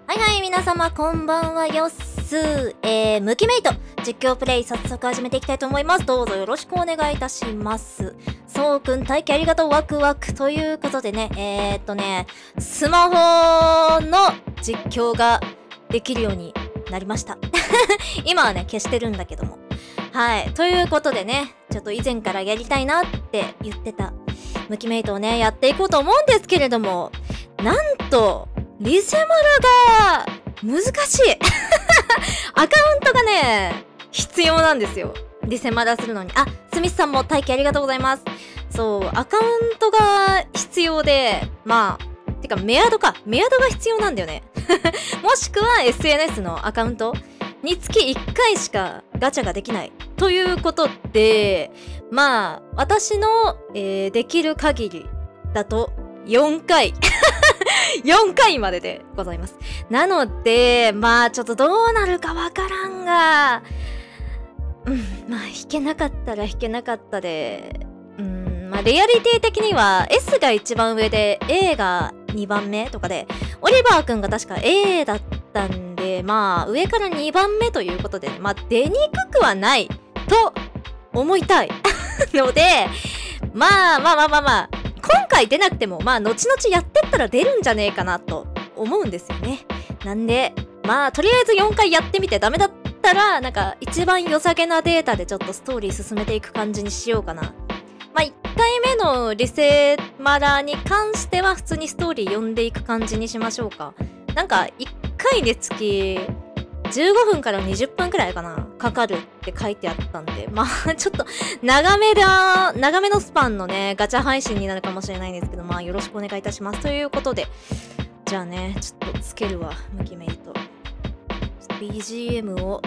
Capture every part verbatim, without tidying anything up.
はいはい、皆様こんばんは、よっすー。えー、ムキメイト実況プレイ早速始めていきたいと思います。どうぞよろしくお願いいたします。そうくん、待機ありがとう、ワクワク。ということでね、えー、っとね、スマホの実況ができるようになりました。今はね、消してるんだけども。はい。ということでね、ちょっと以前からやりたいなって言ってたムキメイトをね、やっていこうと思うんですけれども、なんと、リセマラが難しいアカウントがね、必要なんですよ。リセマラするのに。あ、スミスさんも待機ありがとうございます。そう、アカウントが必要で、まあ、てかメアドか。メアドが必要なんだよね。もしくは エスエヌエス のアカウントにつきいっかいしかガチャができない。ということで、まあ、私の、えー、できる限りだとよんかい。よんかいまででございます。なので、まあちょっとどうなるかわからんが、うん、まあ弾けなかったら弾けなかったで、うん、まあリアリティ的には エス が一番上で エー がにばんめとかで、オリバーくんが確か エー だったんで、まあ上からにばんめということで、まあ出にくくはないと思いたいので、まあまあまあまあまあ、今回出なくても、まあ、後々やってったら出るんじゃねえかなと思うんですよね。なんで、まあ、とりあえずよんかいやってみてダメだったら、なんか、一番良さげなデータでちょっとストーリー進めていく感じにしようかな。まあ、いっかいめのリセマラに関しては、普通にストーリー読んでいく感じにしましょうか。なんか、いっかいにつき、じゅうごふんからにじゅっぷんくらいかなかかるって書いてあったんで、まあちょっと長めだ長めのスパンのねガチャ配信になるかもしれないんですけど、まあよろしくお願いいたしますということで、じゃあねちょっとつけるわ、ムキメイト ビージーエム を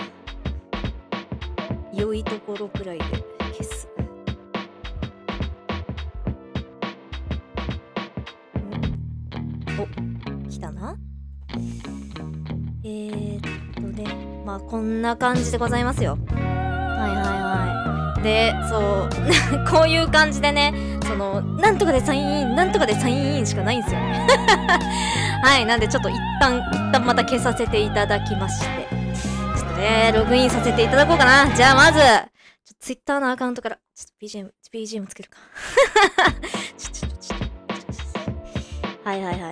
良いところくらいで消す。お、来たな。えーっとね、まあこんな感じでございますよ。はいはいはい。で、そう、こういう感じでね、その、なんとかでサインイン、なんとかでサインインしかないんですよね。はい、なんでちょっと一旦、一旦また消させていただきまして、ちょっとね、ログインさせていただこうかな。じゃあまず、ツイッターのアカウントから、ちょっと ビージーエム、ビージーエム つけるか。ちょちょちょちょはいはいはい。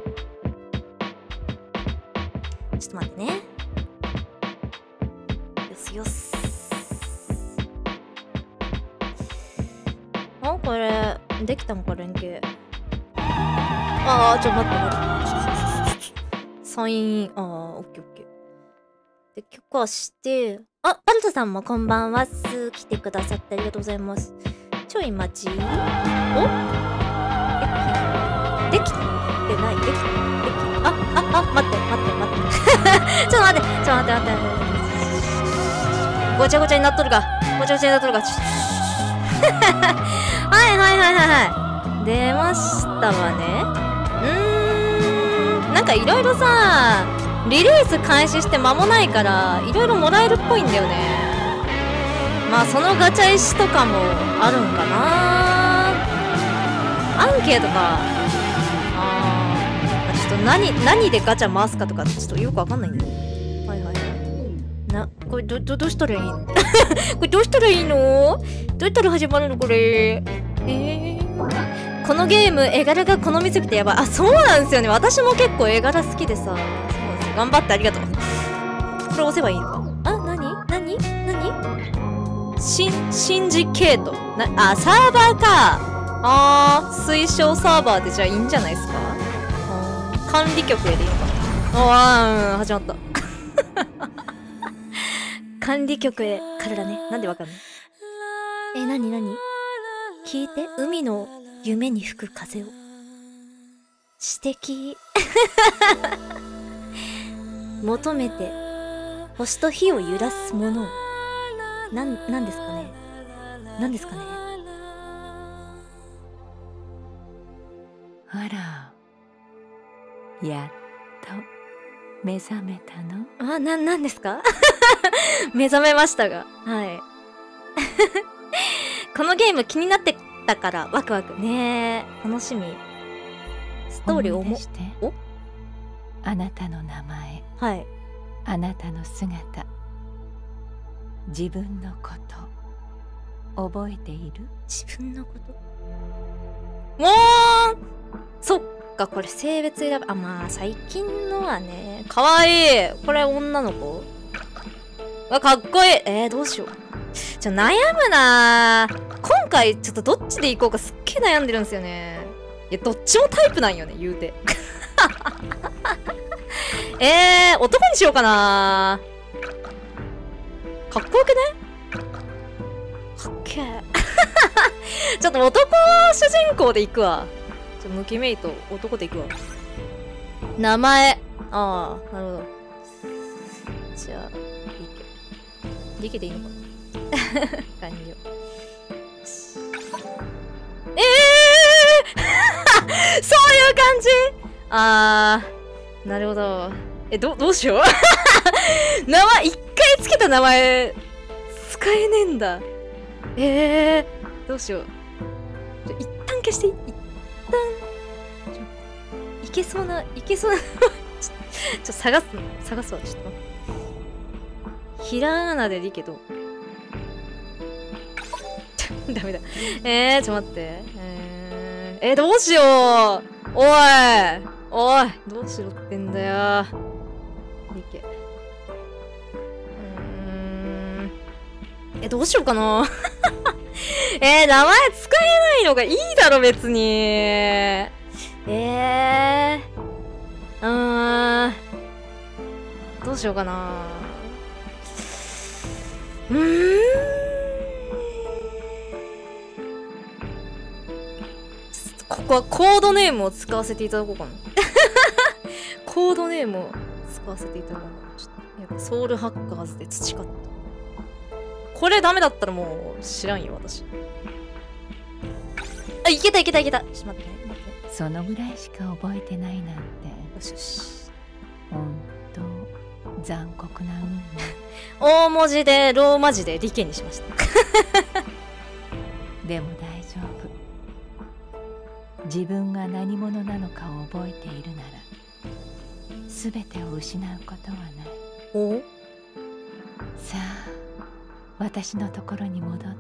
ちょっと待ってね。よしよし。あ、これ、できたんか、連携。ああ、ちょ、待って待って。サインイン、ああ、オッケーオッケー。で、許可して、あ、バルトさんもこんばんは。す。来てくださってありがとうございます。ちょい待ち。おでき、できてない、でき、でき、あ、あ、あ、待って、待って、待って。ちょっと待って、ちょっと待って、待って、待って。ごちゃごちゃになっとるか。ごちゃごちゃになっとるか。はいはいはいはいはい。出ましたわね。うーん。なんかいろいろさ、リリース開始して間もないから、いろいろもらえるっぽいんだよね。まあそのガチャ石とかもあるんかな。アンケートか。何、何でガチャ回すかとかちょっとよくわかんないんだよ。はいはいはい。な、これど、ど、どうしたらいいのこれどうしたらいいのどうやったら始まるのこれ。えー。このゲーム、絵柄が好みすぎてやばい。あ、そうなんですよね。私も結構絵柄好きでさ。そうですよ。頑張ってありがとう。これ押せばいいのかあ、なになになにシン、シンジケート。な、あ、サーバーか。あー、推奨サーバーでじゃあいいんじゃないですか管理局へでいいのかなああ、始まった。管理局へからだね。なんでわかんないえ、なになに聞いて。海の夢に吹く風を。詩的。求めて、星と火を揺らすものを。なん、なんですかねなんですかねあら。やっと目覚めたの？ あ、な、なんですか目覚めましたが。はい。このゲーム気になってたからワクワク。ねえ。楽しみ。ストーリー重っ。おあなたの名前、 はい。 あなたの姿、自分のこと覚えている？ 自分のこと。もうそっか、これ性別選ぶ。あ、まあ最近のはね、かわいい。これ女の子。うわ、かっこいい。えー、どうしよう。ちょ、悩むなー。今回ちょっとどっちで行こうかすっげえ悩んでるんですよね。いや、どっちもタイプなんよね、言うて。えー、男にしようかなー。かっこよくね？かっけー。ちょっと男主人公で行くわ。ちょ、ムキメイト、男で行くわ。名前。ああ、なるほど。じゃあ、リケ。リケでいいのかな。完了。ええーそういう感じ。あー、なるほど。え、ど、どうしよう。名前、一回つけた名前、使えねえんだ。ええー、どうしよう。ちょ、一旦消していい？一旦、ちょ、いけそうな、いけそうな、ちょ、ちょ、探す、探すわ、ちょっと待って。ひらがなでリケどう？ダメだ。えー、ちょっと待って。えー、えー、どうしよう。おいおいどうしろってんだよ。リケ。うーん。え、どうしようかな。えー、名前使えないのがいいだろ、別に。えー。うーん。どうしようかな。うーん。ここはコードネームを使わせていただこうかな。コードネームを使わせていただこうかな。ちょっとやっぱソウルハッカーズで培った。これダメだったらもう知らんよ、私。あ、いけたいけたいけた。ちょっと待ってね。待ってね。 そのぐらいしか覚えてないなんて。 よしよし。 ほんと残酷な運命。 大文字でローマ字でリケにしました。 でも大丈夫。自分が何者なのかを覚えているなら全てを失うことはない。 お？ さあ私のところに戻って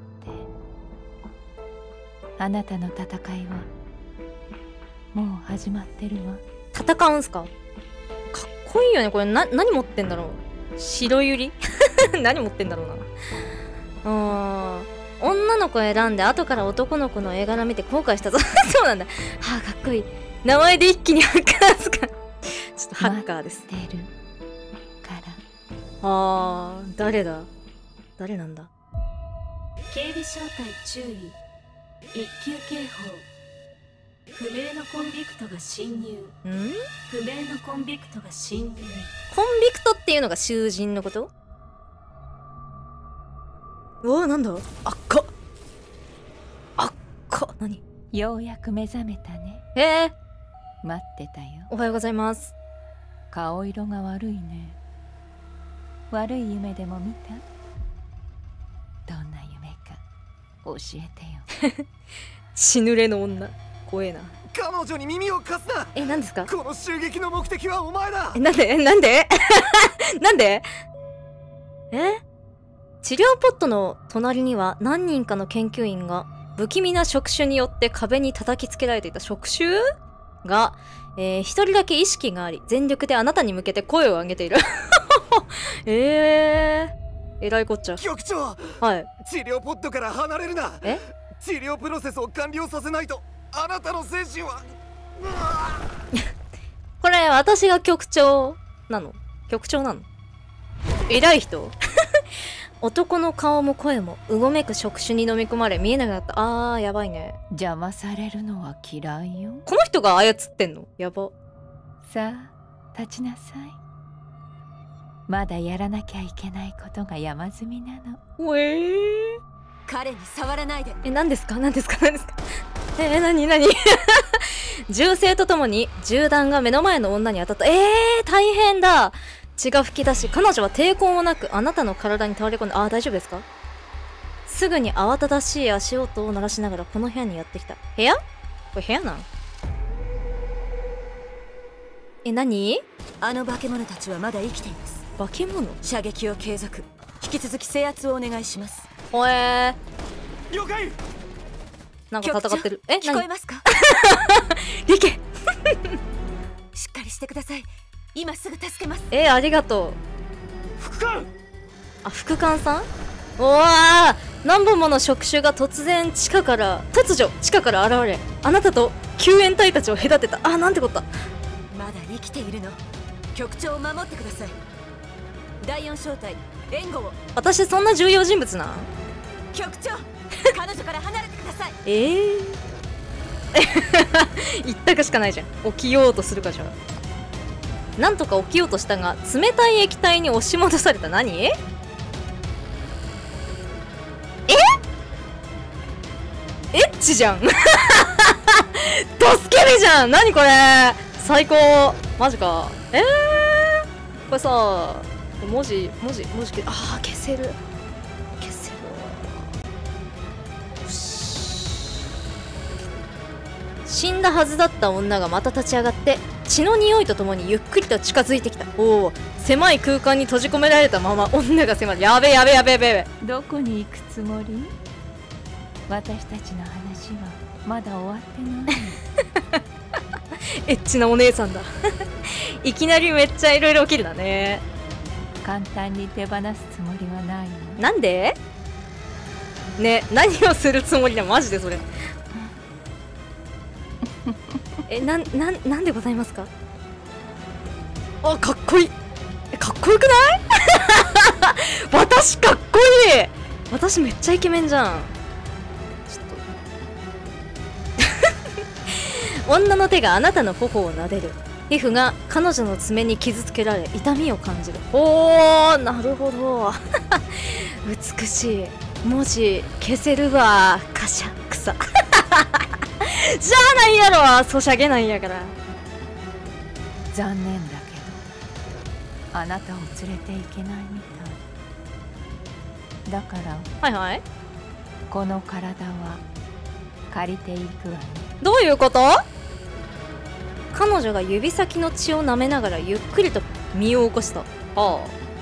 あなたの戦いはもう始まってるわ。 戦うんすか？かっこいいよね。これな何持ってんだろう。白百合何持ってんだろうな。あー、女の子選んで後から男の子の絵柄見て後悔したぞ。そうなんだ。はあ、かっこいい。名前で一気にハッカーですか。ちょっとハッカーです。 待ってるから。 あー、誰だ誰なんだ。 警備小隊注意。一級警報。不明のコンビクトが侵入。 ん？ 不明のコンビクトが侵入。 コンビクトっていうのが囚人のこと？うわ、なんだ？赤っ赤っ何？ ようやく目覚めたね。 えー、 待ってたよ。 おはようございます。 顔色が悪いね。悪い夢でも見た？どんな夢か教えてよ。 血濡れの女怖えな。 彼女に耳を貸すな。 え、何ですか？ この襲撃の目的はお前だ。 え、なんでなんでなんでえ治療ポットの隣には何人かの研究員が不気味な触手によって壁に叩きつけられていた。触手が、えー、一人だけ意識があり全力であなたに向けて声を上げている。えー、えらいこっちゃ。 局長、 はい。 治療ポットから離れるな。 え治療プロセスを完了させないとあなたの精神は。 これ私が局長なの？局長なの？偉い人？男の顔も声もうごめく触手に飲み込まれ見えなくなった。あー、やばいね。 邪魔されるのは嫌いよ。 この人が操ってんの？やば。 さあ立ちなさい。まだやらなきゃいけないことが山積みなの。 うえー、 彼に触らないで。 え、何ですか何ですか何ですかえー、何何銃声とともに銃弾が目の前の女に当たった。えー、大変だ。血が噴き出し彼女は抵抗もなくあなたの体に倒れ込んで。あー、大丈夫ですか？すぐに慌ただしい足音を鳴らしながらこの部屋にやってきた。部屋？これ部屋なん？え、何？ あの化け物たちはまだ生きています。 化け物？ 射撃を継続。引き続き制圧をお願いします。 ほえー。了解。 なんか戦ってる。え、 聞こえますか？ リケしっかりしてください。今すぐ助けます。 えー、ありがとう。 副官。 あ、副官さん？おわー、何本もの触手が突然地下から突如地下から現れ、あなたと救援隊たちを隔てた。あ、なんてこった。 まだ生きているの。局長を守ってください。だいよん小隊援護を。 私そんな重要人物なん？ 局長彼女から離れてください。 ええー、一択しかないじゃん。起きようとするかじゃあ。なんとか起きようとしたが冷たい液体に押し戻された。何？えエッチじゃん助けるじゃん。何これ最高。マジか。えー、これさ文字文字文字ああ消せる消せる。死んだはずだった女がまた立ち上がって血の匂いとともにゆっくりと近づいてきた。おお、狭い空間に閉じ込められたまま女が迫る。やべやべやべやべやべ。 どこに行くつもり？私たちの話はまだ終わってないエッチなお姉さんだいきなりめっちゃいろいろ起きるだね。 簡単に手放すつもりはないの？ なんでね、何をするつもりだマジでそれえ、なん、なん、なんでございますか？あ、かっこいい。え、かっこよくない私かっこいい。私めっちゃイケメンじゃん。ちょっと女の手があなたの頬を撫でる。皮膚が彼女の爪に傷つけられ痛みを感じる。おー、なるほど美しい。文字消せるわ。カシャクサじゃあないやろ、そしゃげないやから。 残念だけどあなたを連れていけないみたいだから。 はいはい。 この体は借りていくわね。 どういうこと？彼女が指先の血を舐めながらゆっくりと身を起こした。ああ、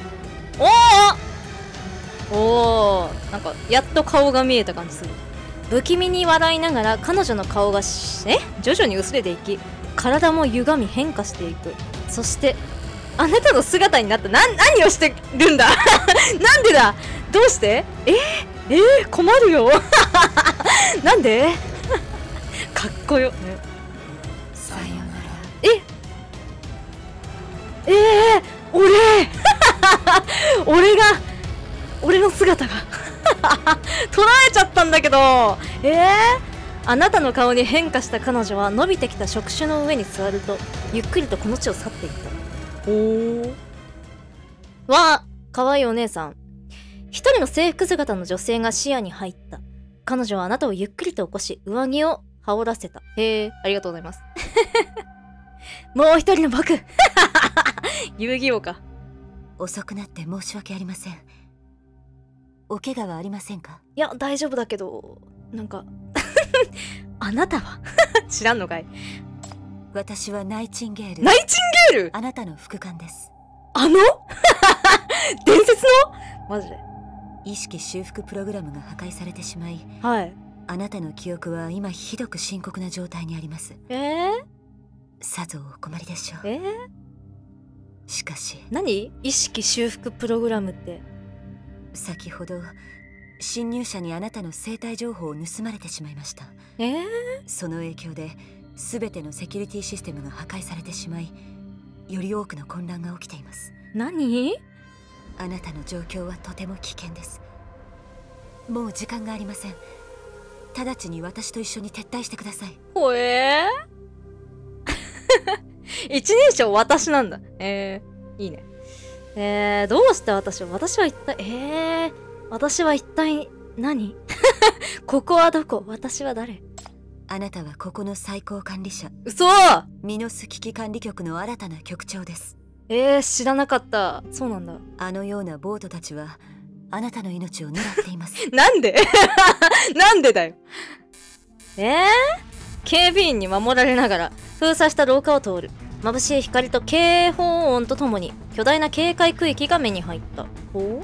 おおおお、なんかやっと顔が見えた感じする。不気味に笑いながら彼女の顔がしえ徐々に薄れていき、体も歪み変化していく。そしてあなたの姿になった。な何をしてるんだなんでだ、どうして？えー、えー、困るよなんでかっこよ、ね、 さよなら。 ええー、俺俺が俺の姿が捉えちゃったんだけど。えー、あなたの顔に変化した彼女は伸びてきた触手の上に座るとゆっくりとこの地を去っていった。おーわあ、かわいいお姉さん。一人の制服姿の女性が視野に入った。彼女はあなたをゆっくりと起こし上着を羽織らせた。へえ、ありがとうございますもう一人の僕遊戯王か。 遅くなって申し訳ありません。お怪我はありませんか？ いや大丈夫だけど、なんかあなたは知らんのかい？ 私はナイチンゲール。 ナイチンゲール？ あなたの副官です。 あの伝説の？マジで意識修復プログラムが破壊されてしまい、 はい、 あなたの記憶は今ひどく深刻な状態にあります。 えー、 さぞお困りでしょう。 えー、 しかし何？意識修復プログラムって。 先ほど侵入者にあなたの生体情報を盗まれてしまいました。 えー、 その影響で全てのセキュリティシステムが破壊されてしまい、より多くの混乱が起きています。 何？ あなたの状況はとても危険です。もう時間がありません。直ちに私と一緒に撤退してください。 ほえー一人称私なんだ。えー、いいね。えー、どうして私は私は一体えー、私は一体何ここはどこ？私は誰？ あなたはここの最高管理者。 嘘！ ミノス危機管理局の新たな局長です。 えー、知らなかった。そうなんだ。 あのようなボートたちはあなたの命を狙っていますなんでなんでだよ。えー、警備員に守られながら封鎖した廊下を通る。 眩しい光と警報音とともに巨大な警戒区域が目に入った。お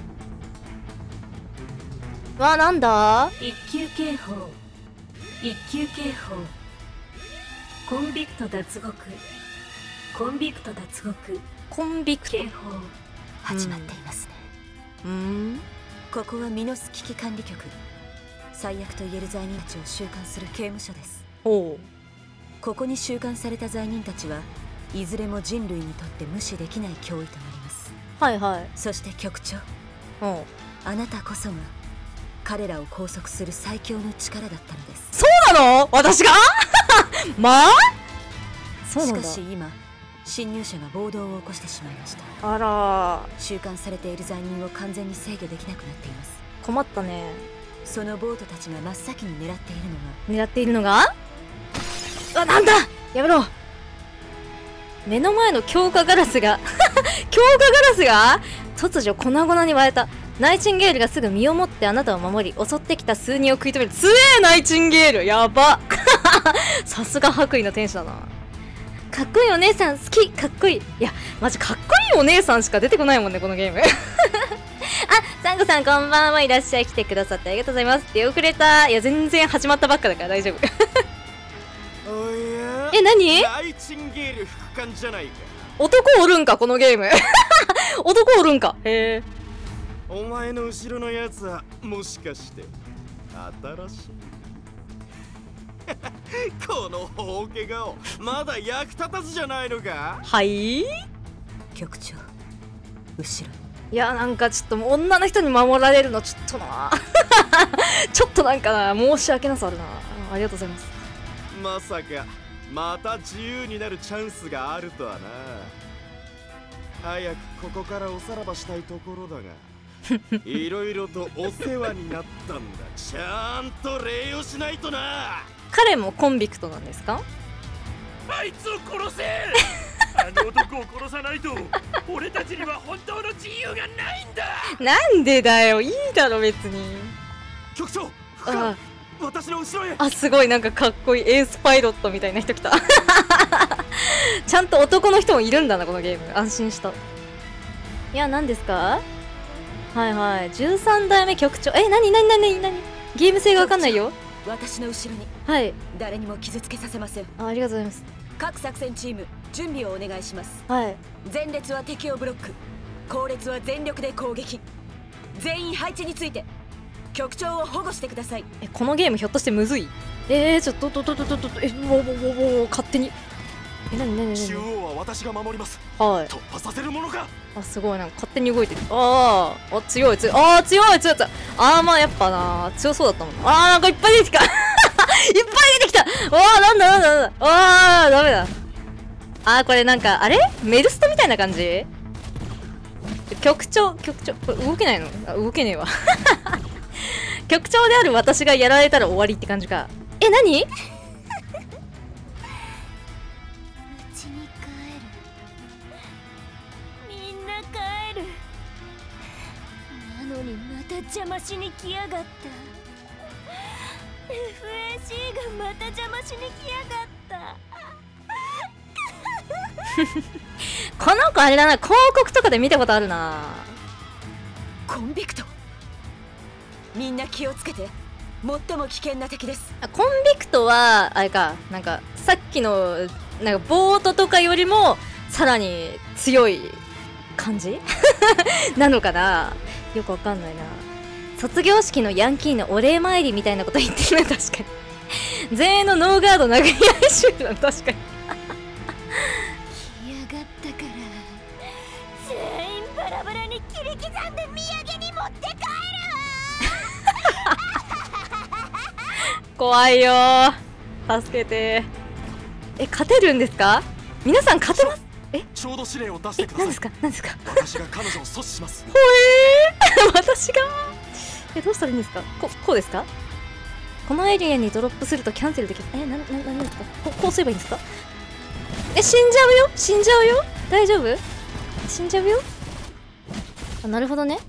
わあ、なんだ。 一級警報、一級警報、コンビクト脱獄、コンビクト脱獄、 コンビクト警報。 始まっていますね。 うーん。 ここはミノス危機管理局。最悪と言える罪人たちを収監する刑務所です。 ほう。 ここに収監された罪人たちはいずれも人類にとって無視できない脅威となります。 はいはい。 そして局長、 ほう。 あなたこそが彼らを拘束する最強の力だったのです。 そうなの？私がまあそうなんだ。 しかし今侵入者が暴動を起こしてしまいました。 あら収監されている罪人を完全に制御できなくなっています。 困ったね。 そのボートたちが真っ先に狙っているのが狙っているのがあ、なんだ、やめろ。目の前の強化ガラスが強化ガラスが突如粉々に割れた。ナイチンゲールがすぐ身をもってあなたを守り、襲ってきた数人を食い止める。強えナイチンゲール、やばさすが白衣の天使だな。かっこいいお姉さん好き。かっこいい。いやマジかっこいいお姉さんしか出てこないもんね、このゲームあ、サンゴさんこんばんは。いらっしゃい。来てくださってありがとうございます。出遅れた。いや全然始まったばっかだから大丈夫おやえ、何？ ナイチンゲール副官じゃないか。 男おるんかこのゲーム男おるんか。へえ。 お前の後ろのやつはもしかして新しいこの大怪我をまだ役立たずじゃないのか。 はい。 局長、後ろに。 いやなんかちょっともう女の人に守られるのちょっとなちょっとなんかな、申し訳なさあるな。ありがとうございます。 まさかまた自由になるチャンスがあるとはな。早くここからおさらばしたいところだがいろいろとお世話になったんだ。ちゃんと礼をしないとな。 彼もコンビクトなんですか？ あいつを殺せあの男を殺さないと俺たちには本当の自由がないんだ。 なんでだよ、いいだろ別に。 局長、 あ私の後ろへ。 あ、すごいなんかかっこいいエースパイロットみたいな人来たちゃんと男の人もいるんだなこのゲーム。安心した。いや何ですか？はいはい、じゅうさん代目局長。え、なになになになに、ゲーム性がわかんないよ。 私の後ろに。 はい、 誰にも傷つけさせません。 あ、ありがとうございます。 各作戦チーム準備をお願いします。 はい。 前列は敵をブロック、後列は全力で攻撃。全員配置について局長を保護してください。 え、このゲームひょっとしてむずい？えー、ちょっとととととととえ、もうもうもうもう勝手に。え、なになになに。 中央は私が守ります。 はい。 突破させるものか。 あ、すごいなんか勝手に動いてる。あーあ、強い強い。あー強い強い強い。あーまあやっぱな強そうだったもん。あーなんかいっぱい出てきたいっぱい出てきた。わーなんだなんだなんだ。あーダメだ。あーこれなんかあれメルストみたいな感じ。局長局長これ動けないの？あ、動けねえわ局長である私がやられたら終わりって感じか。え、何？ 家に帰る。みんな帰る。なのにまた邪魔しに来やがった。 エフエーシー がまた邪魔しに来やがった。 この子あれだな、広告とかで見たことあるな。 コンビクト、みんな気をつけて。最も危険な敵です。 あ、コンビクトはあれか、なんかさっきのなんかボートとかよりもさらに強い感じなのかな、よくわかんないな。卒業式のヤンキーのお礼参りみたいなこと言ってるね。確かに全員のノーガード殴り合い集団。確かに来やがったから全員バラバラに切り刻んで土産に持って帰るわ怖いよー、助けて。え、勝てるんですか？皆さん勝てます？え、 ちょうど指令を出してえ、 ください。 何ですか何ですか私が彼女を阻止します。 ほえー私がえ、どうしたらいいんですか？ここうですか？このエリアにドロップするとキャンセルできる。え、な、な、なんですか？ここうすればいいんですか？え、死んじゃうよ死んじゃうよ大丈夫？死んじゃうよ。あ、なるほどね。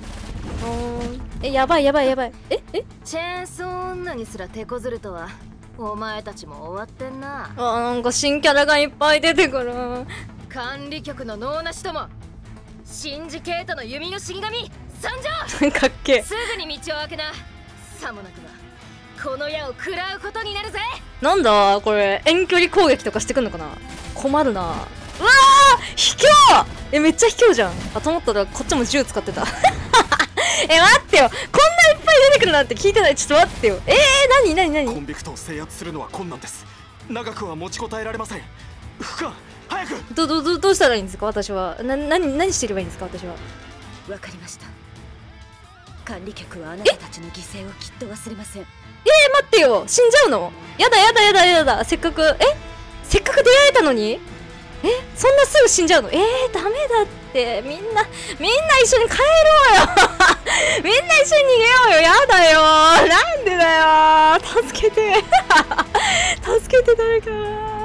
おー、え、やばいやばいやばい。ええチェーンソー女にすら手こずるとはお前たちも終わってんな。 あ、なんか新キャラがいっぱい出てくる。 管理局の脳なしともシンジケートの弓の死神参上。 かっけえ。 すぐに道を開けな。さもなくばこの矢を食らうことになるぜ。 なんだこれ、遠距離攻撃とかしてくんのかな。困るな。うわー、卑怯。え、めっちゃ卑怯じゃん。あ、と思ったらこっちも銃使ってた。え、待ってよ、こんないっぱい出てくるなんて聞いてない。ちょっと待ってよ。えー、なになになに。 コンビクトを制圧するのは困難です。長くは持ちこたえられません。フカン、早く。 どどどどうしたらいいんですか私は。な何何してればいいんですか私は。 わかりました。管理局はあなたたちの犠牲をきっと忘れません。 えー、待ってよ、死んじゃうの。やだやだやだやだ。せっかくえせっかく出会えたのに。え、そんなすぐ死んじゃうの。えー、ダメだって。みんなみんな一緒に帰ろうよ。みんな一緒に逃げようよ。やだよ、なんでだよ。助けて。助けて誰か。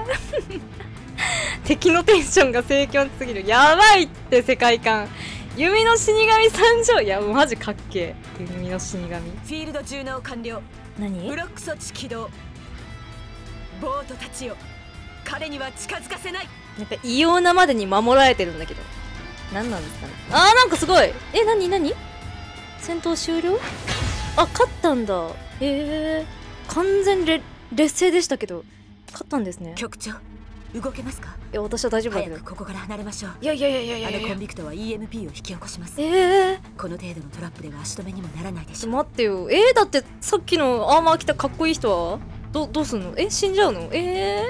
敵のテンションが盛況すぎる。やばいって世界観。弓の死神参上。いやマジかっけえ。弓の死神。フィールド中納完了。 何？ ブロック措置起動。ボートたちよ、彼には近づかせない。 なんか異様なまでに守られてるんだけど、何なんですかね。あー、なんかすごい。え、なになに。戦闘終了。あ、勝ったんだ。えー、完全レ劣勢でしたけど勝ったんですね。 局長、動けますか。 いや私は大丈夫だけど。 早くここから離れましょう。 いやいやいやいやいやいや、 あのコンビクトは イーエムピー を引き起こします。 えー、 この程度のトラップでは足止めにもならないでしょう。 待ってよ。えー、だってさっきのアーマー着たかっこいい人はどどうすんの。え、死んじゃうの。えー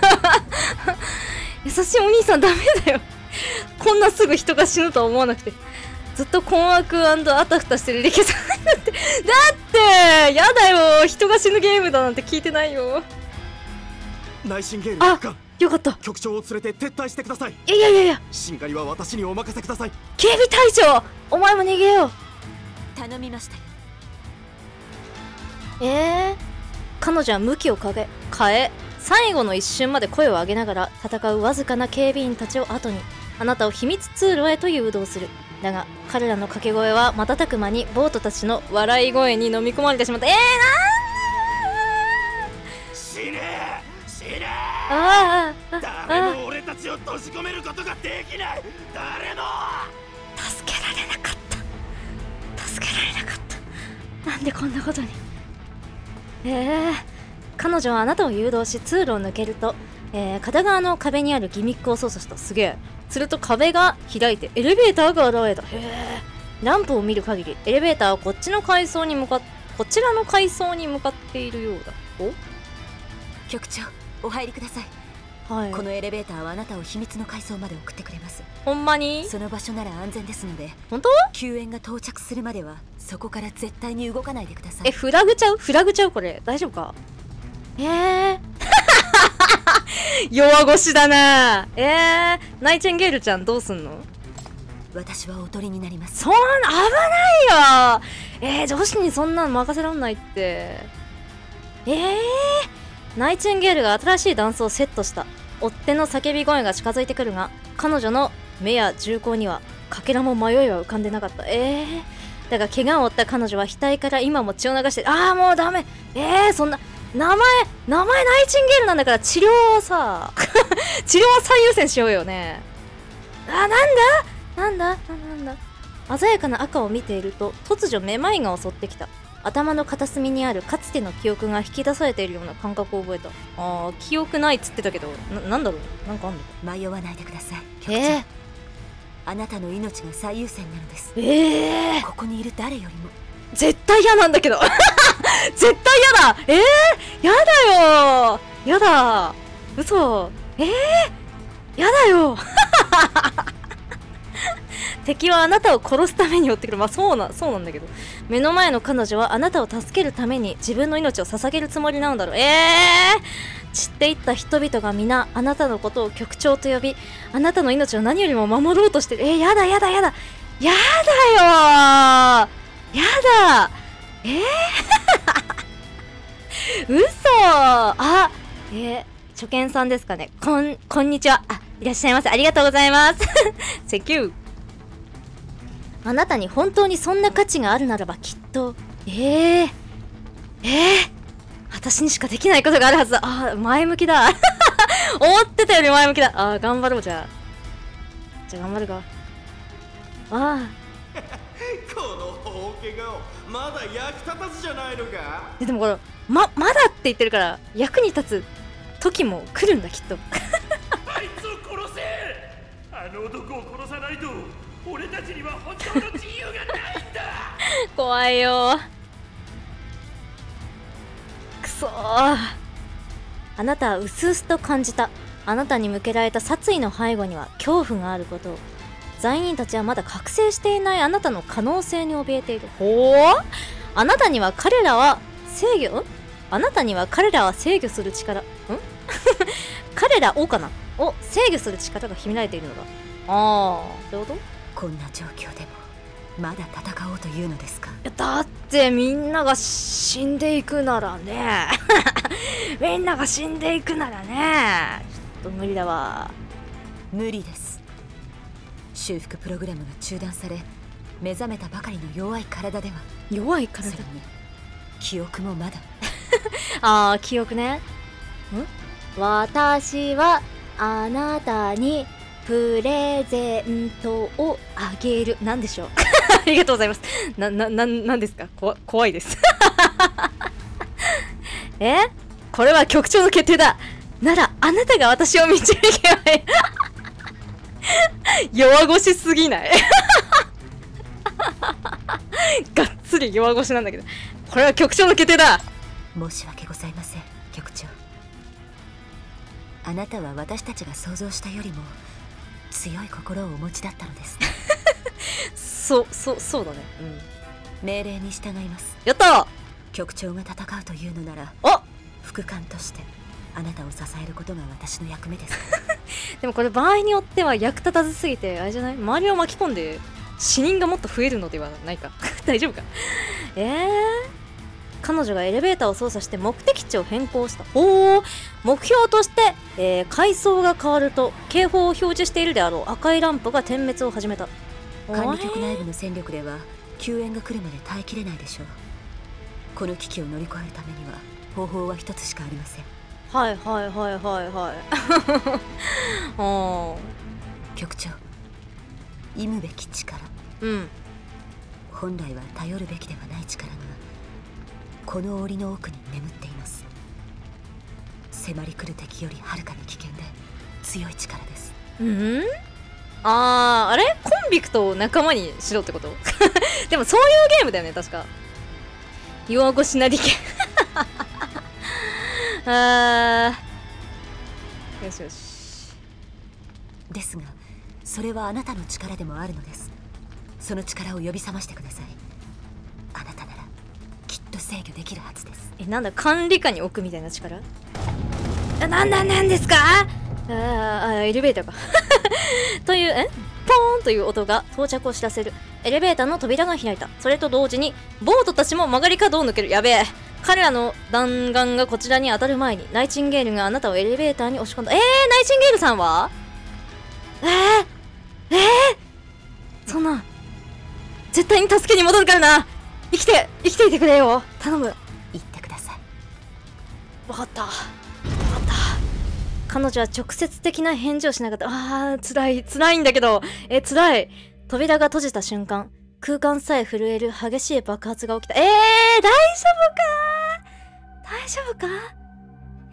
優しいお兄さんダメだよ。こんなすぐ人が死ぬとは思わなくて。ずっと困惑&あたふたしてるリケさんだって。だってやだよ、人が死ぬゲームだなんて聞いてないよ。 ナイシンゲール、 あ、よかった。 局長を連れて撤退してください。 いやいやいやいや、 しんがりは私にお任せください。 警備隊長、お前も逃げよう。 頼みましたよ。 えー、彼女は向きを変え変え最後の一瞬まで声を上げながら戦うわずかな警備員たちを後にあなたを秘密通路へと誘導する。だが彼らの掛け声は瞬く間にボートたちの笑い声に飲み込まれてしまった。えー、なー死ね死ねああ誰も俺たちを閉じ込めることができない。誰も助けられなかった。助けられなかった。なんでこんなことに。えー、彼女はあなたを誘導し通路を抜けると、えー、片側の壁にあるギミックを操作した。すげえ。すると壁が開いてエレベーターが現れた。へえ。ランプを見る限りエレベーターはこっちの階層に向かっこちらの階層に向かっているようだ。お局長、お入りください。はい、このエレベーターはあなたを秘密の階層まで送ってくれます。 ほんまに。 その場所なら安全ですので。 本当？ 救援が到着するまではそこから絶対に動かないでください。 え、フラグちゃうフラグちゃうこれ大丈夫か。えー弱腰だな。えー、ナイチェンゲールちゃんどうすんの。 私はおとりになります。 そんな危ないよ。えー、女子にそんなの任せらんないって。えー、ナイチェンゲールが新しいダンスをセットした。追っ手の叫び声が近づいてくるが彼女の目や銃口にはかけらも迷いは浮かんでなかった。えー、だが怪我を負った彼女は額から今も血を流して、ああもうダメ。えー、そんな名前名前ナイチンゲールなんだから治療をさ治療を最優先しようよね。あ、なんだなんだなんだ鮮やかな赤を見ていると突如めまいが襲ってきた。頭の片隅にあるかつての記憶が引き出されているような感覚を覚えた。あー、記憶ないっつってたけど な, なんだろうなんかあんのか。 迷わないでください局長。 えー、 あなたの命が最優先なのです。 えー、 ここにいる誰よりも絶対嫌なんだけど絶対嫌だ。えー、やだよやだ嘘。えー、やだよ敵はあなたを殺すために追ってくる。まあそうなそうなんだけど目の前の彼女はあなたを助けるために自分の命を捧げるつもりなのだろう。えー、散っていった人々が皆あなたのことを局長と呼びあなたの命を何よりも守ろうとしてる。えー、やだやだやだやだよーやだえー、嘘あえー、初見さんですかね。こんこんにちは。あ、いらっしゃいませ。ありがとうございますセキュー。あなたに本当にそんな価値があるならばきっとえー、えー、 私にしかできないことがあるはずだ。あー、前向きだ。思ってたより前向きだ。あー、頑張ろう、じゃあ。じゃあ頑張るか。ああ。 この大怪我をまだ役立たずじゃないのか。 え、でもこれ、ま、まだって言ってるから、役に立つ時も来るんだ、きっと。 あいつを殺せ。あの男を殺さないと俺たちには本当の自由がないんだ。 怖いよ。くそー。あなたはうすうすと感じた。あなたに向けられた殺意の背後には恐怖があることを。罪人たちはまだ覚醒していないあなたの可能性に怯えている。ほー。あなたには彼らは制御んあなたには彼らは制御する力ん彼らをかなを制御する力が秘められているのだ。ああ、どういうこと？ こんな状況でもまだ戦おうというのですか？ いやだってみんなが死んでいくならねみんなが死んでいくならねちょっと無理だわ。 無理です。修復プログラムが中断され目覚めたばかりの弱い体では。 弱い体？ それに記憶もまだああ、記憶ね。ん私はあなたにプレゼントをあげる。なんでしょうありがとうございます。な、な、な、なんですか？こ怖いですえこれは局長の決定だ。ならあなたが私を導けばいい弱腰すぎないがっつり弱腰なんだけど、これは局長の決定だ。 申し訳ございません、局長。あなたは私たちが想像したよりも強い心をお持ちだったのですそう、そう、そうだね。うん。 命令に従います。 やったー。 局長が戦うというのなら、 あ、 副官としてあなたを支えることが私の役目ですでもこれ場合によっては役立たずすぎてあれじゃない？周りを巻き込んで死人がもっと増えるのではないか大丈夫か。えー彼女がエレベーターを操作して目的地を変更した。ほー。目標として、えー、階層が変わると警報を表示しているであろう赤いランプが点滅を始めた。 管理局内部の戦力では救援が来るまで耐えきれないでしょう。この危機を乗り越えるためには方法は一つしかありません。 はいはいはいはいはいあ局長、忌むべき力、 うん本来は頼るべきではない力がこの檻の奥に眠っています。迫り来る敵よりはるかに危険で強い力です。 うんあー、あれコンビクトを仲間にしろってことでもそういうゲームだよね確か。弱腰なりけあーよしよし。 ですがそれはあなたの力でもあるのです。その力を呼び覚ましてください。あなたならきっと制御できるはずです。 え、なんだ管理下に置くみたいな力？あ、なんなんなんですか？あーあ、エレベーターかという、えポーンという音が到着を知らせる。エレベーターの扉が開いた。それと同時にボートたちも曲がり角を抜ける。やべえ。彼らの弾丸がこちらに当たる前にナイチンゲールがあなたをエレベーターに押し込んだ。えー、ナイチンゲールさんはえー、えー、そんな絶対に助けに戻るからな。生きて生きていてくれよ頼む。 言ってください。 分かった分かった。彼女は直接的な返事をしなかった。あー辛い辛いんだけどえ辛い。扉が閉じた瞬間空間さえ震える激しい爆発が起きた。えー、大丈夫か大丈夫かえ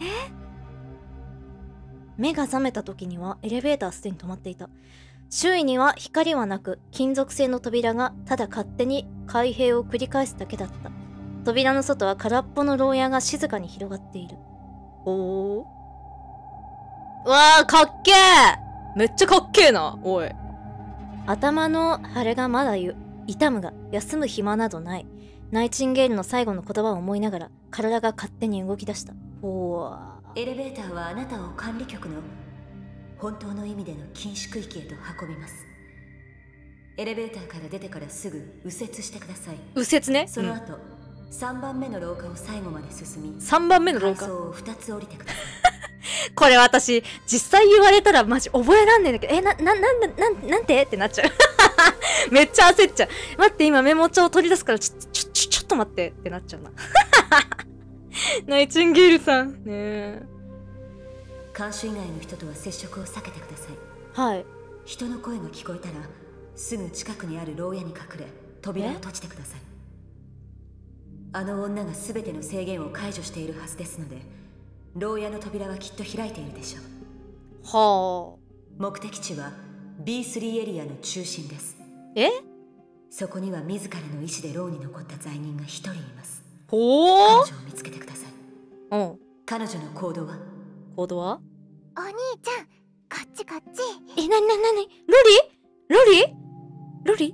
目が覚めた時にはエレベーターはすでに止まっていた。周囲には光はなく金属製の扉がただ勝手に開閉を繰り返すだけだった。扉の外は空っぽの牢屋が静かに広がっている。おーうわーかっけーめっちゃかっけーな。おい頭の腫れがまだゆ痛むが休む暇などない。ナイチンゲールの最後の言葉を思いながら体が勝手に動き出した。おーエレベーターはあなたを管理局の本当の意味での禁止区域へと運びます。エレベーターから出てからすぐ右折してください。 右折ね。 その後、うん、さんばんめの廊下を最後まで進みさんばんめの廊下階層をふたつ降りてくださいこれ私実際言われたらマジ覚えらんねえんだけど、えなななんだなんなんてってなっちゃうめっちゃ焦っちゃう。待って今メモ帳取り出すからちょちょちょちょっと待ってってなっちゃうなナイチンゲールさんねえ。 看守以外の人とは接触を避けてください。 はい。 人の声が聞こえたらすぐ近くにある牢屋に隠れ扉を閉じてください。あの女が全ての制限を解除しているはずですので、牢屋の扉はきっと開いているでしょう。 はあ。 目的地は ビースリー エリアの中心です。 え？ そこには自らの意志で牢に残った罪人が一人います。 ほー。 彼女を見つけてください。 うん。 彼女の行動は？ 行動は？ お兄ちゃん、こっちこっち。 え、なになになに？ロリ？ロリ？ロリ？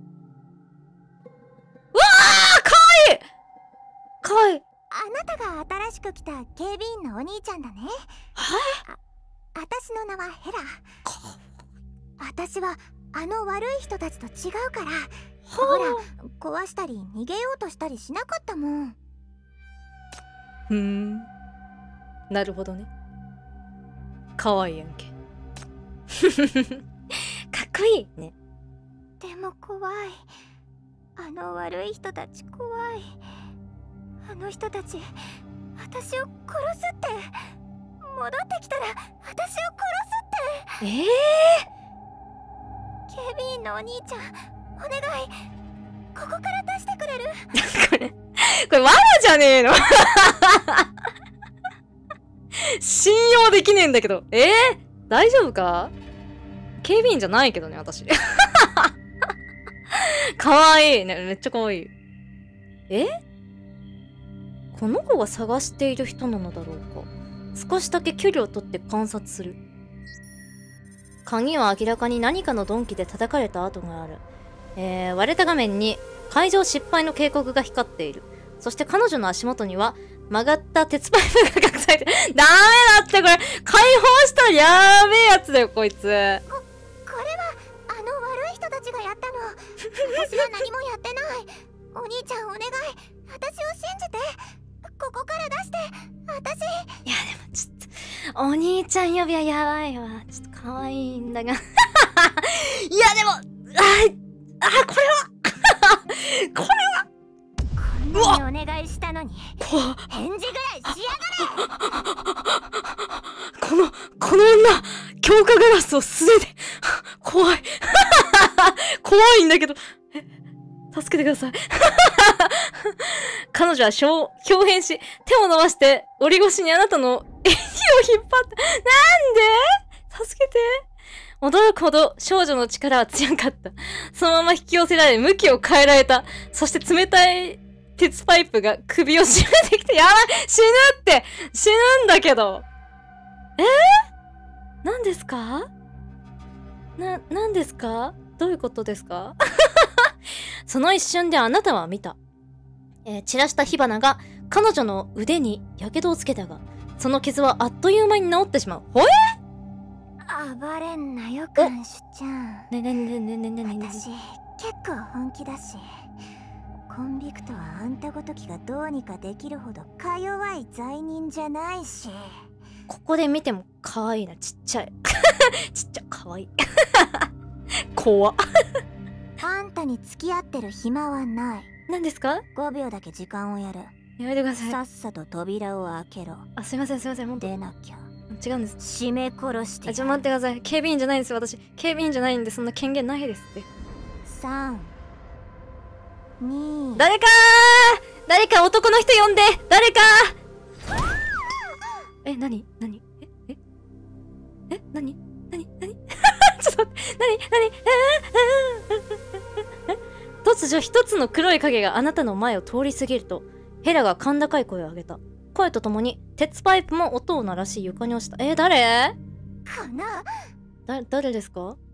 うわー、かわいい！かわいい。 あなたが新しく来た警備員のお兄ちゃんだね。 はい。 あ、私の名はヘラ。私はあの悪い人たちと違うから、ほら、壊したり逃げようとしたりしなかったもん。 ふーん。なるほどね。かわいいやんけ。かっこいいね。 でも怖い。あの悪い人たち怖い。あの人たち私を殺すって。戻ってきたら私を殺すって。 ええー、警備員のお兄ちゃん、お願い、ここから出してくれる？ これこれ罠じゃねえの。信用できねえんだけど。えー、大丈夫か？警備員じゃないけどね、私。かわいいね。めっちゃかわいい。え？この子が探している人なのだろうか。少しだけ距離をとって観察する。鍵は明らかに何かの鈍器で叩かれた跡がある。えー、割れた画面に解錠失敗の警告が光っている。そして彼女の足元には曲がった鉄パイプが隠されてる。ダメだって、これ解放したらやべえやつだよ、こいつ。こ、これはあの悪い人たちがやったの。私は何もやってない。お兄ちゃんお願い、私を信じて。ここから出して、私。 いやでもちょっとお兄ちゃん呼びはやばいわ。ちょっと可愛いんだが。いやでも、ああ、これはこれはこんなにお願いしたのに返事ぐらいしやがれ。 このこの女、強化ガラスを素手で。怖い。怖いんだけど、え、助けてください。彼女は表変し、手を伸ばして折り越しにあなたの襟を引っ張った。なんで？助けて。驚くほど少女の力は強かった。そのまま引き寄せられ、向きを変えられた。そして冷たい鉄パイプが首を絞めてきて、やばい、死ぬって、死ぬんだけど。えー、何ですか？な、何ですか？どういうことですか？その一瞬であなたは見た。えー、散らした火花が彼女の腕に火傷をつけたが、その傷はあっという間に治ってしまう。ほえ？ 暴れんなよ、看守ちゃん。 ねねねねねねねね。 私、結構本気だし。コンビクトはあんたごときがどうにかできるほどか弱い罪人じゃないし。 ここで見ても可愛いな、ちっちゃい。ちっちゃい、可愛い。怖っ。 あんたに付き合ってる暇はない。 何ですか？ ごびょうだけ時間をやる。 やめてください。 さっさと扉を開けろ。 あ、すいませんすいません。 出なきゃ。 違うんです。 締め殺してやる。 あ、ちょっと待ってください。警備員じゃないんですよ、私。警備員じゃないんで、そんな権限ないですって。 さん、に、 誰かー！誰か男の人呼んで！誰かー！え、なに？なに？え？え？え？なに？なに？なに？ちょっと待って。なに？なに？突如一つの黒い影があなたの前を通り過ぎると、ヘラが甲高い声を上げた。声とともに鉄パイプも音を鳴らし床に落ちた。えー、誰？ かな？ だ、誰ですか？ん？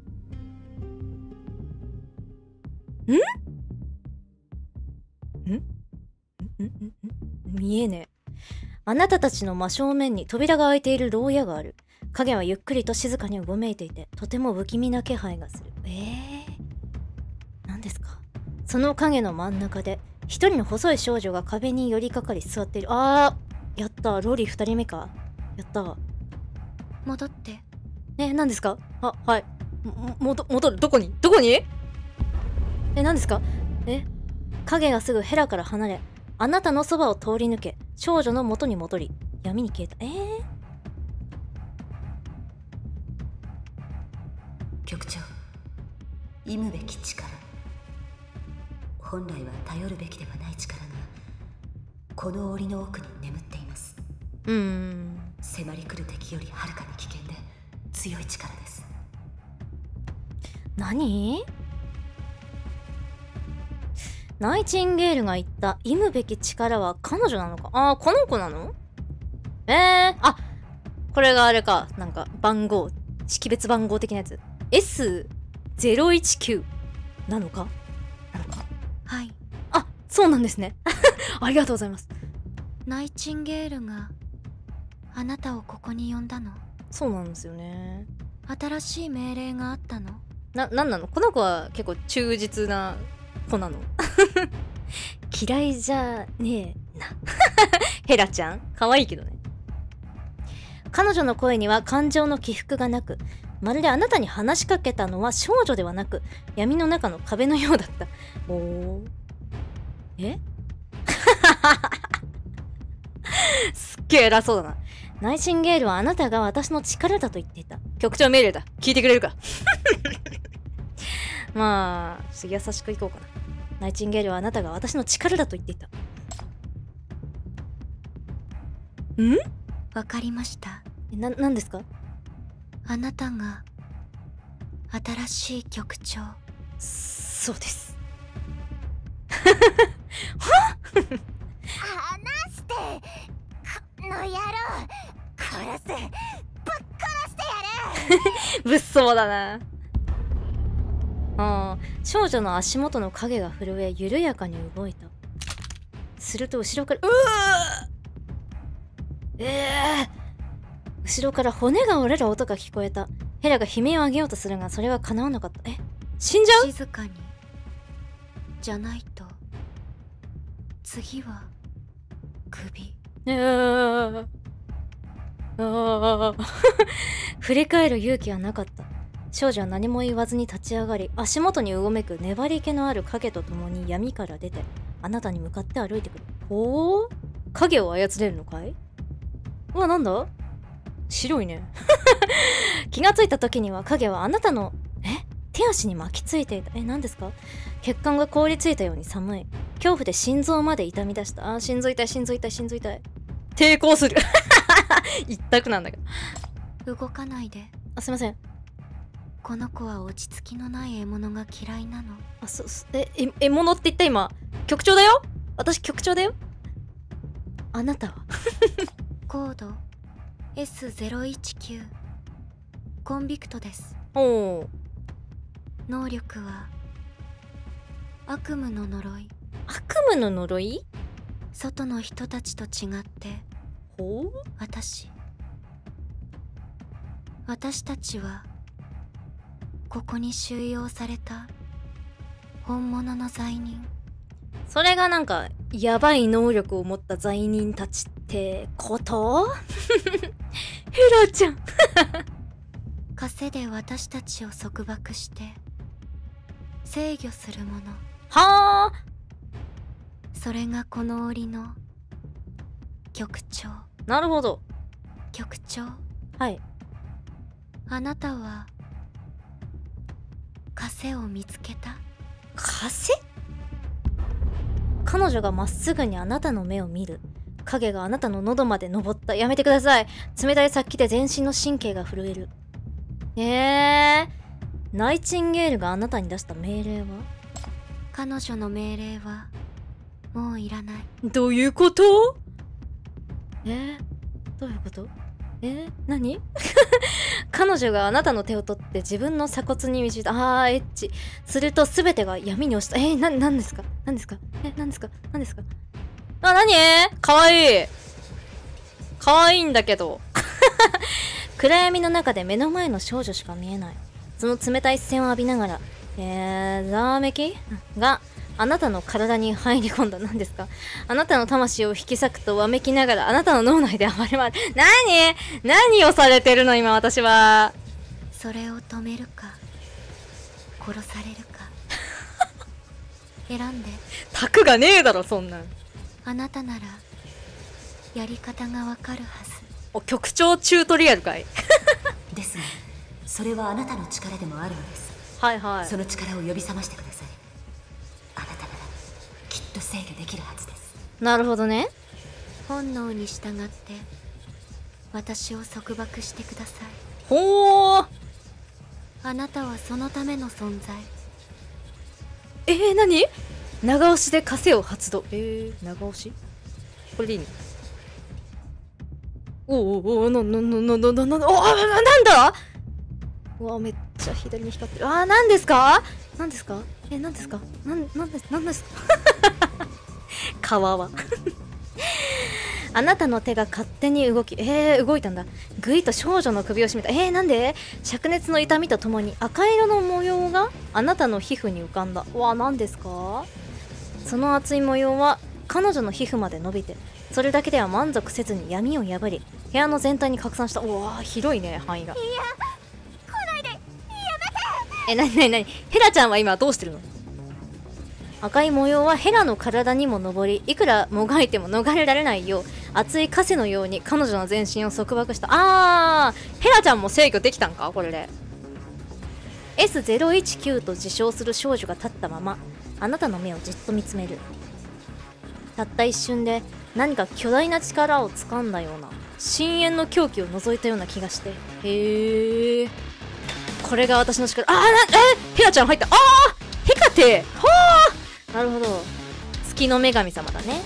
ん？ん？ん？見えねえ。あなたたちの真正面に扉が開いている牢屋がある。影はゆっくりと静かにうごめいていて、とても不気味な気配がする。えー、何ですか？その影の真ん中で一人の細い少女が壁に寄りかかり座っている。あー、やった。ロリ二人目か。やった。戻って。え、何ですか？あ、はい。も、戻、戻る。どこに？どこに？え、何ですか？え、影がすぐヘラから離れ、あなたのそばを通り抜け、 少女の元に戻り闇に消えた。えー、 局長、忌むべき力、本来は頼るべきではない力がこの檻の奥に眠っています。 うーん、 迫り来る敵よりはるかに危険で強い力です。 何？ナイチンゲールが言った忌むべき力は彼女なのか。あー、この子なの？えー、あ、これがあれか、なんか番号、識別番号的なやつ エスゼロいちきゅう なのかなのか。 はい、 あ、そうなんですね。ありがとうございます。 ナイチンゲールがあなたをここに呼んだの？ そうなんですよね。 新しい命令があったの？ な、なんなの？この子は結構忠実な子なの。嫌いじゃねえな。ヘラちゃん可愛いけどね。彼女の声には感情の起伏がなく、まるであなたに話しかけたのは少女ではなく闇の中の壁のようだった。おー、えすっげえ偉そうだな。ナイチンゲールはあなたが私の力だと言っていた。局長命令だ。聞いてくれるか。まあ次優しくいこうかな。ナイチンゲールはあなたが私の力だと言っていた。ん？ わかりました。 な、なんですか？ あなたが新しい局長。 そうです。 離してこの野郎、殺す、ぶっ殺してやる。 物騒だな。ああ、少女の足元の影が震え緩やかに動いた。すると後ろから、うわええー、後ろから骨が折れる音が聞こえた。ヘラが悲鳴を上げようとするがそれは叶わなかった。え、死んじゃう？ 静かに。じゃないと次は首。 ああああ振り返る勇気はなかった。少女は何も言わずに立ち上がり、足元にうごめく粘り気のある影とともに闇から出てあなたに向かって歩いてくる。ほう、影を操れるのかい？うわ、なんだ？白いね。気がついた時には影はあなたのえ手足に巻きついていた。え、何ですか？血管が凍りついたように寒い。恐怖で心臓まで痛み出した。あー、心臓痛い心臓痛い心臓痛い。抵抗する。一択なんだけど。 動かないで。 あ、すいません。 この子は落ち着きのない獲物が嫌いなの。 あ、そ、そえ、え、獲物って言った今。局長だよ。私局長だよ。あなたはコード エスゼロいちきゅう コンビクトです。 おお。 能力は悪夢の呪い。 悪夢の呪い？ 外の人たちと違ってほう？ 私私たちはここに収容された本物の罪人。 それがなんかやばい能力を持った罪人たちってこと？ヘラちゃん。 枷で私たちを束縛して制御するもの。 はあ。 それがこの檻の局長。 なるほど。 局長。 はい。 あなたは枷を見つけた？ 枷？彼女がまっすぐにあなたの目を見る。影があなたの喉まで登った。やめてください。冷たい殺気で全身の神経が震える。えー、ナイチンゲールがあなたに出した命令は？ 彼女の命令はもういらない。 どういうこと？えー、どういうこと？えー、何？彼女があなたの手を取って自分の鎖骨に導いた。あー、エッチ。すると全てが闇に落ちた。えー、な、なんですか？なんですか？え、なんですか？なんですか？あ、なに？かわいい。かわいいんだけど。暗闇の中で目の前の少女しか見えない。その冷たい視線を浴びながら、えー、ざわめきがあなたの体に入り込んだ。何ですか？あなたの魂を引き裂くとわめきながらあなたの脳内で暴れ回る。何？何をされてるの今私は。 それを止めるか殺されるか選んで。 卓がねえだろそんなん。 あなたならやり方がわかるはず。 お、局長チュートリアルかい。 ですがそれはあなたの力でもあるのです。 はいはい。 その力を呼び覚ましてください。あなたならきっと制御できるはずです。 なるほどね。 本能に従って私を束縛してください。 ほー。 あなたはそのための存在。 えー、何？長押しで枷を発動。えー、長押し？これでいいの？おおおお、な、な、な、な、な、な、な、おあ、な、なんだ？うわ、めっちゃ左に光ってる。あー、なんですか？なんですか？え、なんですか？なん、なんです、なんですか？かわわ。あなたの手が勝手に動き、えー、動いたんだ。ぐいと少女の首を絞めた。えー、なんで？灼熱の痛みとともに赤色の模様があなたの皮膚に浮かんだ。うわ、なんですか？その熱い模様は彼女の皮膚まで伸びて、それだけでは満足せずに闇を破り、部屋の全体に拡散した。うわー、広いね、範囲が。いや、来ないで、やめて。え、なになになに？ヘラちゃんは今どうしてるの？赤い模様はヘラの体にも上り、いくらもがいても逃れられないよう熱い枷のように彼女の全身を束縛した。あー、ヘラちゃんも制御できたんかこれで。 エスゼロいちきゅう と自称する少女が立ったままあなたの目をじっと見つめる。たった一瞬で何か巨大な力を掴んだような、深淵の狂気を覗いたような気がして、へえ、これが私の力。あー、な、えヘラちゃん入った。あー、ヘカテ、はあ、なるほど、月の女神様だね。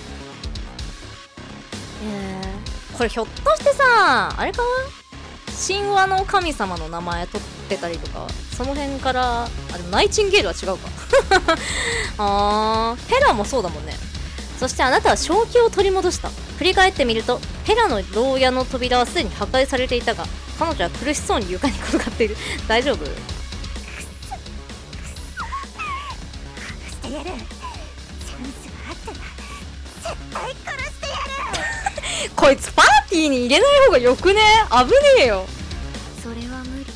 えー、これひょっとしてさ、あれかな、神話の神様の名前取ってたりとか、その辺から。あ、でもナイチンゲールは違うか。あー、ヘラもそうだもんね。そしてあなたは正気を取り戻した。振り返ってみるとヘラの牢屋の扉はすでに破壊されていたが、彼女は苦しそうに床に転がっている。大丈夫？ してやる。チャンスがあったら絶対殺してやる。 こいつパーティーに入れない方がよくね？危ねえよ。 それは無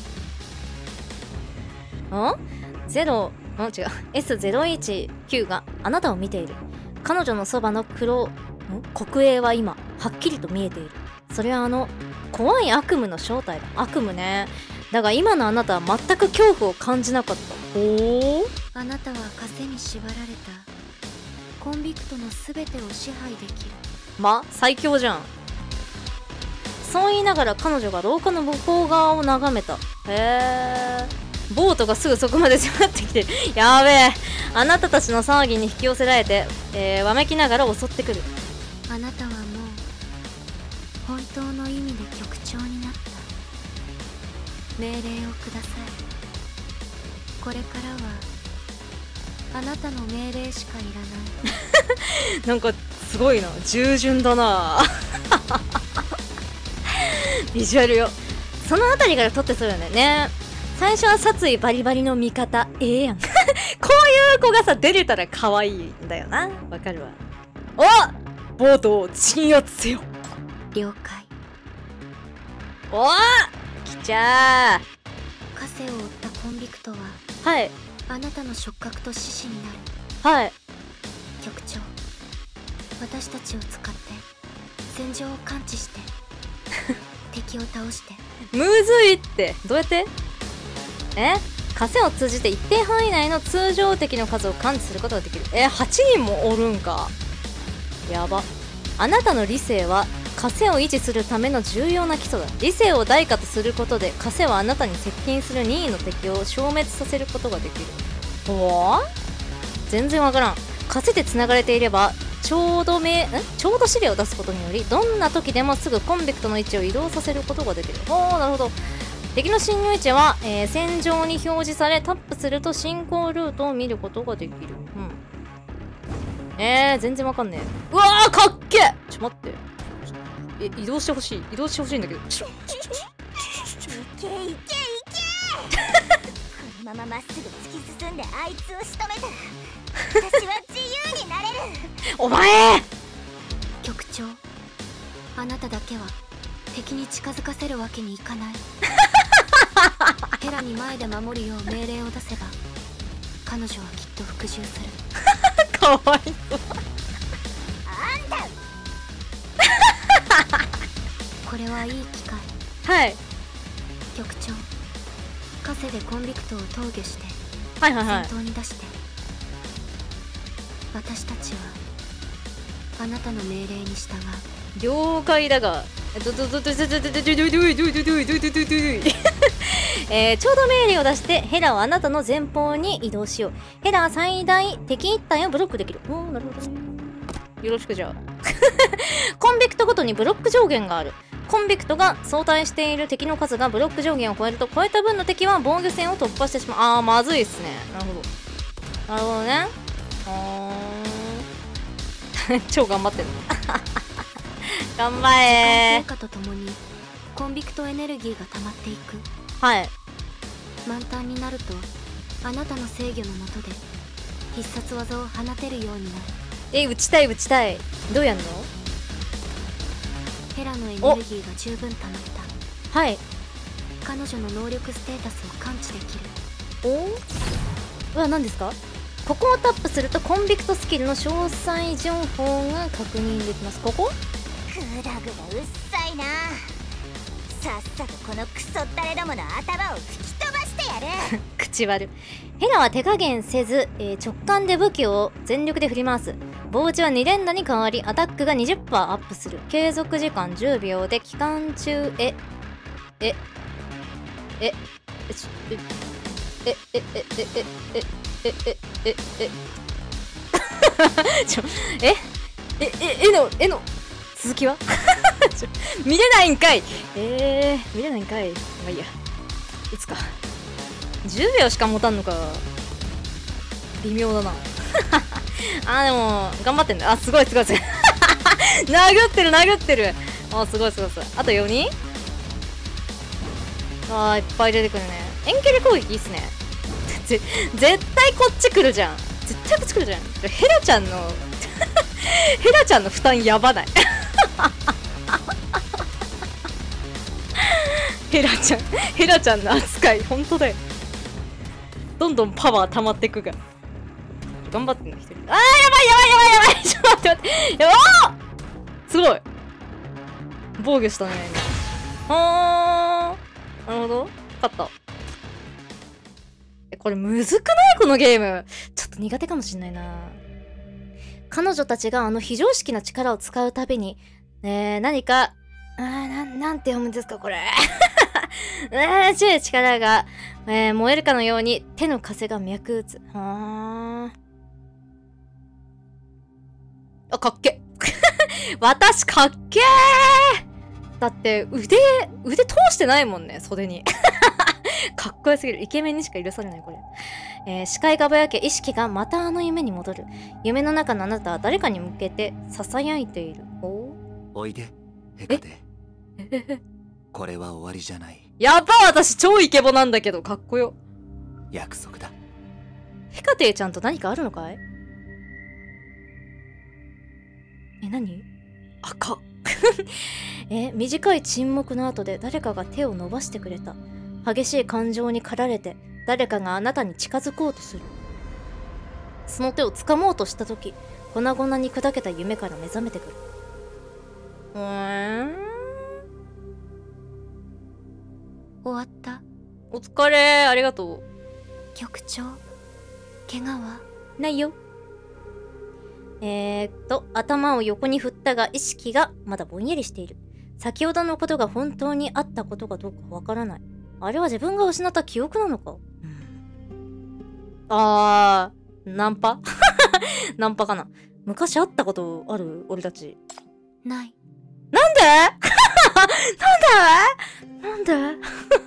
理。 ん？ゼロ、ん違う エスゼロいちきゅう があなたを見ている。彼女のそばの黒黒影は今はっきりと見えている。それはあの怖い悪夢の正体だ。悪夢ね。だが今のあなたは全く恐怖を感じなかった。おお、 あなたは枷に縛られたコンビクトの全てを支配できる。 ま、最強じゃん。そう言いながら彼女が廊下の向こう側を眺めた。へー、ボートがすぐそこまで迫ってきてる。やべえ、あなたたちの騒ぎに引き寄せられて、えー、わめきながら襲ってくる。 あなたはもう本当の意味で局長になった。命令をください。これからはあなたの命令しかいらない。 なんかすごいな、従順だな。ビジュアルよ。そのあたりから撮ってそうよね。ね、最初は殺意バリバリの味方、ええやん。こういう子がさ出れたら可愛いんだよな。わかるわ。お、ボートを鎮圧せよ。 了解。 おー、来ちゃー。 枷を負ったコンビクトは、 はい、 あなたの触覚と獅子になる。 はい。 局長、私たちを使って戦場を感知して敵を倒して。 むずいって。どうやって？え、枷を通じて一定範囲内の通常敵の数を感知することができる。え、はちにんもおるんか。やば。あなたの理性は枷を維持するための重要な基礎だ。理性を代価とすることで枷はあなたに接近する任意の敵を消滅させることができる。おー、全然わからん。枷でつながれていればちょうどめんちょうど指令を出すことにより、どんな時でもすぐコンビクトの位置を移動させることができる。おー、なるほど。敵の侵入位置は、えー、戦場に表示され、タップすると進行ルートを見ることができる。うん。えー、全然わかんねえ。うわー、かっけえ。ちょ、待って。え、移動してほしい。移動してほしいんだけど。ちょ、ちょ、ちょ、ちょ、ちょ、 いけいけいけ。このまままっすぐ突き進んであいつを仕留めたら、私は自由になれる。 お前。 局長、あなただけは敵に近づかせるわけにいかない。ヘラに前で守るよう命令を出せば、彼女はきっと服従する。 かわいそう。 あんたこれはいい機会。 はい。 局長、カセでコンビクトを投下してはいはいはい戦闘に出して、私たちはあなたの命令に従う。 了解だが、ドドドドドドドドドドドドドドドドえー、ちょうど命令を出してヘラはあなたの前方に移動しよう。ヘラは最大敵一体をブロックできる。おー、なるほどね。よろしくじゃあ。コンビクトごとにブロック上限がある。コンビクトが相対している敵の数がブロック上限を超えると、超えた分の敵は防御線を突破してしまう。あー、まずいっすね。なるほど。なるほどね。あー超頑張ってる。頑張れー。 時間経過とともにコンビクトエネルギーが溜まっていく。 はい。 満タンになるとあなたの制御のもとで必殺技を放てるようになる。 え、打ちたい打ちたい。どうやんの？ ヘラのエネルギーが十分溜まった。 はい。 彼女の能力ステータスを感知できる。 おうわ、何ですか？ここをタップするとコンビクトスキルの詳細情報が確認できます。ここ？ グダグダうっさいな。さっさとこのクソったれどもの頭を吹き飛ばしてやる。 口悪。ヘラは手加減せず、えー、直感で武器を全力で振り回す。棒打ちはに連打に変わりアタックが にじゅっパーセント アップする。継続時間じゅうびょうで期間中えええええええええええええええちょええええのえの続きはちょ見れないんかい。えー、見れないんかい。まあいいや、いつかじゅうびょうしか持たんのか。微妙だな。あーでも頑張ってんだ。あ、すごいすごいすごい。殴ってる殴ってる。あ、すごいすごいすごい。あとよにん。あー、いっぱい出てくるね。遠距離攻撃いいっすね。ぜ絶対こっち来るじゃん。絶対こっち来るじゃん。ヘラちゃんのヘラちゃんの負担やばない。ヘラちゃんヘラちゃんの扱いほんとだよ。どんどんパワー溜まってくが。頑張ってんの一人。あー、やばいやばいやばいやばい。ちょっと待って待って。やばー、すごい防御したね今。はー、なるほど、勝った。え、これむずくない？このゲームちょっと苦手かもしんないな。彼女たちがあの非常識な力を使うたびに、えー、何か、あー、なん、なんて読むんですかこれ。えー、強い力が、えー、燃えるかのように手の風が脈打つ。はー。あ、かっけ。私かっけー。だって腕、腕通してないもんね、袖に。かっこよすぎる。イケメンにしか許されない、これ。えー、視界がぼやけ、意識がまたあの夢に戻る。夢の中のあなたは誰かに向けて囁いている。おおいで、ヘカテ。これは終わりじゃない。 やば、私超イケボなんだけど、かっこよ。 約束だ。 ヘカテイちゃんと何かあるのかい？え、何？赤。え、短い沈黙の後で誰かが手を伸ばしてくれた。激しい感情に駆られて誰かがあなたに近づこうとする。その手を掴もうとした時、粉々に砕けた夢から目覚めてくる。うーん、 終わった。 お疲れ、ありがとう。 局長、怪我はないよ。えーっと、頭を横に振ったが意識がまだぼんやりしている。先ほどのことが本当にあったことかどうかわからない。あれは自分が失った記憶なのか？うん、あー、ナンパナンパかな。昔会ったことある？俺たち。 ない。 なんでなんでなんで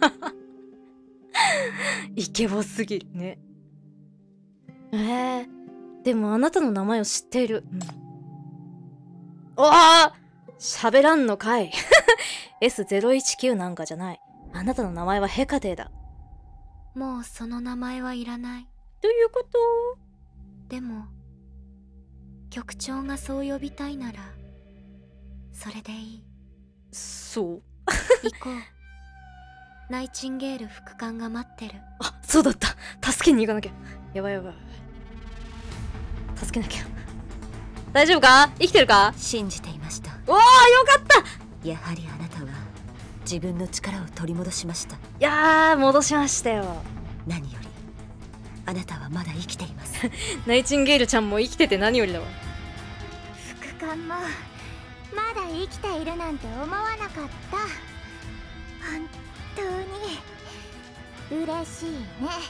イケボすぎるね。えー、でもあなたの名前を知っている。うん、おー、喋らんのかい。エスゼロいちきゅう なんかじゃない。あなたの名前はヘカテイだ。 もうその名前はいらない。 どういうこと？ でも局長がそう呼びたいならそれでいい。 そう行こう。ナイチンゲール副官が待ってる。 あ、そうだった。助けに行かなきゃ。やばいやばい。助けなきゃ。大丈夫か？生きてるか？ 信じていました。 おー、よかった。 やはりあなたは自分の力を取り戻しました。 いやー戻しましたよ。 何よりあなたはまだ生きています。 ナイチンゲールちゃんも生きてて何よりだわ。 副官もまだ生きているなんて思わなかった。本当に嬉しいね。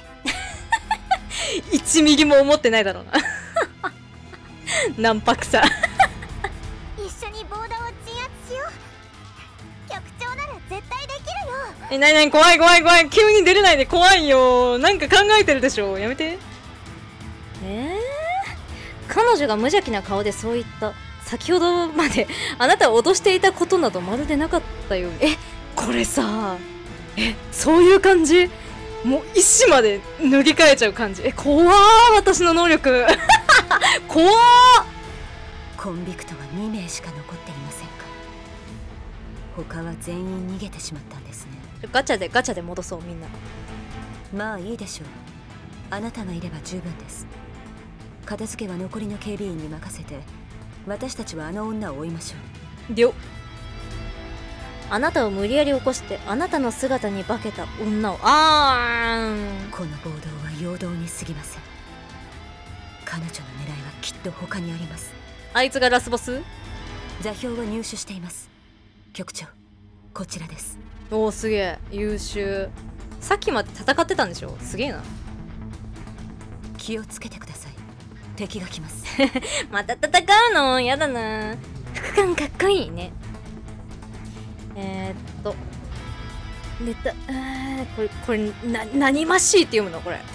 いちミリも思ってないだろうな。ナンパクさ。 一緒にボーダーを鎮圧しよう。局長なら絶対できるよ。 え、なになに、怖い怖い怖い。急に出れないで怖いよ。なんか考えてるでしょ。やめて。えー、彼女が無邪気な顔でそう言った。先ほどまであなたを脅していたことなどまるでなかったよ。え、これさ、え、そういう感じ？もう意志まで塗り替えちゃう感じ。え、怖ー、私の能力。怖ー。 コンビクトはにめいしか残っていませんか。他は全員逃げてしまったんですね。 ガチャでガチャで戻そう、みんな。 まあいいでしょう。あなたがいれば十分です。片付けは残りの警備員に任せて、私たちはあの女を追いましょう。りょあなたを無理やり起こしてあなたの姿に化けた女を。あーん、 この暴動は陽動に過ぎません。彼女の狙いはきっと他にあります。 あいつがラスボス？ 座標は入手しています。局長、こちらです。 おお、すげえ優秀。さっきまで戦ってたんでしょ。すげえな。 気をつけてください。敵が来ます。 また戦うの？やだな。副官かっこいいね。えー、っとネタ、あこれこれな何ましいって読むのこれ。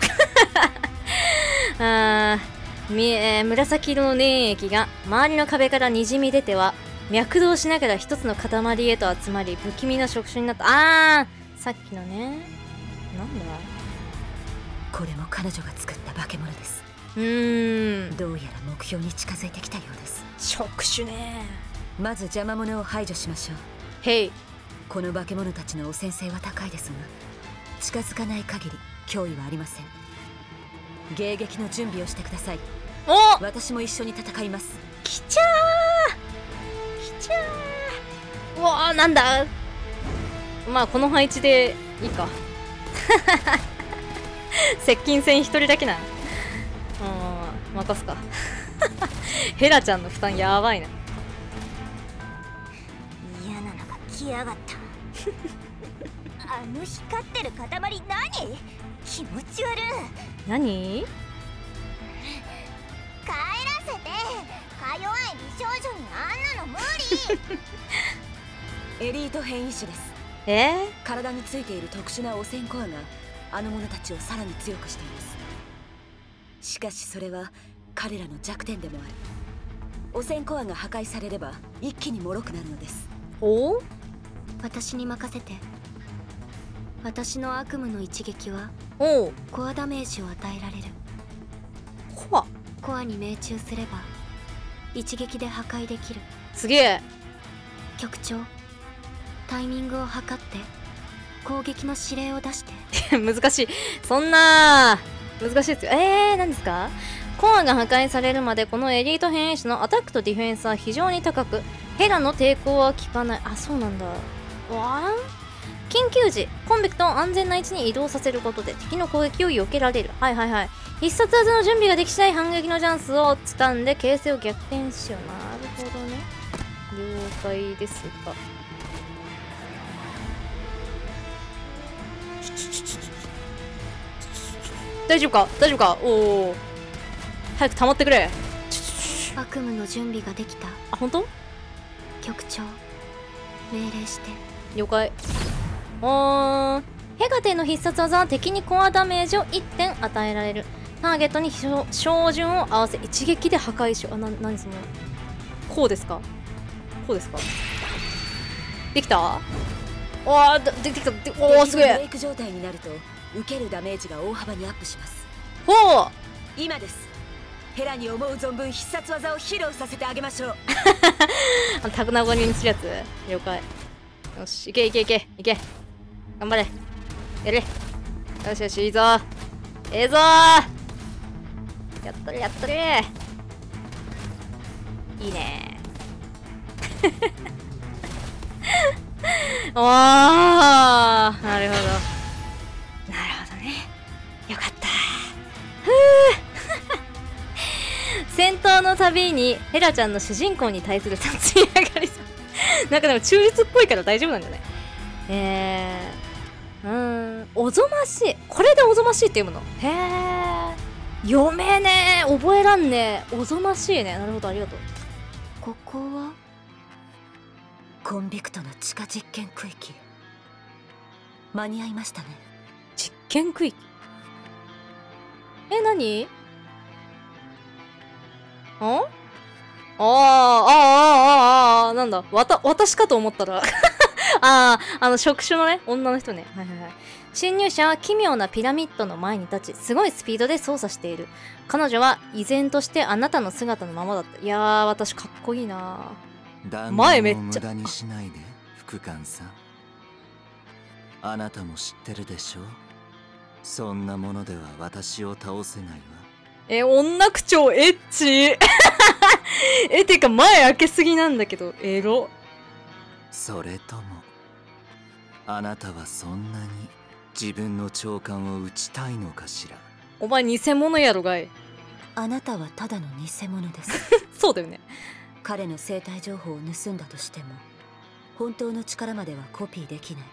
あーみ、えー、紫色の粘液が周りの壁からにじみ出ては脈動しながら一つの塊へと集まり不気味な触手になった。あー、さっきのね。なんだこれも彼女が作った化け物です。 うーん、 どうやら目標に近づいてきたようです。 触手ね。 まず邪魔者を排除しましょう。 へい。 この化け物たちの汚染性は高いですが、近づかない限り脅威はありません。迎撃の準備をしてください。 お、 私も一緒に戦います。 きちゃーきちゃー。うわー、なんだ。まあこの配置でいいか。接近戦一人だけな。うん、任すか。ヘラちゃんの負担やばいな。 嫌なのが来やがった。あの光ってる塊何？気持ち悪い。 何？ 帰らせて。か弱い美少女にあんなの無理。 エリート変異種です。 えー、 体についている特殊な汚染コアがあの者たちをさらに強くしています。しかしそれは彼らの弱点でもある。汚染コアが破壊されれば一気に脆くなるのです。 おお、 私に任せて。私の悪夢の一撃はおコアダメージを与えられる。 コアコアに命中すれば一撃で破壊できる。 すげえ。 局長、タイミングを測って攻撃の指令を出して。 難しい。そんな難しいですよ。えー、何ですか？コアが破壊されるまでこのエリート変異種のアタックとディフェンスは非常に高く、ヘラの抵抗は効かない。あ、そうなんだ。わー、緊急時コンビクトを安全な位置に移動させることで敵の攻撃を避けられる。はいはいはい。必殺技の準備ができ次第反撃のチャンスを掴んで形勢を逆転しよう。なるほどね。了解ですが、大丈夫か大丈夫か。おお、早く溜まってくれ。 悪夢の準備ができた。 あ、本当？ 局長、命令して。 了解。おー、ヘガテの必殺技は敵にコアダメージをいってん与えられる。ターゲットに照準を合わせ一撃で破壊しよう。あ、な、なにその、こうですかこうですか。できた？おー、でできた。で、おー、すげえ。 ブレイク状態になると受けるダメージが大幅にアップします。 ほう、 今です。ヘラに思う存分必殺技を披露させてあげましょう。 あのタクナゴにするやつ。了解。よし、いけいけいけいけ。頑張れ。やれ。よしよし、いいぞ。ええぞー。やっとれやっとれ。いいね。 あー、なるほど。なるほどね。よかった。ふぅ戦闘のたびにヘラちゃんの主人公に対する殺意上がりそう。なんかでも中立っぽいから大丈夫なんじゃない？えー、うーん、おぞましい。これでおぞましいって読むの？へー。読めねえ。覚えらんねえ。おぞましいね。なるほど、ありがとう。ここはコンビクトの地下実験区域。間に合いましたね。 実験区域？え、何？ん？あーあーあーあーあーなんだ、わた、私かと思ったらああ、あの職種のね、女の人ね。はいはいはい。侵入者は奇妙なピラミッドの前に立ち、すごいスピードで操作している。彼女は依然としてあなたの姿のままだった。いやー、私かっこいいなー。前めっちゃ無駄にしないで、副官さん。あなたも知ってるでしょ。そんなものでは私を倒せないわ。 え、女口調エッチえ、てか前開けすぎなんだけど、エロ。 それともあなたはそんなに自分の長官を撃ちたいのかしら。 お前偽物やろがい。 あなたはただの偽物ですそうだよね。 彼の生体情報を盗んだとしても本当の力まではコピーできない。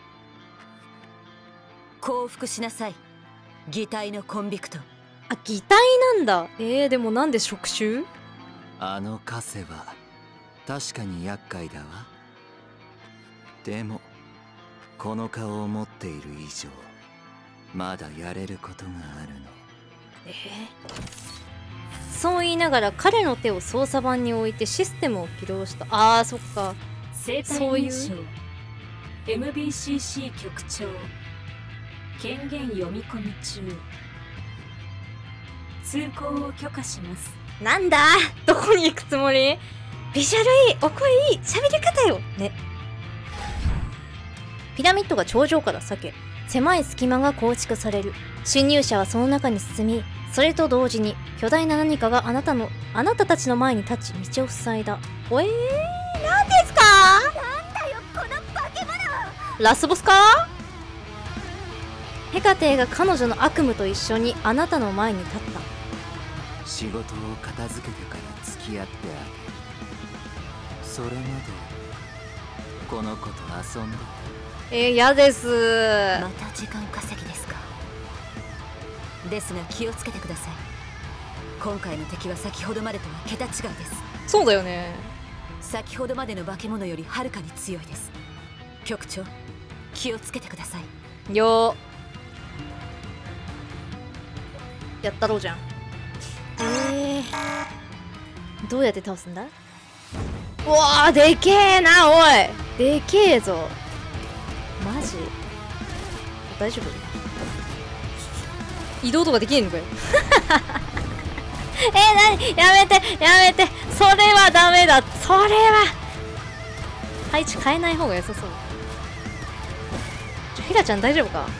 降伏しなさい、擬態のコンビクト。 あ、擬態なんだ。えー、でもなんで触手？ あのカセは確かに厄介だわ。でもこの顔を持っている以上まだやれることがあるの。 えー、そう言いながら彼の手を操作盤に置いてシステムを起動した。あー、そっか。 生体認証 エムビーシーシー 局長権限読み込み中。通行を許可します。 なんだ、どこに行くつもり？ビジュアルいい、お声いい、喋り方よね。ピラミッドが頂上から裂け、狭い隙間が構築される。侵入者はその中に進み、それと同時に巨大な何かがあなたのあなたたちの前に立ち道を塞いだ。おえー、何ですか？ なんだよこの化け物。 ラスボスか？ヘカテイが彼女の悪夢と一緒にあなたの前に立った。 仕事を片付けてから付き合ってあげる。それまでこの子と遊んで。 えー、嫌です。 また時間稼ぎですか。ですが気をつけてください。今回の敵は先ほどまでとは桁違いです。 そうだよね。 先ほどまでの化け物よりはるかに強いです。局長、気をつけてください。 よーやったろうじゃん。えー、どうやって倒すんだ？うわー、でけえな、おい、でけえぞ。マジ大丈夫？移動とかできんのかよえー、なに、やめてやめて、それはダメだ。それは配置変えない方が良さそう。ちょ、ひらちゃん大丈夫か？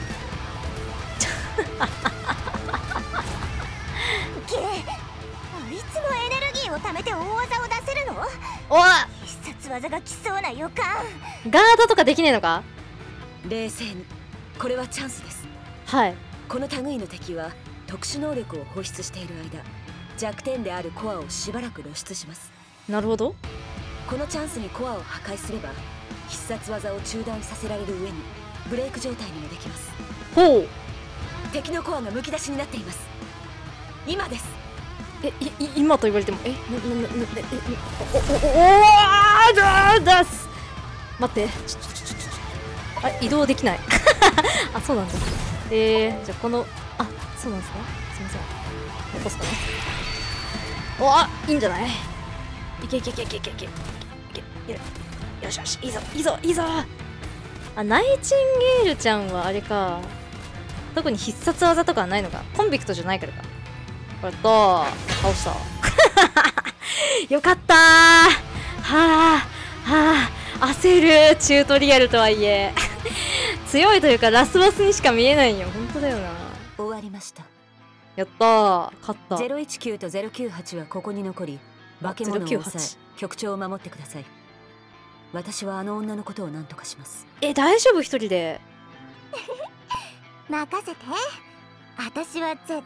いつもエネルギーを貯めて大技を出せるの？ おい、 必殺技が来そうな予感。 ガードとかできねえのか？ 冷静に、これはチャンスです。 はい。 この類の敵は特殊能力を放出している間、弱点であるコアをしばらく露出します。 なるほど。 このチャンスにコアを破壊すれば必殺技を中断させられる上にブレイク状態にもできます。 ほう。 敵のコアがむき出しになっています。今です。 え、い、い、今と言われても、え、な、な、な、な、え、お、お、お、おーだ、だす。待って、ちょ、ちょ、ちょ、ちょ、あ、移動できない。あ、そうなんだ。えー、じゃあこの、あ、そうなんですね。すいません。起こすかね。お、あ、いいんじゃない？いけいけいけいけいけいけいけ、よ、よしよし、いいぞいいぞいいぞ。あ、ナイチンゲールちゃんはあれか。特に必殺技とかはないのか。コンビクトじゃないからか。やったー、倒したよかったー。はあはあ、焦る。チュートリアルとはいえ強いというかラスボスにしか見えないよ。本当だよな。 終わりました。 やったー、勝った。 ゼロいちきゅうとゼロきゅうはちはここに残り、化け物を抑え局長を守ってください。 私はあの女のことを何とかします。 え、大丈夫一人で。 任せて。私は絶対。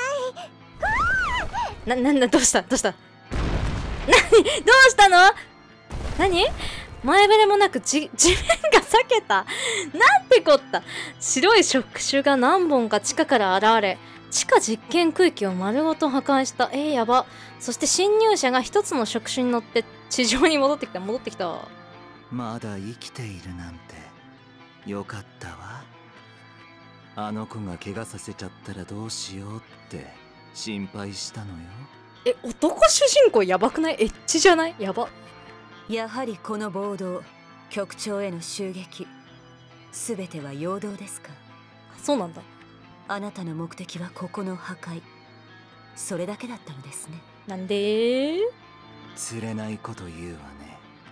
な、なんだ、どうしたどうした何どうしたの何前触れもなく地地面が裂けた。なんてこった。白い触手が何本か地下から現れ、地下実験区域を丸ごと破壊した。えー、やば。そして侵入者が一つの触手に乗って地上に戻ってきた。戻ってきた。 まだ生きているなんてよかったわ。あの子が怪我させちゃったらどうしようって心配したのよ。 え、男主人公やばくない？エッチじゃない？やば。 やはりこの暴動、局長への襲撃、すべては陽動ですか？ そうなんだ。 あなたの目的はここの破壊、それだけだったのですね。 なんで？ 釣れないこと言うわね。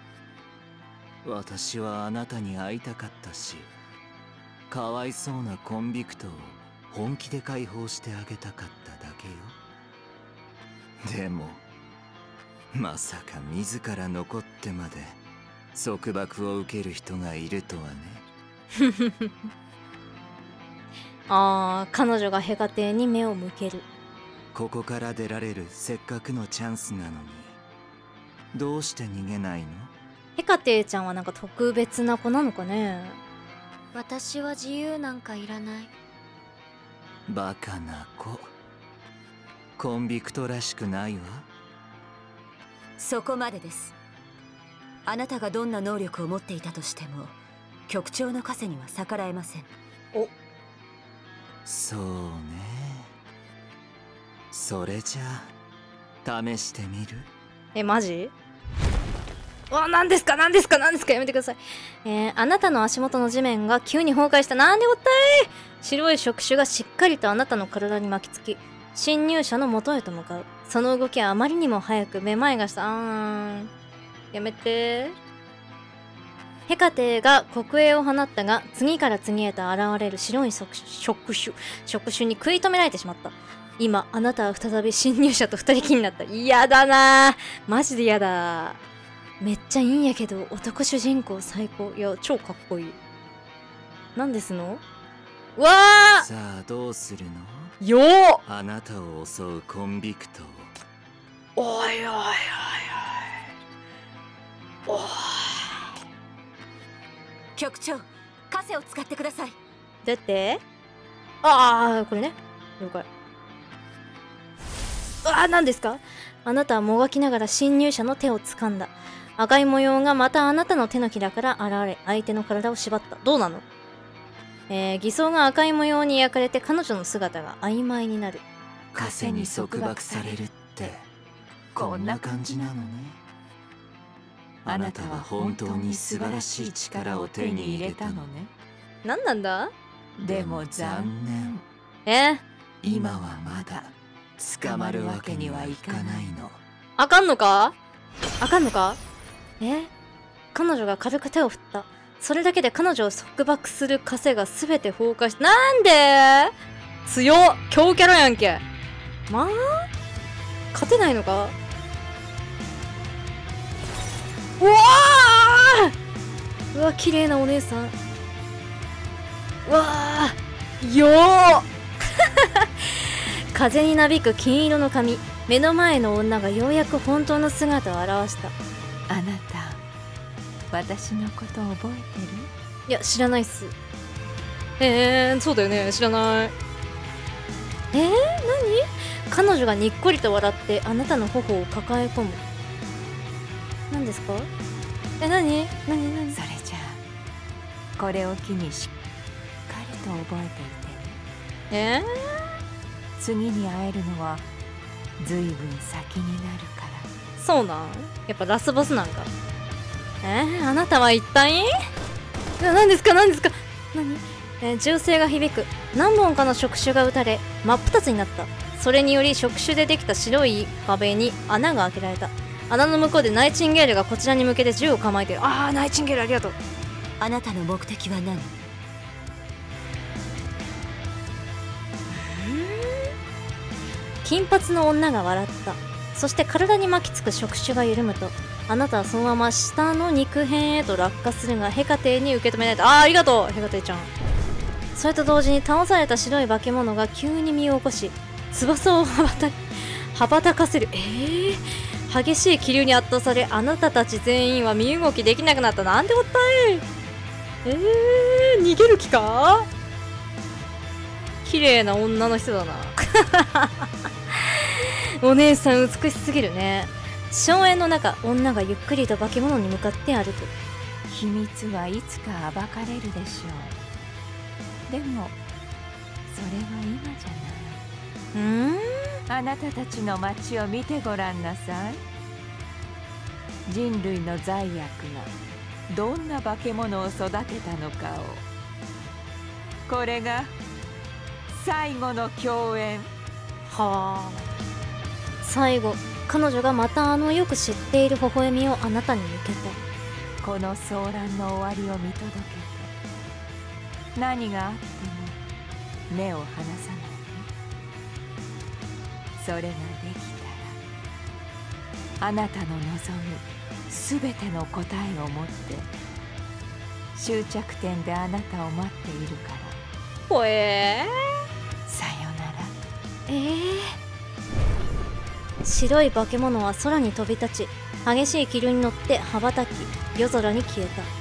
私はあなたに会いたかったし、かわいそうなコンビクトを本気で解放してあげたかっただけよ。でもまさか自ら残ってまで束縛を受ける人がいるとはね。 ああ、彼女がヘカテに目を向ける。 ここから出られるせっかくのチャンスなのに、どうして逃げないの？ ヘカテちゃんはなんか特別な子なのかね。 私は自由なんかいらない。 バカな子。コンビクトらしくないわ。 そこまでです。あなたがどんな能力を持っていたとしても局長の枷には逆らえません。 お、 そうね。それじゃあ試してみる？ え、マジ？わ、何ですか何ですか何ですか、やめてください。えー、あなたの足元の地面が急に崩壊した。なんでおったい。白い触手がしっかりとあなたの体に巻きつき、侵入者の元へと向かう。その動きはあまりにも速く、めまいがした。あーん、やめて。ヘカテが黒影を放ったが、次から次へと現れる白い触手触手に食い止められてしまった。今あなたは再び侵入者と二人きりになった。嫌だなー、マジで嫌だ。めっちゃいいんやけど、男主人公最高。いや、超かっこいい。なんですの？うわー、 さあどうするの？ よー、 あなたを襲うコンビクトを。おいおいおいおい。おい。 局長、枷を使ってください。 どうやって？ああ、これね。了解。うわあ、何ですか？あなたはもがきながら侵入者の手を掴んだ。赤い模様がまたあなたの手のひらから現れ、相手の体を縛った。どうなの？えー、偽装が赤い模様に焼かれて彼女の姿が曖昧になる。 枷に束縛されるってこんな感じなのね。あなたは本当に素晴らしい力を手に入れたのね。 何なんだ？ でも残念。 えー、 今はまだ捕まるわけにはいかないの。 あかんのか？あかんのか？え？彼女が軽く手を振った。それだけで彼女を束縛する枷が全て崩壊し、なんで？強っ、強キャラやんけ。まあ勝てないのか？うわー、うわ、綺麗なお姉さん。うわー、よー風になびく金色の髪。目の前の女がようやく本当の姿を現した。 あなた、私のこと覚えてる？ いや、知らないっす。えー、そうだよね、知らない。えー、何？彼女がにっこりと笑ってあなたの頬を抱え込む。何ですか？え、何？何？何？ それじゃあこれを機にしっかりと覚えていてえね。ー、次に会えるのはずいぶん先になるから。 そうなん？やっぱラスボスなんか。えー、あなたは一体？何ですか？何ですか？何？えー、銃声が響く。何本かの触手が撃たれ真っ二つになった。それにより触手でできた白い壁に穴が開けられた。穴の向こうでナイチンゲールがこちらに向けて銃を構えている。ああ、ナイチンゲールありがとう。 あなたの目的は何？ 金髪の女が笑った。そして体に巻きつく触手が緩むとあなたはそのまま下の肉片へと落下するがヘカテに受け止めないと。あーありがとうヘカテちゃん。それと同時に倒された白い化け物が急に身を起こし翼を羽ばた羽ばたかせる。えー、激しい気流に圧倒されあなたたち全員は身動きできなくなった。なんてこったい。えー、逃げる気か。綺麗な女の人だなお姉さん美しすぎるね。荘園の中、女がゆっくりと化け物に向かって歩く。 秘密はいつか暴かれるでしょう。でもそれは今じゃない。 うんあなたたちの町を見てごらんなさい。人類の罪悪がどんな化け物を育てたのかを。これが最後の共演。 はあ。最後彼女がまたあのよく知っている微笑みをあなたに向けた。 この騒乱の終わりを見届けて何があっても目を離さない。それができたらあなたの望むすべての答えを持って終着点であなたを待っているから。 ほえー、さよなら。 えー、白い化け物は空に飛び立ち激しい気流に乗って羽ばたき夜空に消えた。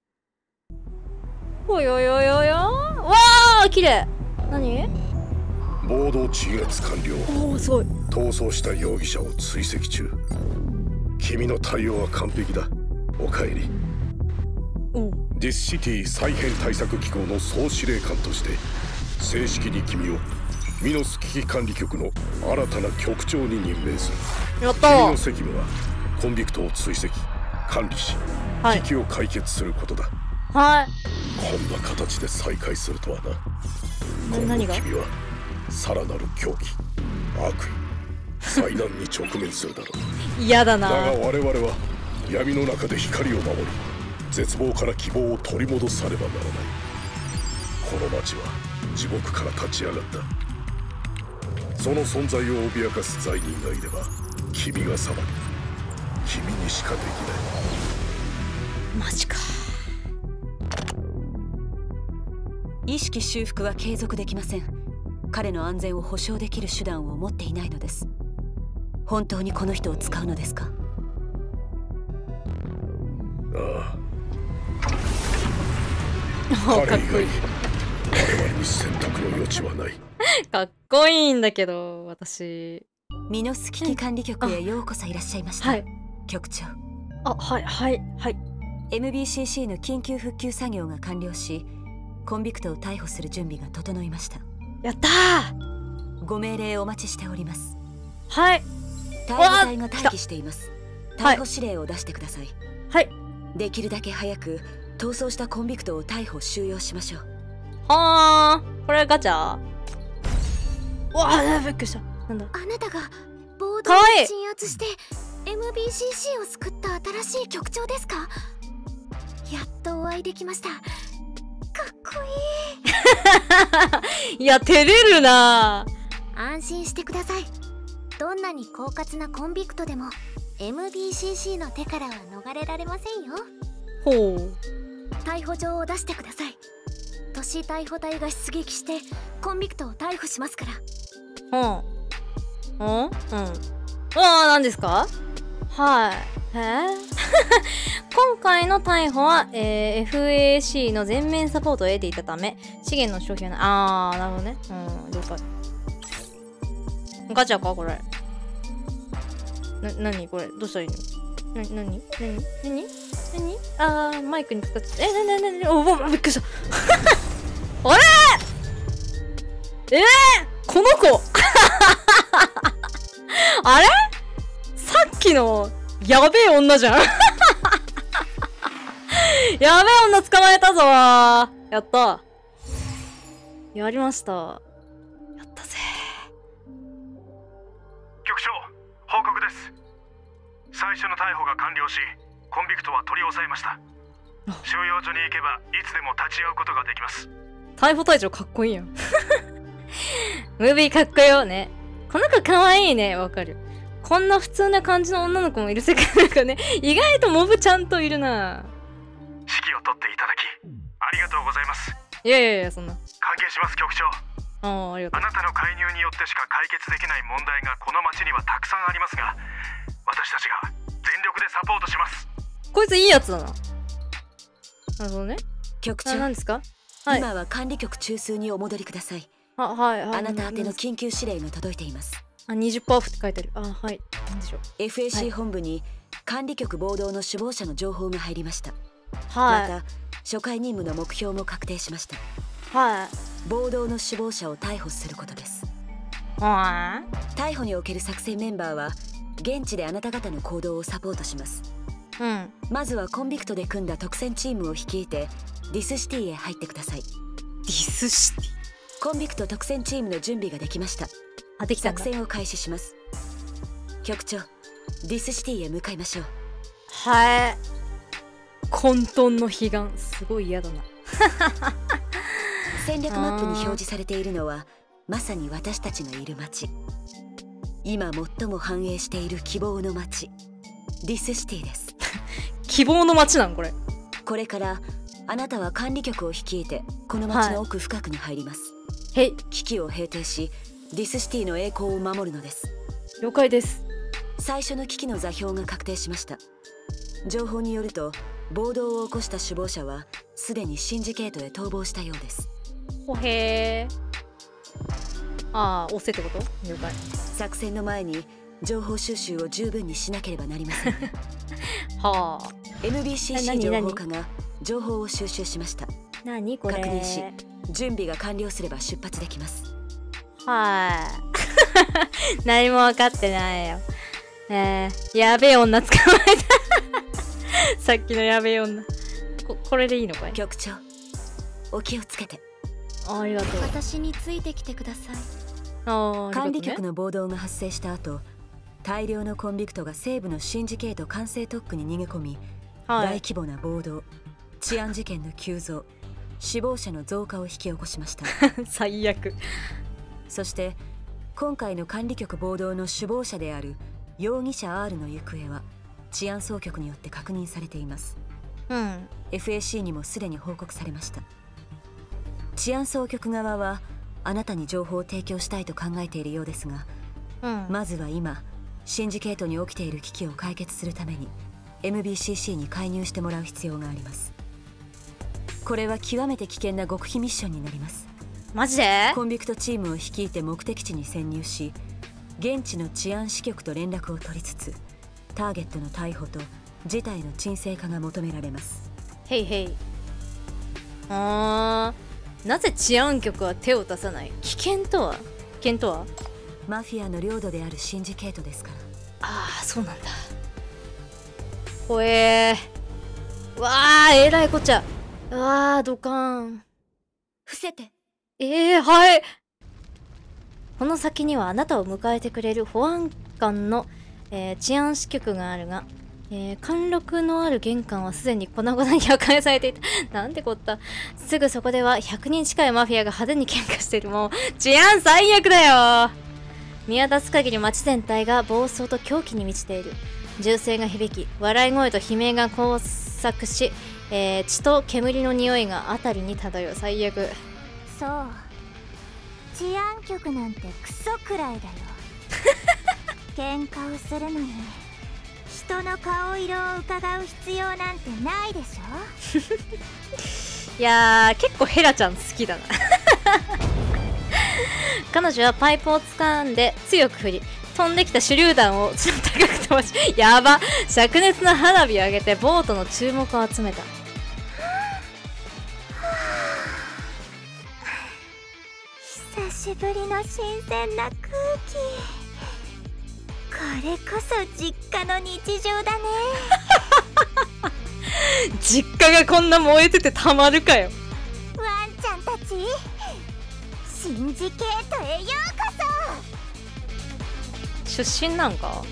およよよよわー綺麗。何暴動鎮圧完了。 おおすごい。 逃走した容疑者を追跡中。君の対応は完璧だ。おかえり。ディスシティ再編対策機構の総司令官として正式に君をミノス危機管理局の新たな局長に任命する。 やった君の責務はコンビクトを追跡管理し、 はい、 危機を解決することだ。 はい。 こんな形で再会するとはな。 何が？ 君はさらなる狂気、悪意、災難に直面するだろう。 嫌だな。 だが我々は闇の中で光を守り絶望から希望を取り戻さねばならない。この町は地獄から立ち上がった。その存在を脅かす罪人がいれば君が裁き、君にしかできない。 マジか。 意識修復は継続できません。彼の安全を保証できる手段を持っていないのです。本当にこの人を使うのですか？ ああ。彼以外我々に選択の余地はない。 かっこいいんだけど私。 ミノス危機管理局へようこそいらっしゃいました。はい、局長。 あ、はいはいはい。 エムビーシーシー の緊急復旧作業が完了し、コンビクトを逮捕する準備が整いました。 やったー。ご命令お待ちしております。 はい。 逮捕隊が待機しています。逮捕指令を出してください。 はい。 できるだけ早く逃走したコンビクトを逮捕収容しましょう。 はー。これガチャ。わあ、びっくりした。なんだ。 あなたが暴動を鎮圧して エムビーシーシー を救った新しい局長ですか？やっとお会いできました。かっこいい。いや照れるな。 安心してください。どんなに狡猾なコンビクトでも エムビーシーシー の手からは逃れられませんよ。 ほう。 逮捕状を出してください。都市逮捕隊が出撃してコンビクトを逮捕しますから。 うん。うんうん。ああ、何ですか？はい。えー、今回の逮捕は、えー、エフエーシー の全面サポートを得ていたため、資源の消費はない。あー、なるほどね。うん、了解。ガチャかこれ。な、なにこれどうしたらいいの？な、なになになになにあー、マイクに使っちゃった。え、なになになにお、びっくりした。あれえー、この子あれさっきのやべえ女じゃんやべえ女捕まえたぞー。やった。やりました。やったぜ。 局長、報告です。最初の逮捕が完了し、コンビクトは取り押さえました。収容所に行けばいつでも立ち会うことができます。 逮捕隊長かっこいいやんムービーかっこよね。この子かわいいね。わかる。 こんな普通な感じの女の子もいる世界なんかね。意外とモブちゃんといるな。 指揮を取っていただきありがとうございます。 いやいやいや、そんな。 関係します局長。 ああ、ありがとう。 あなたの介入によってしか解決できない問題がこの町にはたくさんありますが、私たちが全力でサポートします。 こいついいやつだな。なるほどね。 局長、 何ですか？はい、 今は管理局中枢にお戻りください。 あ、はい、はい。 あなた宛ての緊急指令が届いています。 あ、にじゅっパーセントオフって書いてある。あ、はい。何でしょう。 エフエーシー 本部に管理局暴動の首謀者の情報が入りました。 はい。 また初回任務の目標も確定しました。 はい。 暴動の首謀者を逮捕することです。 はい。逮捕における作戦メンバーは現地であなた方の行動をサポートします。 うん。 まずはコンビクトで組んだ特戦チームを率いてディスシティへ入ってください。 ディスシティ。 コンビクト特戦チームの準備ができました。 あ、できたんだ。 作戦を開始します。局長、ディスシティへ向かいましょう。 はい。混沌の彼岸、すごい嫌だな。 戦略マップに表示されているのはまさに私たちのいる町、今最も繁栄している希望の町、ディスシティです。 希望の町なんこれ。 これからあなたは管理局を率いてこの町の奥深くに入ります。 はい、 危機を平定しディスシティの栄光を守るのです。 了解です。 最初の危機の座標が確定しました。情報によると暴動を起こした首謀者はすでにシンジケートへ逃亡したようです。 ほへー。ああ、押せってこと？了解。 作戦の前に情報収集を十分にしなければなりません。 はあ。 エムビーシーシー 情報課が情報を収集しました。 何これ？ 確認し準備が完了すれば出発できます。 はい。何も分かってないよ。えー、やべえ女捕まえた。さっきのやべえ女。こ、これでいいのかい？ 局長、お気をつけて。 ありがとう。 私についてきてください。 あ、ね、 管理局の暴動が発生した後、大量のコンビクトが西部のシンジケート管制特区に逃げ込み、はい、大規模な暴動、治安事件の急増、死亡者の増加を引き起こしました。 最悪。 そして今回の管理局暴動の首謀者である容疑者 R の行方は治安総局によって確認されています。 うん、 エフエーシー にもすでに報告されました。治安総局側はあなたに情報を提供したいと考えているようですが、 うん、 まずは今シンジケートに起きている危機を解決するために エムビーシーシー に介入してもらう必要があります。これは極めて危険な極秘ミッションになります。 マジで？ コンビクトチームを率いて目的地に潜入し、現地の治安支局と連絡を取りつつターゲットの逮捕と事態の沈静化が求められます。 へいへい。あー、なぜ治安局は手を出さない？危険とは？危険とは？ マフィアの領土であるシンジケートですから。 ああ、そうなんだ。ほえー。わー、えらいこっちゃ。うわー、ドカーン。 伏せて。 えー、はい。この先にはあなたを迎えてくれる保安官の、えー、治安支局があるが、えー、貫禄のある玄関はすでに粉々に破壊されていた。なんてこった。すぐそこではひゃくにん近いマフィアが派手に喧嘩している。もう治安最悪だよ。見渡す限り街全体が暴走と狂気に満ちている。銃声が響き、笑い声と悲鳴が交錯し、えー、血と煙の匂いが辺りに漂う。最悪。 そう、治安局なんてクソくらいだよ。喧嘩をするのに人の顔色を伺う必要なんてないでしょ。いやー、結構ヘラちゃん好きだな。彼女はパイプを掴んで強く振り、飛んできた手榴弾をちょっと高く飛ばし、やば、灼熱な花火を上げてボートの注目を集めた。 久しぶりの新鮮な空気。これこそ実家の日常だね。 実家がこんな燃えててたまるかよ。 ワンちゃんたち、シンジケートへようこそ。出身なんか？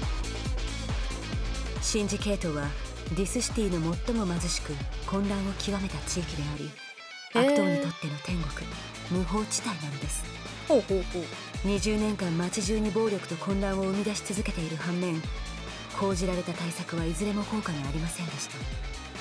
シンジケートはディスシティの最も貧しく混乱を極めた地域であり、悪党にとっての天国、無法地帯なのです。 ほうほうほう。 にじゅうねんかん街中に暴力と混乱を生み出し続けている反面、講じられた対策はいずれも効果がありませんでした。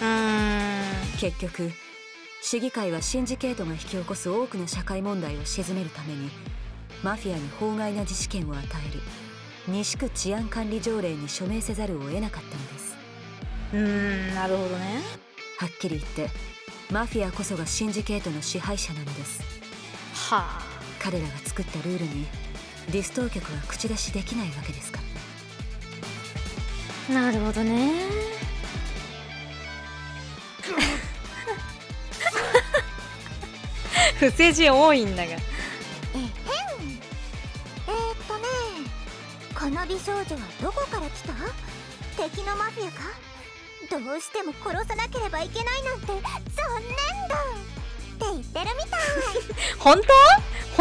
うーん結局市議会はシンジケートが引き起こす多くの社会問題を鎮めるためにマフィアに法外な自治権を与える西区治安管理条例に署名せざるを得なかったのです。 うーんなるほどね。 はっきり言ってマフィアこそがシンジケートの支配者なのです。 はあ。 彼らが作ったルールにディス当局は口出しできないわけですから。 なるほどね。不正字多いんだが。 えへん。えー、っとね、この美少女はどこから来た？敵のマフィアか？どうしても殺さなければいけないなんて残念だって言ってるみたい。 本当？本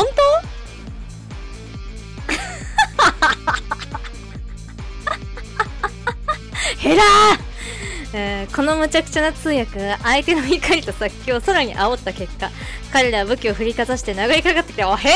当？ヘラー、えー、この無茶苦茶な通訳が相手の怒りと殺気をさらに煽った結果、彼らは武器を振りかざして殴りかかってきた。おヘラ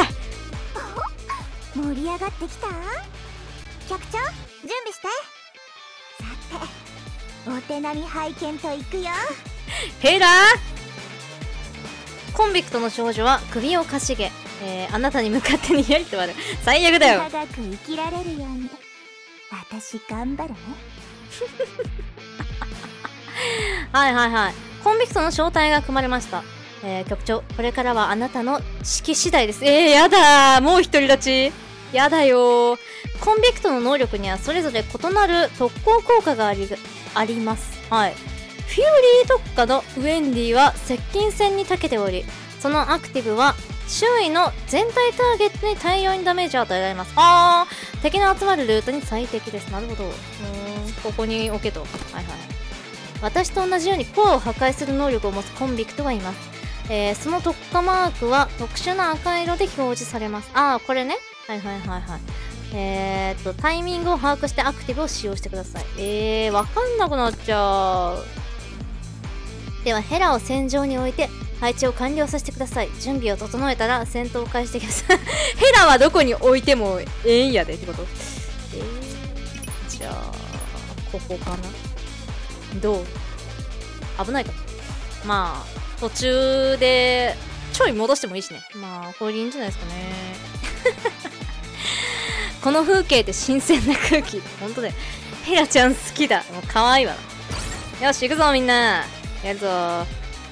ー盛り上がってきた？局長準備して。さてお手並み拝見といくよ。 ヘラー、コンビクトの少女は首をかしげ、えー、あなたに向かって逃げると割る。最悪だよ。 長く生きられるように私頑張るね。 はいはいはい。コンビクトの正体が組まれました。えー、局長、これからはあなたの指揮次第です。えー、やだー、もう独り立ちやだよー。コンビクトの能力にはそれぞれ異なる特攻効果がありあります。はい。フューリー特化のウェンディは接近戦に長けており、そのアクティブは周囲の全体ターゲットに大量にダメージを与えられます。あー、敵の集まるルートに最適です。なるほど。うーん、ここに置けと。はいはい。私と同じようにコアを破壊する能力を持つコンビクトがいます。えー、その特化マークは特殊な赤色で表示されます。あー、これね。はいはいはいはい。えーっと、タイミングを把握してアクティブを使用してください。えー、わかんなくなっちゃう。では、ヘラを戦場に置いて、配置を完了させてください。準備を整えたら戦闘を開始してください。ヘラはどこに置いてもええんやでってこと？えー、じゃあ、ここかな？どう？危ないか。まあ、途中で、ちょい戻してもいいしね。まあ、これでいいんじゃないですかね。この風景って新鮮な空気。ほんとね。ヘラちゃん好きだ。もう可愛いわな。よし、行くぞみんな。やるぞー。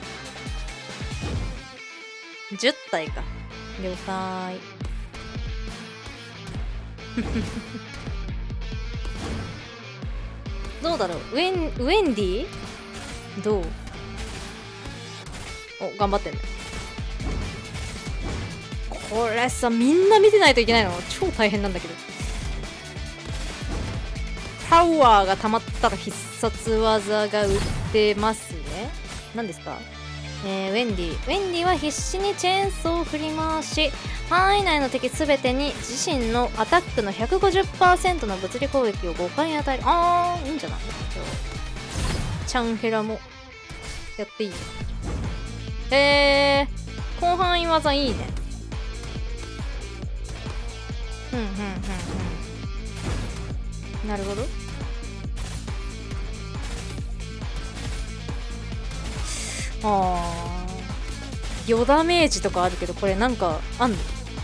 じゅったいか。了解。どうだろう、ウェン、ウェンディどう？お、頑張ってんね。これさ、みんな見てないといけないの超大変なんだけど。パワーが溜まったら必殺技が売ってますね。何ですか？えー、ウェンディ。ウェンディは必死にチェーンソーを振り回し、範囲内の敵すべてに自身のアタックの ひゃくごじゅっパーセント の物理攻撃をごかい与える。あー、いいんじゃない？チャンヘラもやっていい。えー、広範囲技いいね。ふんふんふんふん。なるほど。あー、よダメージとかあるけど、これなんかあんの？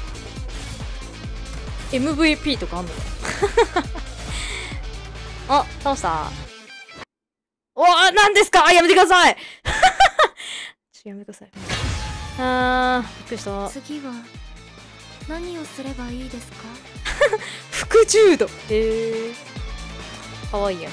エムブイピー とかあんの？あ、倒した。おー、なんですか？あ、やめてください。ちょっとやめてください。あー、びっくりした。 次は何をすればいいですか？ 副柔道。へえー、かわいいやん。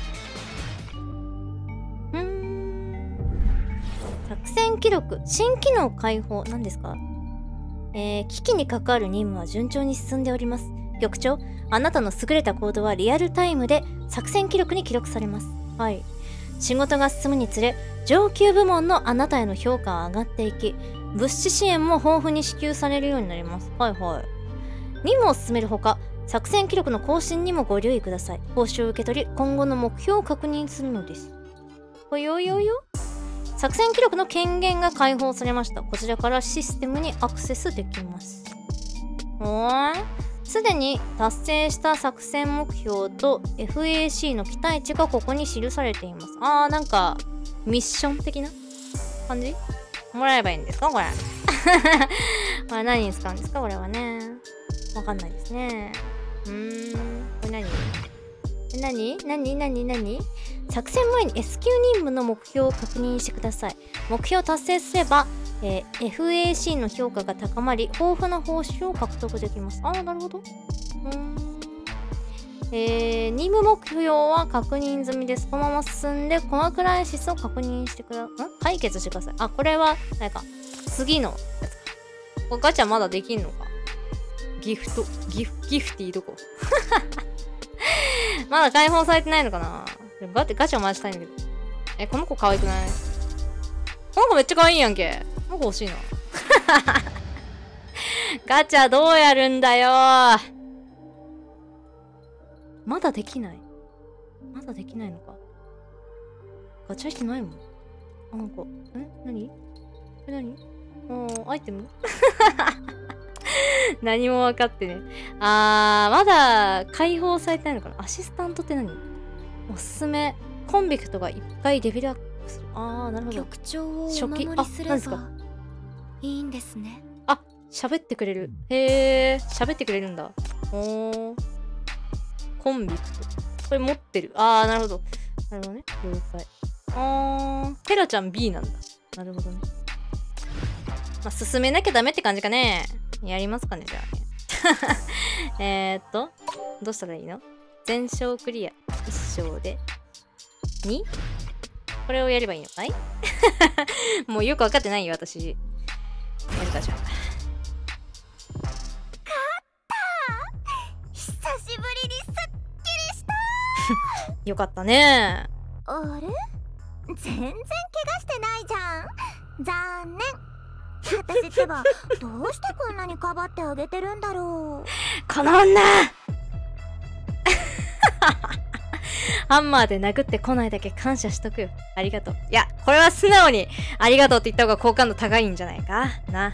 作戦記録、新機能開放。何ですか？えー、危機に関わる任務は順調に進んでおります。局長、あなたの優れた行動はリアルタイムで作戦記録に記録されます。はい。仕事が進むにつれ、上級部門のあなたへの評価は上がっていき、物資支援も豊富に支給されるようになります。はいはい。任務を進めるほか、作戦記録の更新にもご留意ください。報酬を受け取り、今後の目標を確認するのです。ほよよよ。作戦記録の権限が解放されました。こちらからシステムにアクセスできます。 おーい。すでに達成した作戦目標と エフエーシー の期待値がここに記されています。あー、なんか、ミッション的な感じもらえばいいんですかこれ。これ何に使うんですかこれはね。わかんないですね。うーん。これ何何何何何作戦前に エス 級任務の目標を確認してください。目標を達成すれば、えー、エフエーシー の評価が高まり、豊富な報酬を獲得できます。ああ、なるほど。うーん。えー、任務目標は確認済みです。このまま進んで、このクライシスを確認してくだ、ん解決してください。あ、これは、なんか、次のやつか。これガチャまだできんのか。ギフト、ギフ、ギフティーどこまだ解放されてないのかな。ガチャ、ガチャを回したいんだけど。え、この子可愛くない？この子めっちゃ可愛いやんけ。この子欲しいな。ガチャどうやるんだよー。まだできない。まだできないのか。ガチャしてないもん。あ、なんか、え何これ何おー、アイテム何も分かってね。あー、まだ解放されてないのかな。アシスタントって何？おすすめ。コンビクトがいっかいデビルアップする。あー、なるほど。 局長をお守りすればいいんですね。 あ、喋ってくれる。へー、喋ってくれるんだ。おー。コンビクト。これ持ってる。あー、なるほど。なるほどね。了解。あー、ヘラちゃん ビー なんだ。なるほどね。まあ、進めなきゃダメって感じかね。やりますかね、じゃあね。えーっと、どうしたらいいの？全勝クリア。いっ勝で。に？ これをやればいいのかい？もうよくわかってないよ、私。やるか、じゃあ。 勝った久しぶりにすっきりしたよかったね。 あれ全然怪我してないじゃん。残念。私ってばどうしてこんなにかばってあげてるんだろう。 この女ハンマーで殴ってこないだけ感謝しとくよ。ありがとう。いや、これは素直にありがとうって言った方が好感度高いんじゃないかな。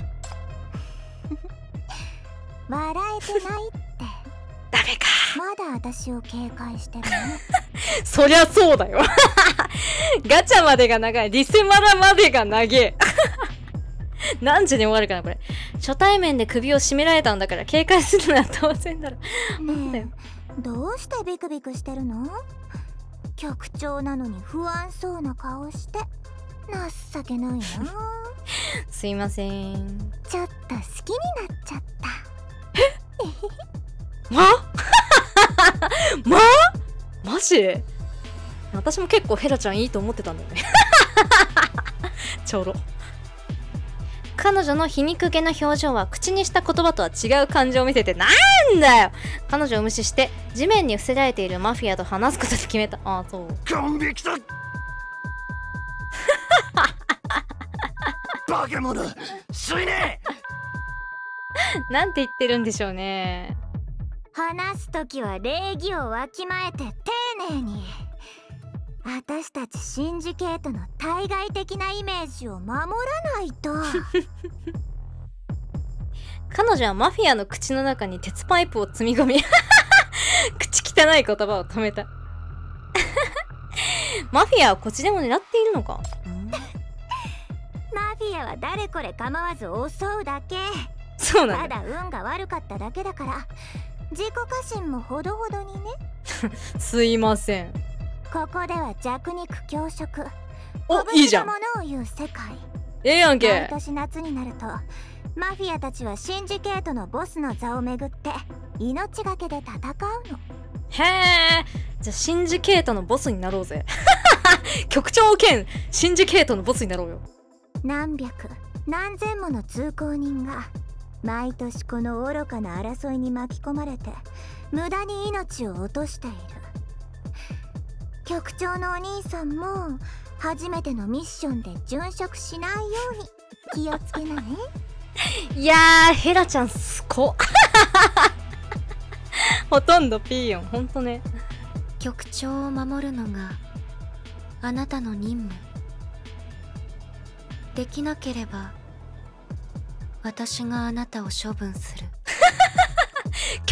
笑えてないって。 ダメか。 まだ私を警戒してるの？ そりゃそうだよ。ガチャまでが長い。リセマラまでが長え。何時に終わるかなこれ。初対面で首を絞められたんだから警戒するのは当然だろ。 ねえ、どうしてビクビクしてるの？局長なのに不安そうな顔して情けないな。 すいません。 ちょっと好きになっちゃった。 ままマジ？私も結構ヘラちゃんいいと思ってたんだよね。ちょろ。彼女の皮肉げな表情は口にした言葉とは違う感情を見せて、なんだよ。彼女を無視して地面に伏せられているマフィアと話すことで決めた。ああ、そう。 コンビクトバカ者死ね。 なんて言ってるんでしょうね。 話すときは礼儀をわきまえて丁寧に。私たちシンジケートの対外的なイメージを守らないと。 彼女はマフィアの口の中に鉄パイプを積み込み口汚い言葉を止めた。マフィアはこっちでも狙っているのか。 マフィアは誰これ構わず襲うだけ。 そうなんだ。 ただ運が悪かっただけだから自己過信もほどほどにね。 すいません。 ここでは弱肉強食。 お、いいじゃん。 ものを言う世界。 ええやんけ。 毎年夏になるとマフィアたちはシンジケートのボスの座をめぐって命がけで戦うの。 へえ。じゃあシンジケートのボスになろうぜ。局長兼シンジケートのボスになろうよ。 何百何千もの通行人が毎年この愚かな争いに巻き込まれて無駄に命を落としている。局長のお兄さんも初めてのミッションで殉職しないように気をつけなね。 いやー、ヘラちゃんすごっ。ほとんどピーヨン、ほんとね。 局長を守るのがあなたの任務。できなければ私があなたを処分する。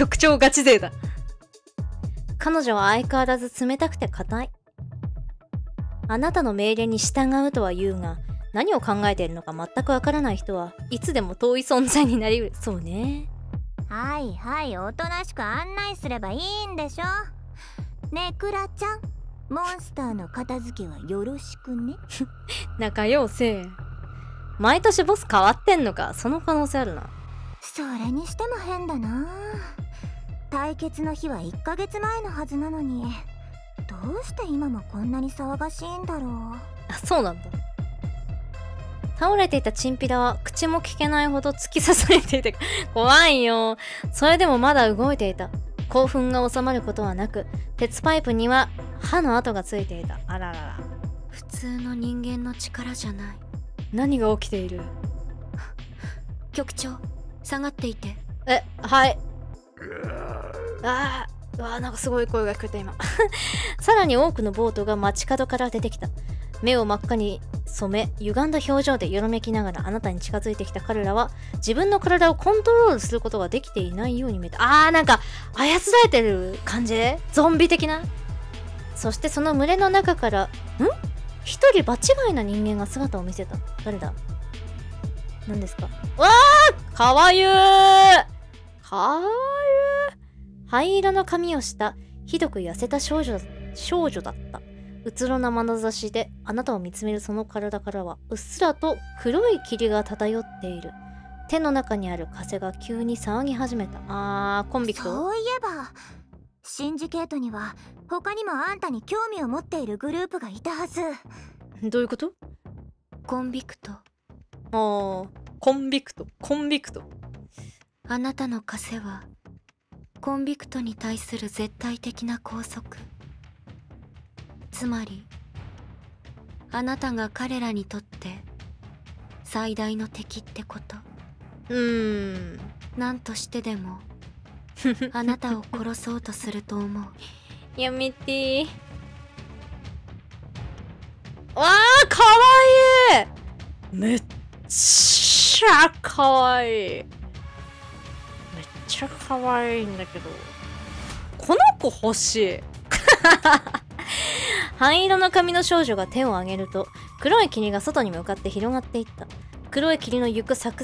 局長ガチ勢だ。彼女は相変わらず冷たくて硬い。あなたの命令に従うとは言うが、何を考えているのか全くわからない人はいつでも遠い存在になりうる。そうね。 はいはい、おとなしく案内すればいいんでしょ。ねえクラちゃん、モンスターの片付けはよろしくね。 仲良せ。毎年ボス変わってんのか。その可能性あるな。 それにしても変だな。対決の日はいっかげつまえのはずなのに、どうして今もこんなに騒がしいんだろう。 あ、そうなんだ。倒れていたチンピラは口も聞けないほど突き刺されていて怖いよ。それでもまだ動いていた。興奮が収まることはなく、鉄パイプには歯の跡がついていた。あららら。 普通の人間の力じゃない。 何が起きている？ 局長、下がっていて。 え、はい。あー、うわー、なんかすごい声が聞こえた今。さらに多くのボートが街角から出てきた。目を真っ赤に染め、歪んだ表情でよろめきながらあなたに近づいてきた彼らは、自分の体をコントロールすることができていないように見えた。あー、なんか操られてる感じでゾンビ的な。そしてその群れの中から、ん？一人場違いな人間が姿を見せた。誰だ？何ですか？わー！かわゆー！かわゆー！灰色の髪をした、ひどく痩せた少女、少女だった。うつろな眼差しであなたを見つめるその体からはうっすらと黒い霧が漂っている。手の中にある風が急に騒ぎ始めた。あー、コンビクト。 そういえばシンジケートには他にもあんたに興味を持っているグループがいたはず。 どういうこと？ コンビクト。 あー、コンビクトコンビクト。 あなたの枷はコンビクトに対する絶対的な拘束。つまりあなたが彼らにとって最大の敵ってこと。 うーん、 何としてでもあなたを殺そうとすると思う。 やめてー。わー、かわいい。めっちゃかわいい。めっちゃかわいいんだけど、この子欲しい。灰色の髪の少女が手を挙げると、黒い霧が外に向かって広がっていった。黒い霧の行く先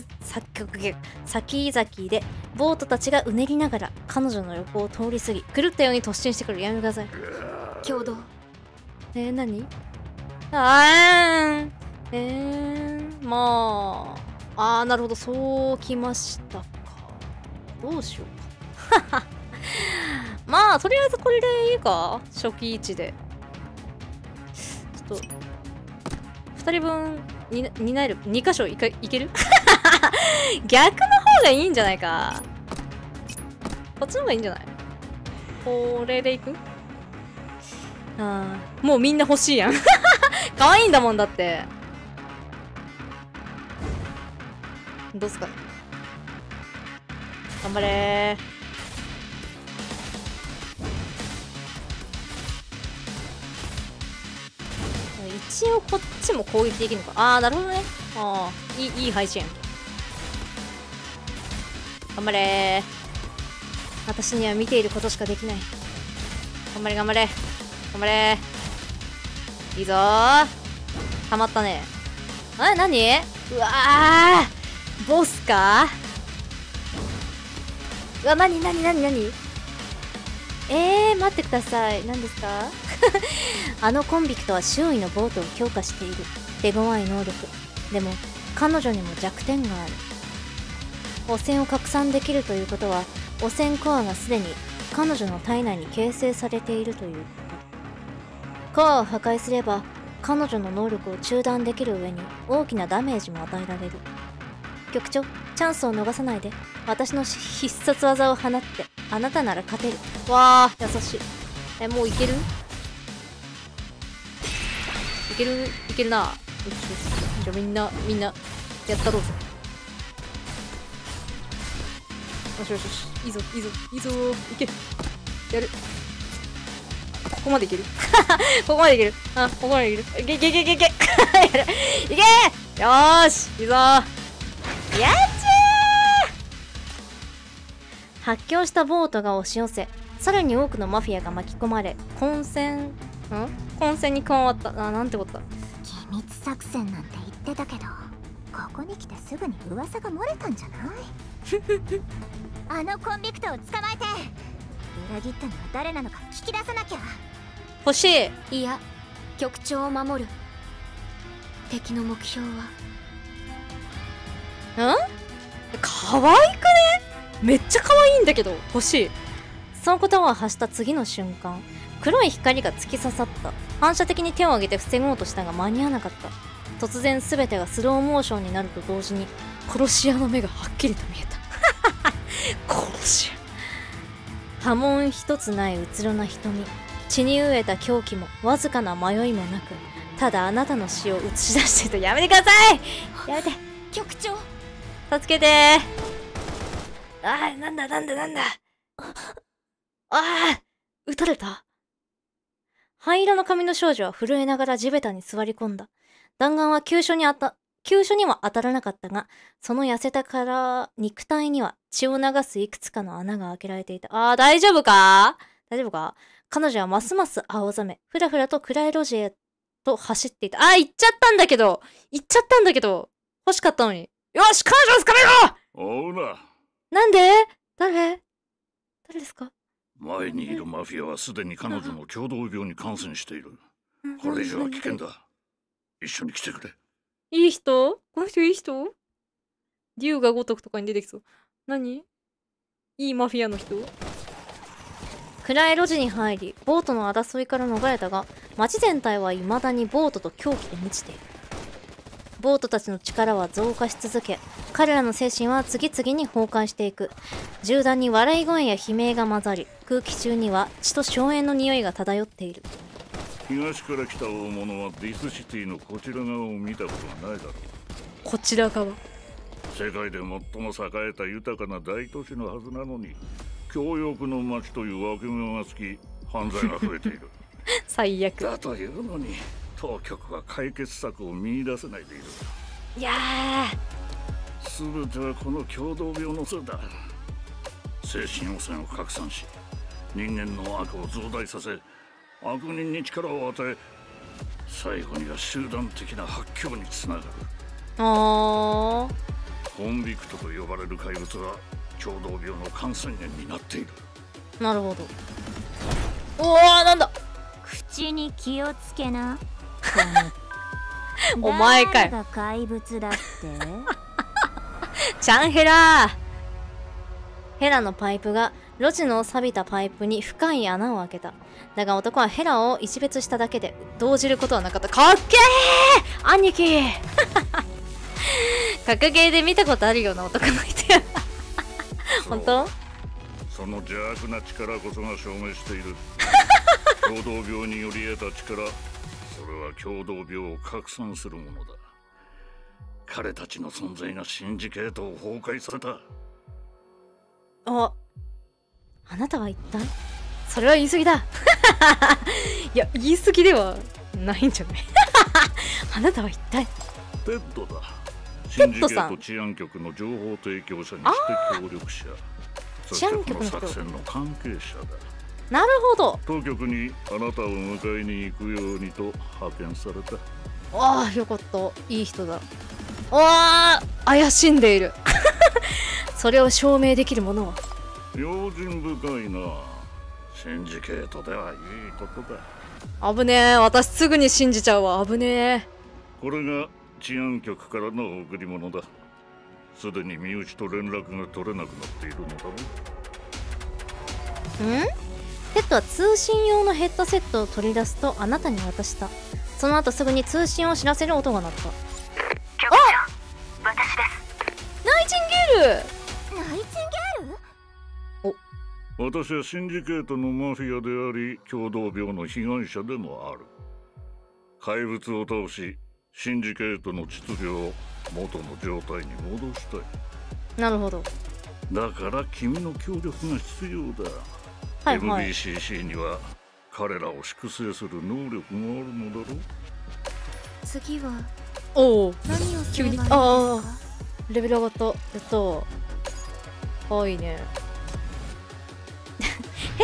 々でボートたちがうねりながら彼女の横を通り過ぎ、狂ったように突進してくる。やめてください。 共同。 えー、何？あーん。えー、まあ。あー、なるほど。そうきましたか。どうしようか。まあ、とりあえずこれでいいか。初期位置で。ちょっと、ふたりぶんに担える。に箇所いかいける？逆の方がいいんじゃないか。こっちの方がいいんじゃない？これでいく？あー、もうみんな欲しいやん。可愛いんだもんだって。どうすか？頑張れー。一応こっちも攻撃できるのか。ああ、なるほどね。ああ、いい、いい配置やんけ。頑張れー。私には見ていることしかできない。頑張れ頑張れ。頑張れー。いいぞー。たまったね。あ、なに？うわー、ボスか？うわ、なになになになに？えー、待ってください。何ですか？あのコンビクトは周囲のボートを強化している。手強い能力。でも、彼女にも弱点がある。汚染を拡散できるということは、汚染コアがすでに彼女の体内に形成されているということ。コアを破壊すれば、彼女の能力を中断できる上に大きなダメージも与えられる。局長、チャンスを逃さないで。私の必殺技を放って、あなたなら勝てる。わー、優しい。え、もういける？いける、いけるな。よしよし。じゃあみんな、みんな、やったろうぜ。よしよしよし。いいぞ、いいぞ、いいぞ。いけ。やる。ここまでいける。ここまでいける。あ、ここまでいける。いけいけいけいけいけ。やる。いけ！よーし、いいぞー。やっちゃー！ 発狂したボートが押し寄せ、さらに多くのマフィアが巻き込まれ、混戦ん混戦に加わった。あ、なんてことだ。 機密作戦なんて言ってたけど、ここに来てすぐに噂が漏れたんじゃないあのコンビクトを捕まえて、裏切ったのは誰なのか聞き出さなきゃ。 欲しい。 いや、局長を守る。敵の目標は。 ん？可愛くね？めっちゃ可愛いんだけど欲しい。その言葉を発した次の瞬間、黒い光が突き刺さった。反射的に手を挙げて防ごうとしたが間に合わなかった。突然全てがスローモーションになると同時に殺し屋の目がはっきりと見えた殺し屋。波紋一つないうつろな瞳、血に飢えた狂気もわずかな迷いもなく、ただあなたの死を映し出していた。やめてください、やめて。 局長助けてー。あー、なんだなんだなんだ。ああ、撃たれた。灰色の髪の少女は震えながら地べたに座り込んだ。弾丸は急所にあった急所には当たらなかったが、その痩せたから肉体には血を流すいくつかの穴が開けられていた。あー、大丈夫か大丈夫か。彼女はますます青ざめ、ふらふらと暗い路地へと走っていた。あー、行っちゃったんだけど行っちゃったんだけど欲しかったのに。よし、彼女を捕まえろ。 おうな。 なんで？誰？誰ですか？ 前にいるマフィアはすでに彼女の共同病に感染している。これ以上は危険だ。一緒に来てくれ。 いい人？この人いい人？竜が如くとかに出てきそう。何？いいマフィアの人？暗い路地に入り、ボートの争いから逃れたが、街全体は未だにボートと狂気で満ちている。ボートたちの力は増加し続け、彼らの精神は次々に崩壊していく。銃弾に笑い声や悲鳴が混ざり、空気中には血と硝煙の匂いが漂っている。 東から来た大物はディスシティのこちら側を見たことがないだろう。 こちら側。 世界で最も栄えた豊かな大都市のはずなのに、強欲の街という脇目がつき、犯罪が増えている。 最悪だというのに、当局は解決策を見出せないでいる。 いやー、全てはこの共同病のせいだ。精神汚染を拡散し、人間の悪を増大させ、悪人に力を与え、最後には集団的な発狂につながる。 あー、 コンビクトと呼ばれる怪物は共同病の感染源になっている。 なるほど。うわー、なんだ。 口に気をつけな。 お前かよ。 誰が怪物だってチャンヘラー。ヘラのパイプが路地の錆びたパイプに深い穴を開けた。だが男はヘラを一別しただけで動じることはなかった。かっけー兄貴格ゲーで見たことあるような男の人や本当？ その邪悪な力こそが証明している共同病により得た力。それは共同病を拡散するものだ。彼たちの存在がシンジケートを崩壊させた。 あ、あなたは一体？それは言い過ぎだいや、言い過ぎではないんじゃないあなたは一体？ テッドだ。シンジケート治安局の情報提供者にして協力者、そしてこの作戦の関係者だ。 なるほど。 当局にあなたを迎えに行くようにと派遣された。 ああ、よかった。いい人だ。ああ、怪しんでいるそれを証明できるものは？ 用心深いな。シンジケートではいいことだ。 危ねえ、私すぐに信じちゃうわ。危ねえ。 これが治安局からの贈り物だ。すでに身内と連絡が取れなくなっているのだろう。 ん？テッドは通信用のヘッドセットを取り出すとあなたに渡した。その後すぐに通信を知らせる音が鳴った。 局長、私です。 ナイチンゲール。 ナイチンゲール？ 私はシンジケートのマフィアであり、共同病の被害者でもある。怪物を倒し、シンジケートの秩序を元の状態に戻したい。 なるほど。 だから君の協力が必要だ。はいはい、エムビーシーシー には彼らを粛清する能力があるのだろう。 次はおお、 何をすればいいですか？ ああ、レベル上がった。やった。かわいいね。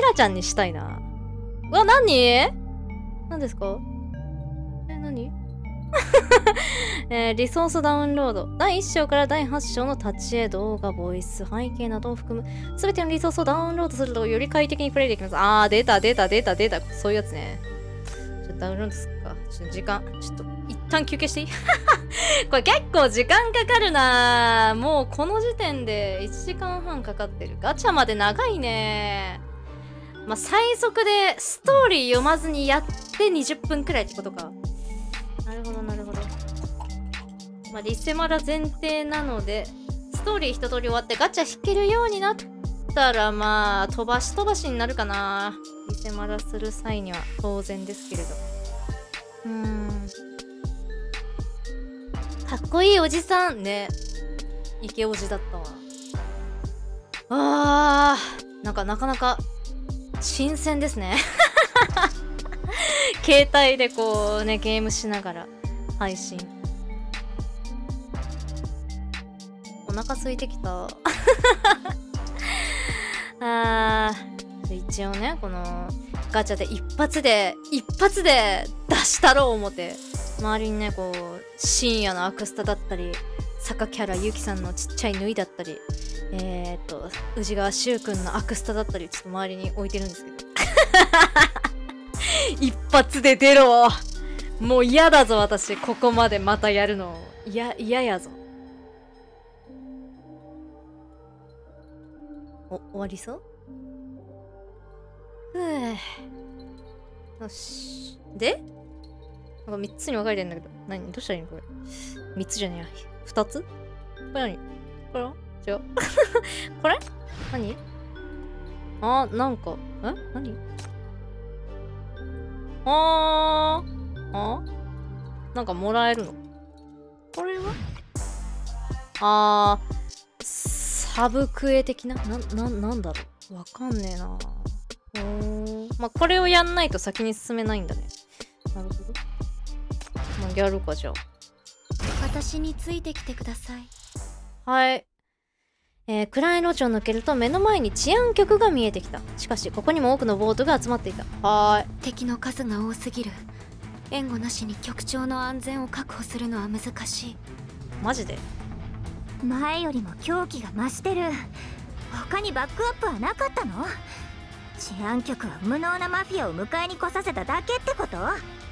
ラちゃんにしたいな。うわ、何何ですか？え、何えー、リソースダウンロード。だいいっ章からだいはち章の立ち絵、動画、ボイス、背景などを含むすべてのリソースをダウンロードするとより快適にプレイできます。あー、出た出た出た出た。そういうやつね。ちょっとダウンロードすっか。ちょっと時間、ちょっと一旦休憩していいこれ結構時間かかるな。もうこの時点でいちじかんはんかかってる。ガチャまで長いね。まあ、最速でストーリー読まずにやってにじゅっぷんくらいってことか。なるほどなるほど。まあ、リセマラ前提なので、ストーリー一通り終わってガチャ引けるようになったら、まあ、飛ばし飛ばしになるかな。リセマラする際には当然ですけれど。うーん。かっこいいおじさんね。イケおじだったわ。あー、なんかなかなか新鮮ですね。携帯でこうね、ゲームしながら配信。お腹空いてきた。あー、一応ね、このガチャで一発で一発で出したろう思って周りにね、こう深夜のアクスタだったり、坂キャラゆきさんのちっちゃい縫いだったり、えー、っと宇治川柊くんのアクスタだったり、ちょっと周りに置いてるんですけど一発で出ろ。もう嫌だぞ私、ここまでまたやるの嫌嫌やぞ。お、終わりそう？ふぅ。よし。で？なんかみっつに分かれてんだけど。何？どうしたらいいのこれ。みっつじゃねえや。ふたつ？これ何？これは？違う。これ？何？あー、なんか、え？何？あー。あー？なんかもらえるの？これは？あー。サブクエ的な？な、な、なんだろう？わかんねえな。おー。まあ、これをやんないと先に進めないんだね。なるほど。まあ、やるか、じゃあ。 私についてきてください。 はい。えー、暗い路地を抜けると目の前に治安局が見えてきた。しかし、ここにも多くのボートが集まっていた。はーい。 敵の数が多すぎる。援護なしに局長の安全を確保するのは難しい。 マジで？ 前よりも狂気が増してる。他にバックアップはなかったの？治安局は無能なマフィアを迎えに来させただけってこと？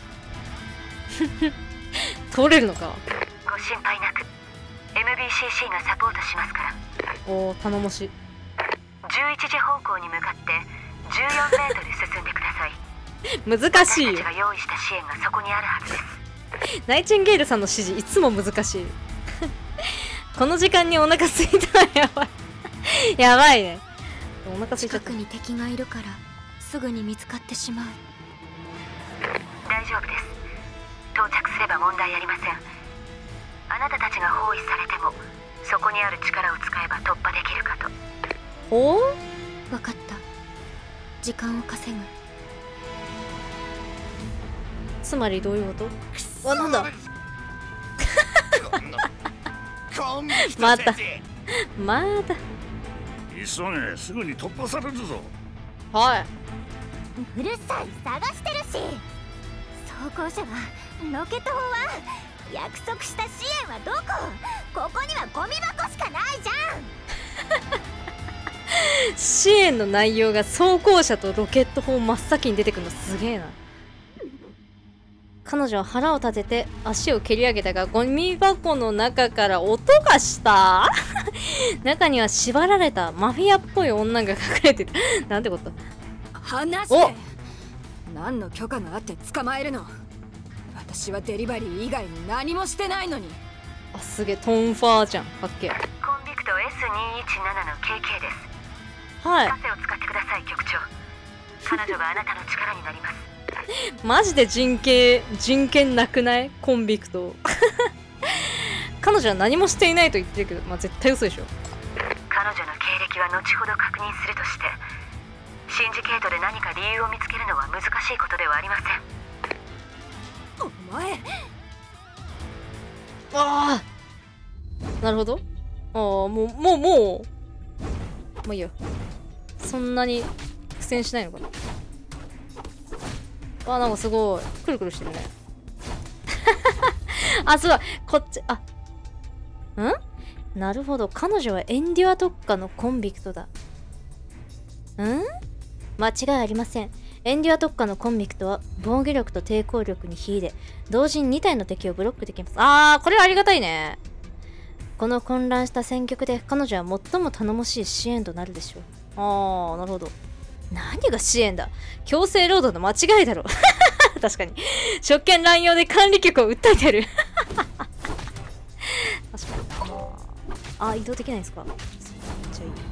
取れるのか？ ご心配なく エムビーシーシー がサポートしますから。 おー、頼もしい。 じゅういちじ方向に向かってじゅうよんメートル進んでください。 難しい。 私たちが用意した支援がそこにあるはずです。 ナイチンゲールさんの指示いつも難しい。この時間にお腹空いたらやばい。やばいね。お腹空いちゃった。 近くに敵がいるからすぐに見つかってしまう。 大丈夫です。到着すれば問題ありません。あなたたちが包囲されてもそこにある力を使えば突破できるかと。 おお？ 分かった。時間を稼ぐ。 つまりどういうこと？わ、なんだまたまた急げ、すぐに突破されるぞ。 はい。 うるさい、探してるし。装甲車はロケット砲は約束した支援はどこ？ここにはゴミ箱しかないじゃん。 支援の内容が装甲車とロケット砲真っ先に出てくるのすげえな。彼女は腹を立てて足を蹴り上げたが、ゴミ箱の中から音がした中には縛られたマフィアっぽい女が隠れてた。なんてこと。 話して。何の許可があって捕まえるの？私はデリバリー以外に何もしてないのに。 あ、すげえ、トンファーじゃん。かっけえ。 コンビクト エスにいちなな の ケーケー です。 はい。 カセを使ってください、局長。彼女があなたの力になります。 マジで人権、人権なくない？コンビクト。彼女は何もしていないと言ってるけど、まあ絶対嘘でしょ。 彼女の経歴は後ほど確認するとして、シンジケートで何か理由を見つけるのは難しいことではありません。 お前。 ああ。なるほど。ああ、もう、もう、もう。もういいよ。そんなに戦しないのかな。あ、なんかすごいくるくるしてるね。あ、すごいこっち、あ、んなるほど、彼女はエンデュア特化のコンビクトだ。ん間違いありません。エンデュア特化のコンビクトは防御力と抵抗力に秀で、同時にに体の敵をブロックできます。あー、これはありがたいね。この混乱した戦局で彼女は最も頼もしい支援となるでしょう。あー、なるほど。何が支援だ、強制労働の間違いだろ。確かに職権乱用で管理局を訴えてる。確かに。あ、移動できないですか。めっちゃいい。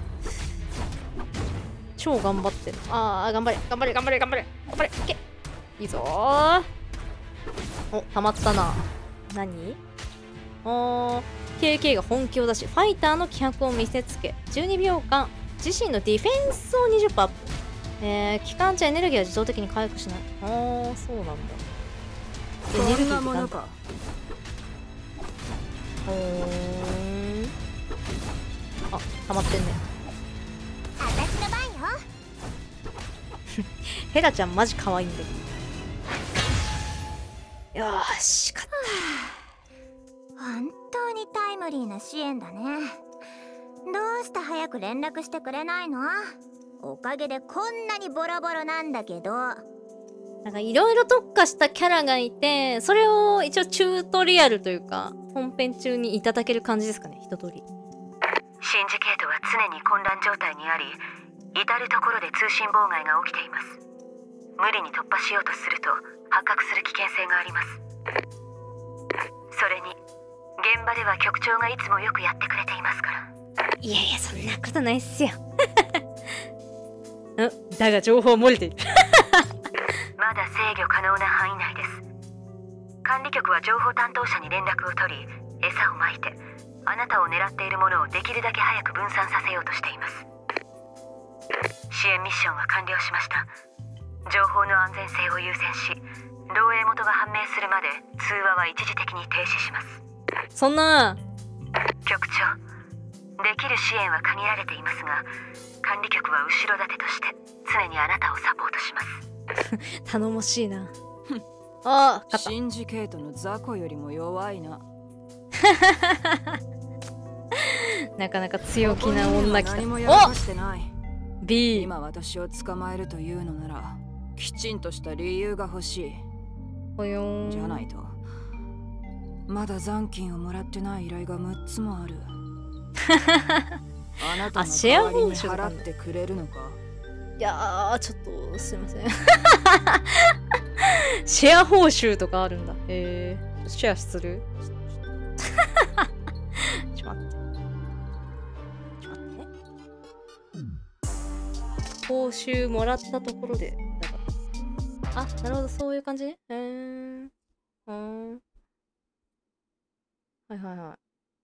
超頑張ってる。あー、頑張れ頑張れ頑張れ頑張れ頑張れ、いけ、いいぞー。お、溜まったな。何。おー、 ケーケー が本気を出しファイターの気迫を見せつけ、じゅうにびょうかん自身のディフェンスを にじゅっパーセント アップ。えー、機関車エネルギーは自動的に回復しない。あー、そうなんだ。エネルギーってなんだ。ほーん。あ、溜まってんね。 私の番よ。 ヘラちゃんマジ可愛いんだけど。よーし、勝った。 本当にタイムリーな支援だね。どうして早く連絡してくれないの？おかげでこんなにボロボロなんだけど。 なんかいろいろ特化したキャラがいて、それを一応チュートリアルというか本編中にいただける感じですかね、一通り。 シンジケートは常に混乱状態にあり、至る所で通信妨害が起きています。無理に突破しようとすると発覚する危険性があります。それに現場では局長がいつもよくやってくれていますから。 いやいや、そんなことないっすよ。んだが情報漏れている。 まだ制御可能な範囲内です。管理局は情報担当者に連絡を取り、餌をまいてあなたを狙っているものをできるだけ早く分散させようとしています。支援ミッションは完了しました。情報の安全性を優先し、漏洩元が判明するまで通話は一時的に停止します。 そんな。 局長、できる支援は限られていますが、管理局は後ろ盾として常にあなたをサポートします。 頼もしいな。ああ、 シンジケートの雑魚よりも弱いな。 なかなか強気な女来た。 何もやらかしてない。 B。 今私を捕まえるというのならきちんとした理由が欲しい。 ほよーん。 じゃないとまだ残金をもらってない依頼がむっつもある。あなたの代わりに払ってくれるのか？ いやー、ちょっとすいません。シェア報酬とかあるんだ。へえ、シェアする？ちょっと待って。ちょっと待って。報酬もらったところで、だから。あ、なるほど、そういう感じね。へーん。うーん。はいはいはい。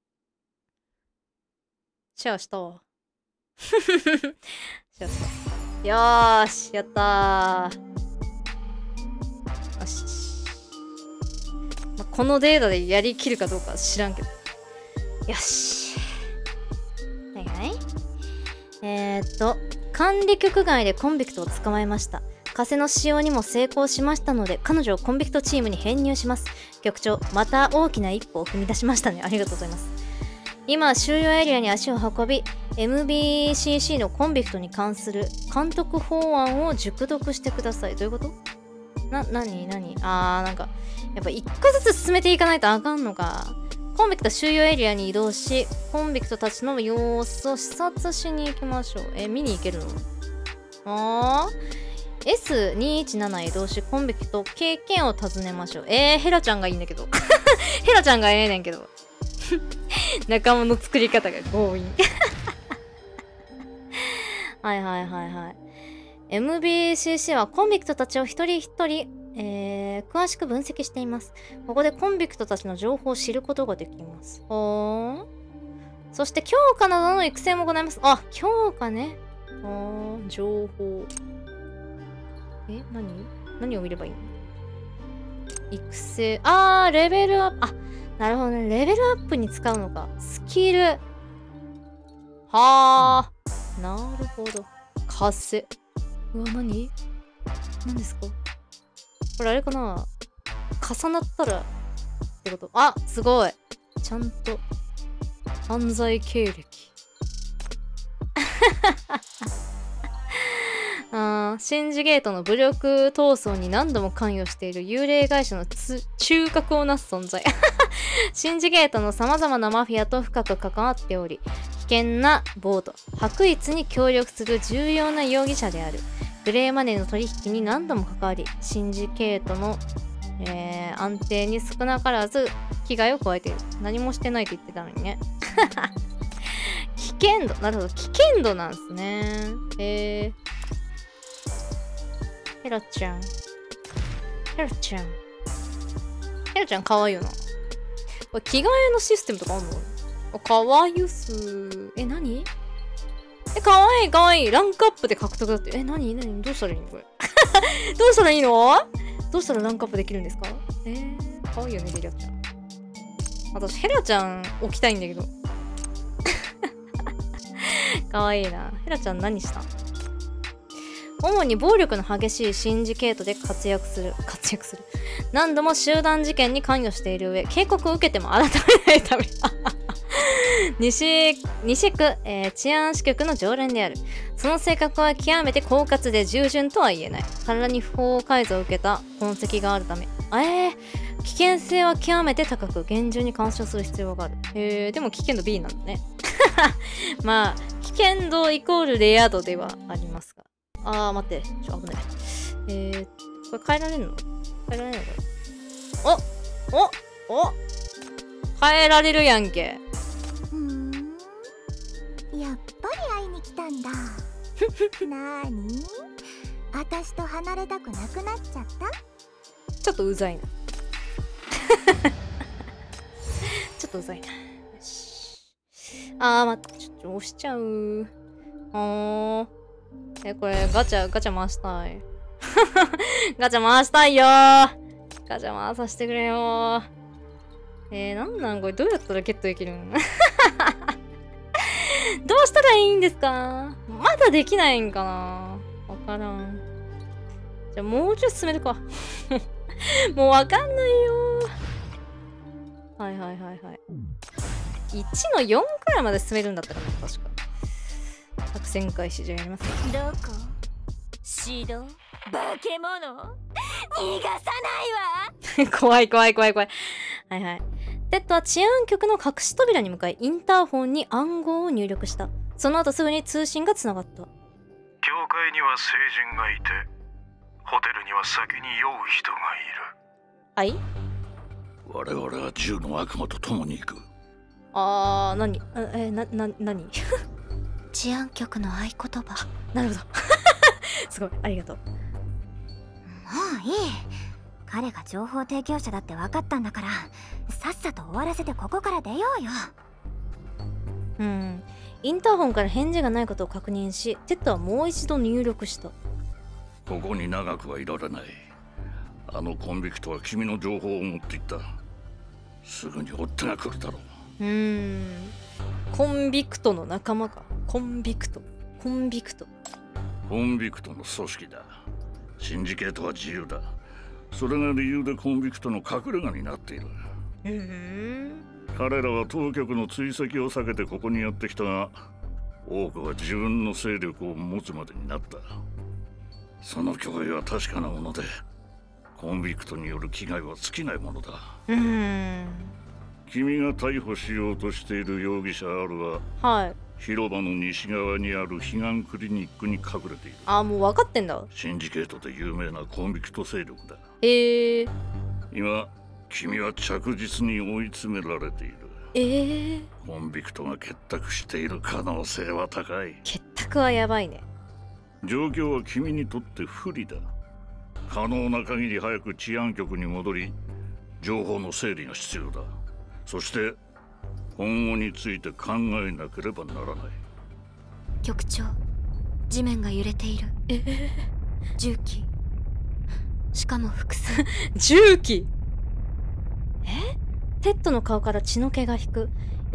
シェアしたわ。シェアした。よーし、やったー。よし。まあ、このデータでやりきるかどうか知らんけど。よし。はいはい。えーっと、管理局外でコンビクトを捕まえました。風の使用にも成功しましたので、彼女をコンビクトチームに編入します。局長、また大きな一歩を踏み出しましたね。ありがとうございます。今、収容エリアに足を運び、エムビーシーシー のコンビクトに関する監督法案を熟読してください。どういうこと？な、なになにあー、なんか、やっぱ一個ずつ進めていかないとあかんのか。コンビクト収容エリアに移動し、コンビクトたちの様子を視察しに行きましょう。え、見に行けるの？あー エスにひゃくじゅうなな 移動し、コンビクト経験を尋ねましょう。えー、ヘラちゃんがいいんだけど。ヘラちゃんがええねんけど。仲間の作り方が強引。はいはいはいはい。エムビーシーシー はコンビクトたちを一人一人、えー、詳しく分析しています。ここでコンビクトたちの情報を知ることができます。ほー。そして強化などの育成も行います。あ、強化ね。ほー、情報。え、何何を見ればいいの？育成。あー、レベルアップ。あ、なるほどね。レベルアップに使うのか。スキル。はあ。なるほど。風。 うわ、何何ですかこれあれかな、重なったらってこと。あ、すごい、ちゃんと犯罪経歴あー、シンジゲートの武力闘争に何度も関与している幽霊会社のつ中核をなす存在シンジゲートの様々なマフィアと深く関わっており、危険なボート白逸に協力する重要な容疑者である。グレーマネーの取引に何度も関わり、シンジケートの、えー、安定に少なからず危害を加えている。何もしてないと言ってたのにね危険度、なるほど、危険度なんですね。えーヘラちゃん。ヘラちゃん。ヘラちゃんかわいいよな。これ着替えのシステムとかあんの？あ、かわいいっす。え、何？え、かわいいかわいい。ランクアップで獲得だって。え、何何どうしたらいいのこれ。どうしたらいいの？どうしたらランクアップできるんですか？えー、かわいいよね、ヘラちゃん。私、ヘラちゃん置きたいんだけど。かわいいな。ヘラちゃん何した？主に暴力の激しいシンジケートで活躍する活躍する何度も集団事件に関与している上、警告を受けても改めないため西西区、えー、治安支局の常連である。その性格は極めて狡猾で従順とは言えない。体に不法改造を受けた痕跡があるため、えー、危険性は極めて高く、厳重に監視をする必要がある。えー、でも危険度 ビー なんだねまあ危険度イコールレア度ではありますが、あー、待って。ちょ、危ない。えー、これ変えられるの？変えられるのこれ。おおお変えられるやんけ。 ふーん。やっぱり会いに来たんだ。なーに？私と離れたくなくなっちゃった？ ちょっとうざいな。ちょっとうざいな。よし。あー、待って。ちょっと押しちゃう。あー。え、これガチャ、ガチャ回したい。ガチャ回したいよー。ガチャ回させてくれよー。えー、なんなんこれどうやったらゲットできるんどうしたらいいんですか？まだできないんかな？わからん。じゃあもうちょい進めるか。もうわかんないよー。はいはいはいはい。いちのよんくらいまで進めるんだったかな、確か。作戦開始じゃやりますか。 どこ？指導？化け物？逃がさないわ怖い怖い怖い怖い。はいはい。テッドは治安局の隠し扉に向かい、インターホンに暗号を入力した。その後すぐに通信がつながった。 教会には聖人がいて、ホテルには先に酔う人がいる。 はい。 我々は銃の悪魔と共に行く。 あー、なに？え、な、な、なに？ 治安局の合言葉。 なるほど。すごい、ありがとう。 もういい。彼が情報提供者だって分かったんだから、さっさと終わらせてここから出ようよ。 うん。インターホンから返事がないことを確認し、テッドはもう一度入力した。 ここに長くはいられない。あのコンビクトは君の情報を持っていった。すぐに追っ手が来るだろう。うーん。コンビクトの仲間か。コンビクト。コンビクト。 コンビクトの組織だ。シンジケートは自由だ。それが理由でコンビクトの隠れ家になっている。 うーん。 彼らは当局の追跡を避けてここにやってきたが、多くは自分の勢力を持つまでになった。その脅威は確かなもので、コンビクトによる危害は尽きないものだ。 うーん。 君が逮捕しようとしている容疑者 R は、 はい。 広場の西側にある彼岸クリニックに隠れている。 あ、もう分かってんだ。 シンジケートで有名なコンビクト勢力だ。 へえ。 今、君は着実に追い詰められている。 ええ。 コンビクトが結託している可能性は高い。 結託はやばいね。 状況は君にとって不利だ。可能な限り早く治安局に戻り、情報の整理が必要だ。そして今後について考えなければならない。 局長、地面が揺れている。 ええ。 重機、しかも複数。 重機。え？テッドの顔から血の気が引く。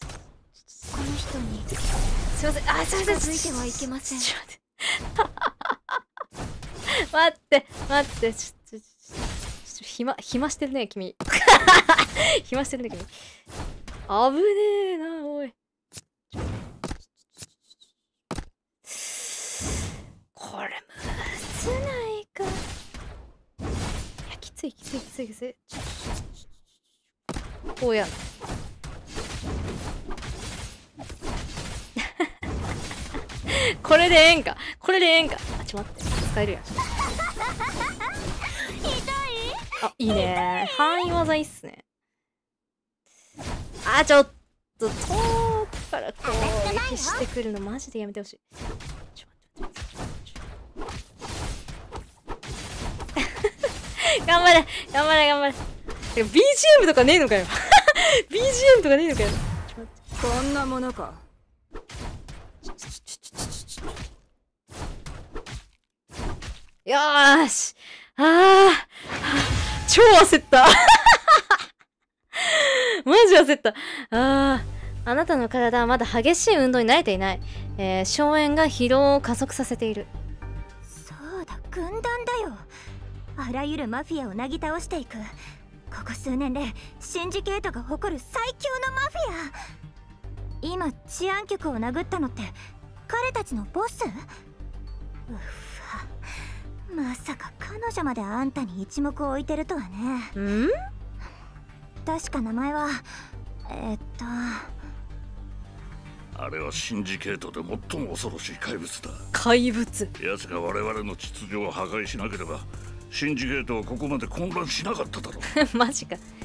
この人にすいません、あ、すいません、 近づいてはいけません。 待って待って、ちょっとちょっと暇暇してるね君。暇してるね君。危ねえなおい。これむずないか。いや、きついきついきついきつい。おや。これでええんか、これでええんか。あ、ちょっと待って、使えるやん。あ、いいね。範囲技いいっすね。あ、ちょっと遠くから攻撃してくるのマジでやめてほしい。ちょっと待って。頑張れ頑張れ頑張れ。ビージーエム とかねえのかよ。ビージーエム とかねえのかよ。ちょっと待って。 こんなものか。 よーし。あー、超焦った。マジ焦った。あー、あなたの体はまだ激しい運動に慣れていない。えー、硝煙が疲労を加速させている。 そうだ、軍団だよ。あらゆるマフィアをなぎ倒していく。ここ数年でシンジケートが誇る最強のマフィア。今治安局を殴ったのって彼たちのボス？うっわ、まさか彼女まであんたに一目置いてるとはね。 ん？ 確か名前はえー、っとあれはシンジケートで最も恐ろしい怪物だ。 怪物？ 奴が我々の秩序を破壊しなければシンジケートはここまで混乱しなかっただろう。 マジか。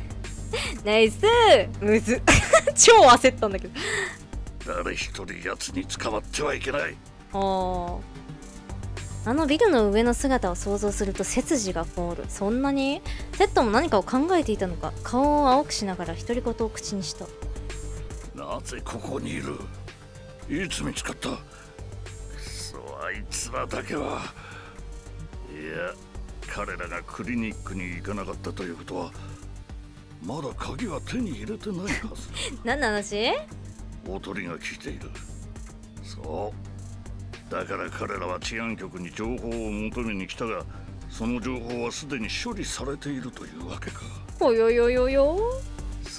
ナイスむず超焦ったんだけど。 誰一人奴に捕まってはいけない。 ああ。あのビルの上の姿を想像すると背筋が凍る。そんなにテッドも何かを考えていたのか、顔を青くしながら独り言を口にした。 なぜここにいる？いつ見つかった？くそ、あいつらだけは。いや、彼らがクリニックに行かなかったということは、まだ鍵は手に入れてないはず。 何の話？ おとりが聞いている。そう。だから彼らは治安局に情報を求めに来たが、その情報はすでに処理されているというわけか。 およよよよ。 そう、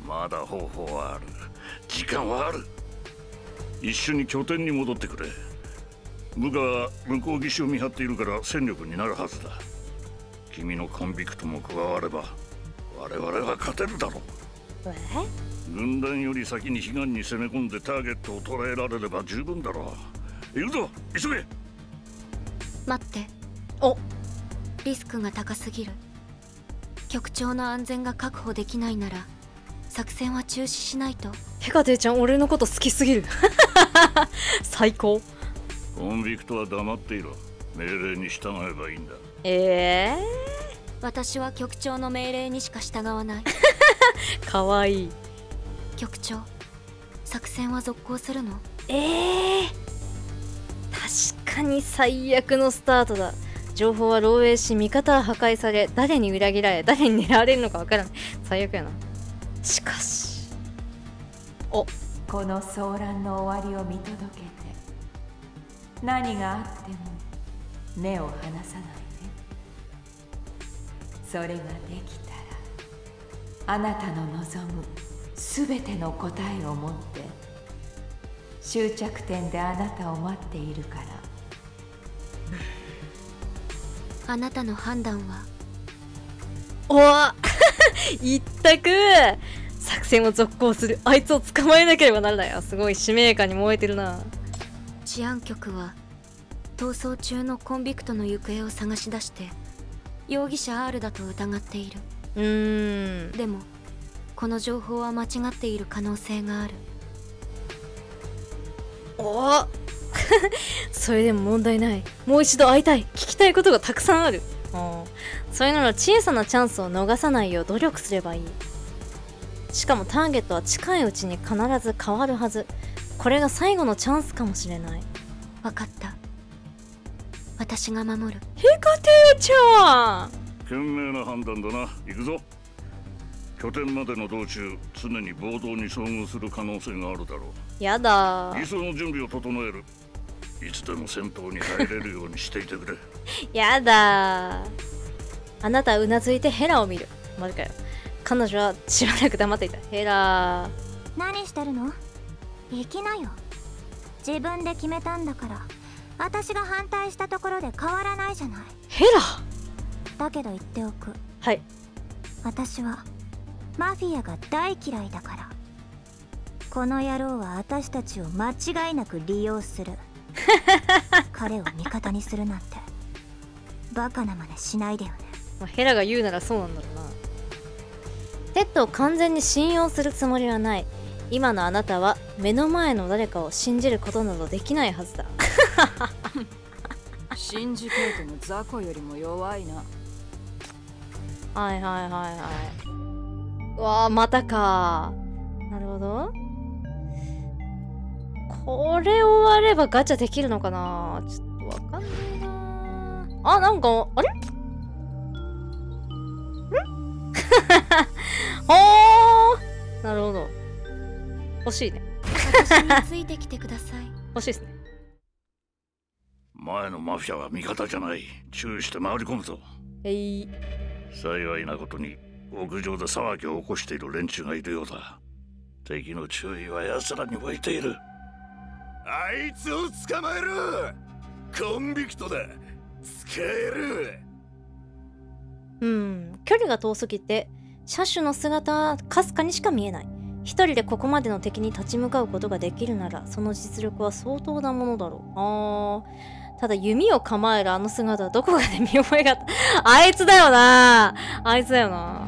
まだ方法はある。時間はある。一緒に拠点に戻ってくれ。部下は向こう岸を見張っているから戦力になるはずだ。君のコンビクトも加われば我々は勝てるだろう。 え？ 軍団より先に彼岸に攻め込んでターゲットを捉えられれば十分だろう。行くぞ、急げ。 待って。 お、 リスクが高すぎる。局長の安全が確保できないなら作戦は中止しないと。 ヘカテちゃん俺のこと好きすぎる。最高。 コンビクトは黙っていろ。命令に従えばいいんだ。 ええー、 私は局長の命令にしか従わない。 かわいい。 局長、作戦は続行するの？ ええー、確かに最悪のスタートだ。情報は漏洩し、味方は破壊され、誰に裏切られ誰に狙われるのかわからない。最悪やな。しかしお、 この騒乱の終わりを見届けて、何があっても目を離さないで。それができたら、あなたの望むすべての答えを持って終着点であなたを待っているから。 あなたの判断は？ おわ一択。作戦を続行する。あいつを捕まえなければならない。あ、すごい使命感に燃えてるな。 治安局は逃走中のコンビクトの行方を探し出して容疑者 R だと疑っている。 うーん、 でもこの情報は間違っている可能性がある。 おそれでも問題ない。もう一度会いたい。聞きたいことがたくさんある。あ、それなら小さなチャンスを逃さないよう努力すればいい。しかもターゲットは近いうちに必ず変わるはず。これが最後のチャンスかもしれない。 分かった。私が守る。 ヘカテーちゃん、 賢明な判断だな。行くぞ。拠点までの道中、常に暴動に遭遇する可能性があるだろう。 やだー。 移送の準備を整える。いつでも戦闘に入れるようにしていてくれ。 やだー。あなたはうなずいてヘラを見る。マジかよ。彼女はしばらく黙っていた。ヘラー。 何してるの？行きなよ。自分で決めたんだから、私が反対したところで変わらないじゃない。 ヘラだけど言っておく。 はい。 私はマフィアが大嫌いだから。この野郎は私たちを間違いなく利用する。彼を味方にするなんてバカな真似しないでよね。 まあ、ヘラが言うならそうなんだろうな。テッドを完全に信用するつもりはない。今のあなたは目の前の誰かを信じることなどできないはずだ。 シンジケートの雑魚よりも弱いな。 はいはいはいはい。うわあ、またか。なるほど。これ終わればガチャできるのかな。ちょっとわかんないな。あ、なんかあれ？ん？おー、なるほど。欲しいね。 私についてきてください。 欲しいですね。 前のマフィアは味方じゃない。注意して回り込むぞ。 えい。 幸いなことに屋上で騒ぎを起こしている連中がいるようだ。敵の注意は奴らに向いている。 あいつを捕まえろ。コンビクトだ。使える。 うん、距離が遠すぎて車種の姿はかすかにしか見えない。一人でここまでの敵に立ち向かうことができるならその実力は相当なものだろう。あー、ただ弓を構えるあの姿はどこかで見覚えがあった。あいつだよな。あいつだよな。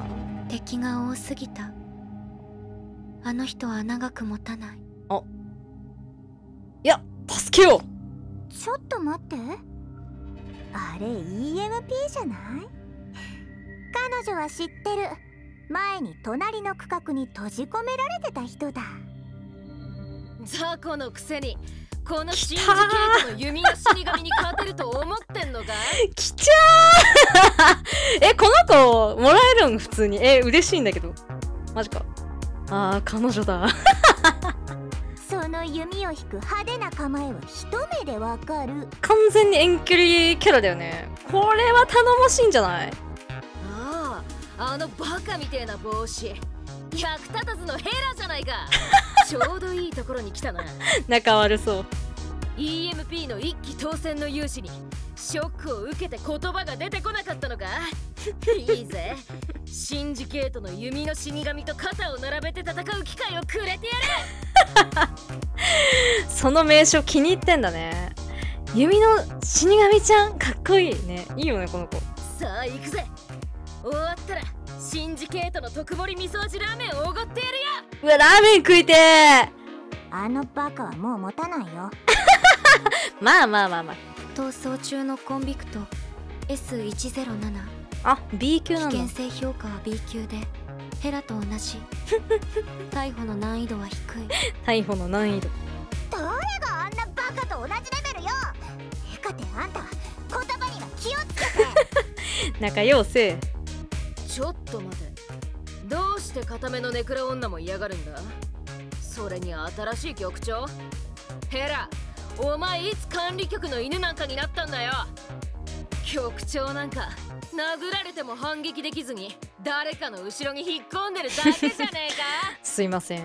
敵が多すぎた。あの人は長く持たない。 あ、いや助けよう。 ちょっと待って、あれ イーエムピー じゃない？彼女は知ってる。前に隣の区画に閉じ込められてた人だ。 雑魚のくせにこのシンジケートの弓の死神に勝てると思ってんのかい？ きちゃーえ、この子もらえるん普通に。え、嬉しいんだけど。マジか。あー、彼女だ。 その弓を引く派手な構えは一目でわかる。 完全に遠距離キャラだよね。これは頼もしいんじゃない？ ああ、あのバカみてえな帽子、役立たずのヘラじゃないか。ちょうどいいところに来たな。 仲悪そう。 イーエムピー の一騎当選の勇士にショックを受けて言葉が出てこなかったのか。いいぜ、シンジケートの弓の死神と肩を並べて戦う機会をくれてやる。 その名称気に入ってんだね。弓の死神ちゃんかっこいいね。いいよねこの子。 さあ行くぜ。終わったらシンジケートの特盛り味噌味ラーメンをおごってやるよ。 うわ、ラーメン食いてー。 あのバカはもう持たないよ。 まあまあまあまあ。 逃走中のコンビクト エスいちゼロなな。 あ、B 級なの。 危険性評価は B 級でヘラと同じ。逮捕の難易度は低い。 逮捕の難易度。 誰があんなバカと同じレベルよ。ヘカテ、あんた言葉には気をつけて。 仲良せ。 ちょっと待て、どうして固めのネクラ女も嫌がるんだ？それに新しい局長？ヘラ、お前いつ管理局の犬なんかになったんだよ。局長なんか殴られても反撃できずに誰かの後ろに引っ込んでるだけじゃねえか。 すいません。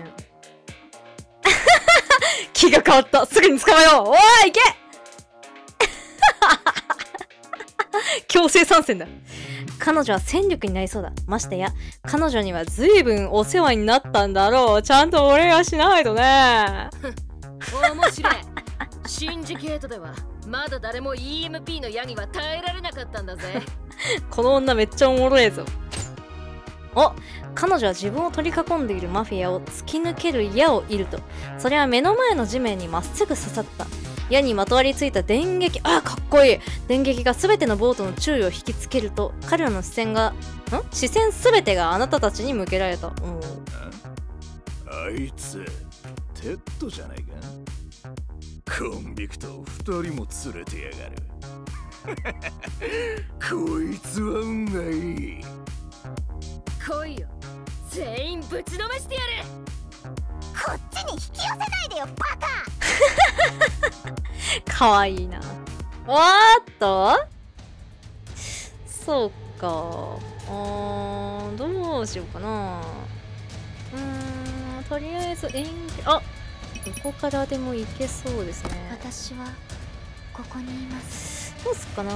気が変わった。すぐに捕まえよう。おーい、行け。強制参戦だ。彼女は戦力になりそうだ。ましてや彼女には随分お世話になったんだろう。ちゃんとお礼はしないとね。 面白い。シンジケートではまだ誰も イーエムピー の矢には耐えられなかったんだぜ。 この女めっちゃおもろいぞ。お、彼女は自分を取り囲んでいるマフィアを突き抜ける矢を射ると、それは目の前の地面にまっすぐ刺さった。矢にまとわりついた電撃、あ、かっこいい。電撃が全てのボートの注意を引きつけると、彼らの視線がん視線全てがあなたたちに向けられた。うん、 あいつテッドじゃないか。コンビクトを二人も連れてやがる。こいつは運がいい。 来いよ、全員ぶちのめしてやる。 こっちに引き寄せないでよバカ。 かわいいな。おーっと、そうか。あー、どうしようかな。うーん、とりあえず演技、あ、どこからでも行けそうですね。 私はここにいます。 どうすっかな。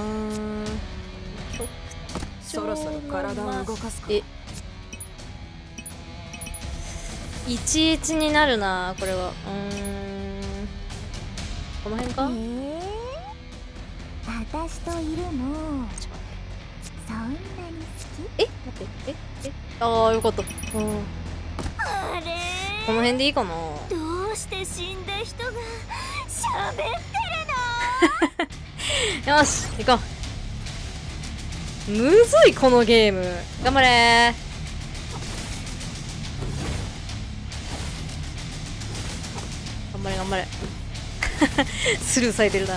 そろそろ体を動かすか。 え、いちいちになるなこれは。うーん、この辺か。 えー、私といるのそんなに好き？ え、待って、え、え、ああ、よかった。うん、 あれ、 この辺でいいかな。 どうして死んだ人が喋ってるの？よし、行こう。むずいこのゲーム。頑張れー。頑張れ頑張れ。スルーされてるな。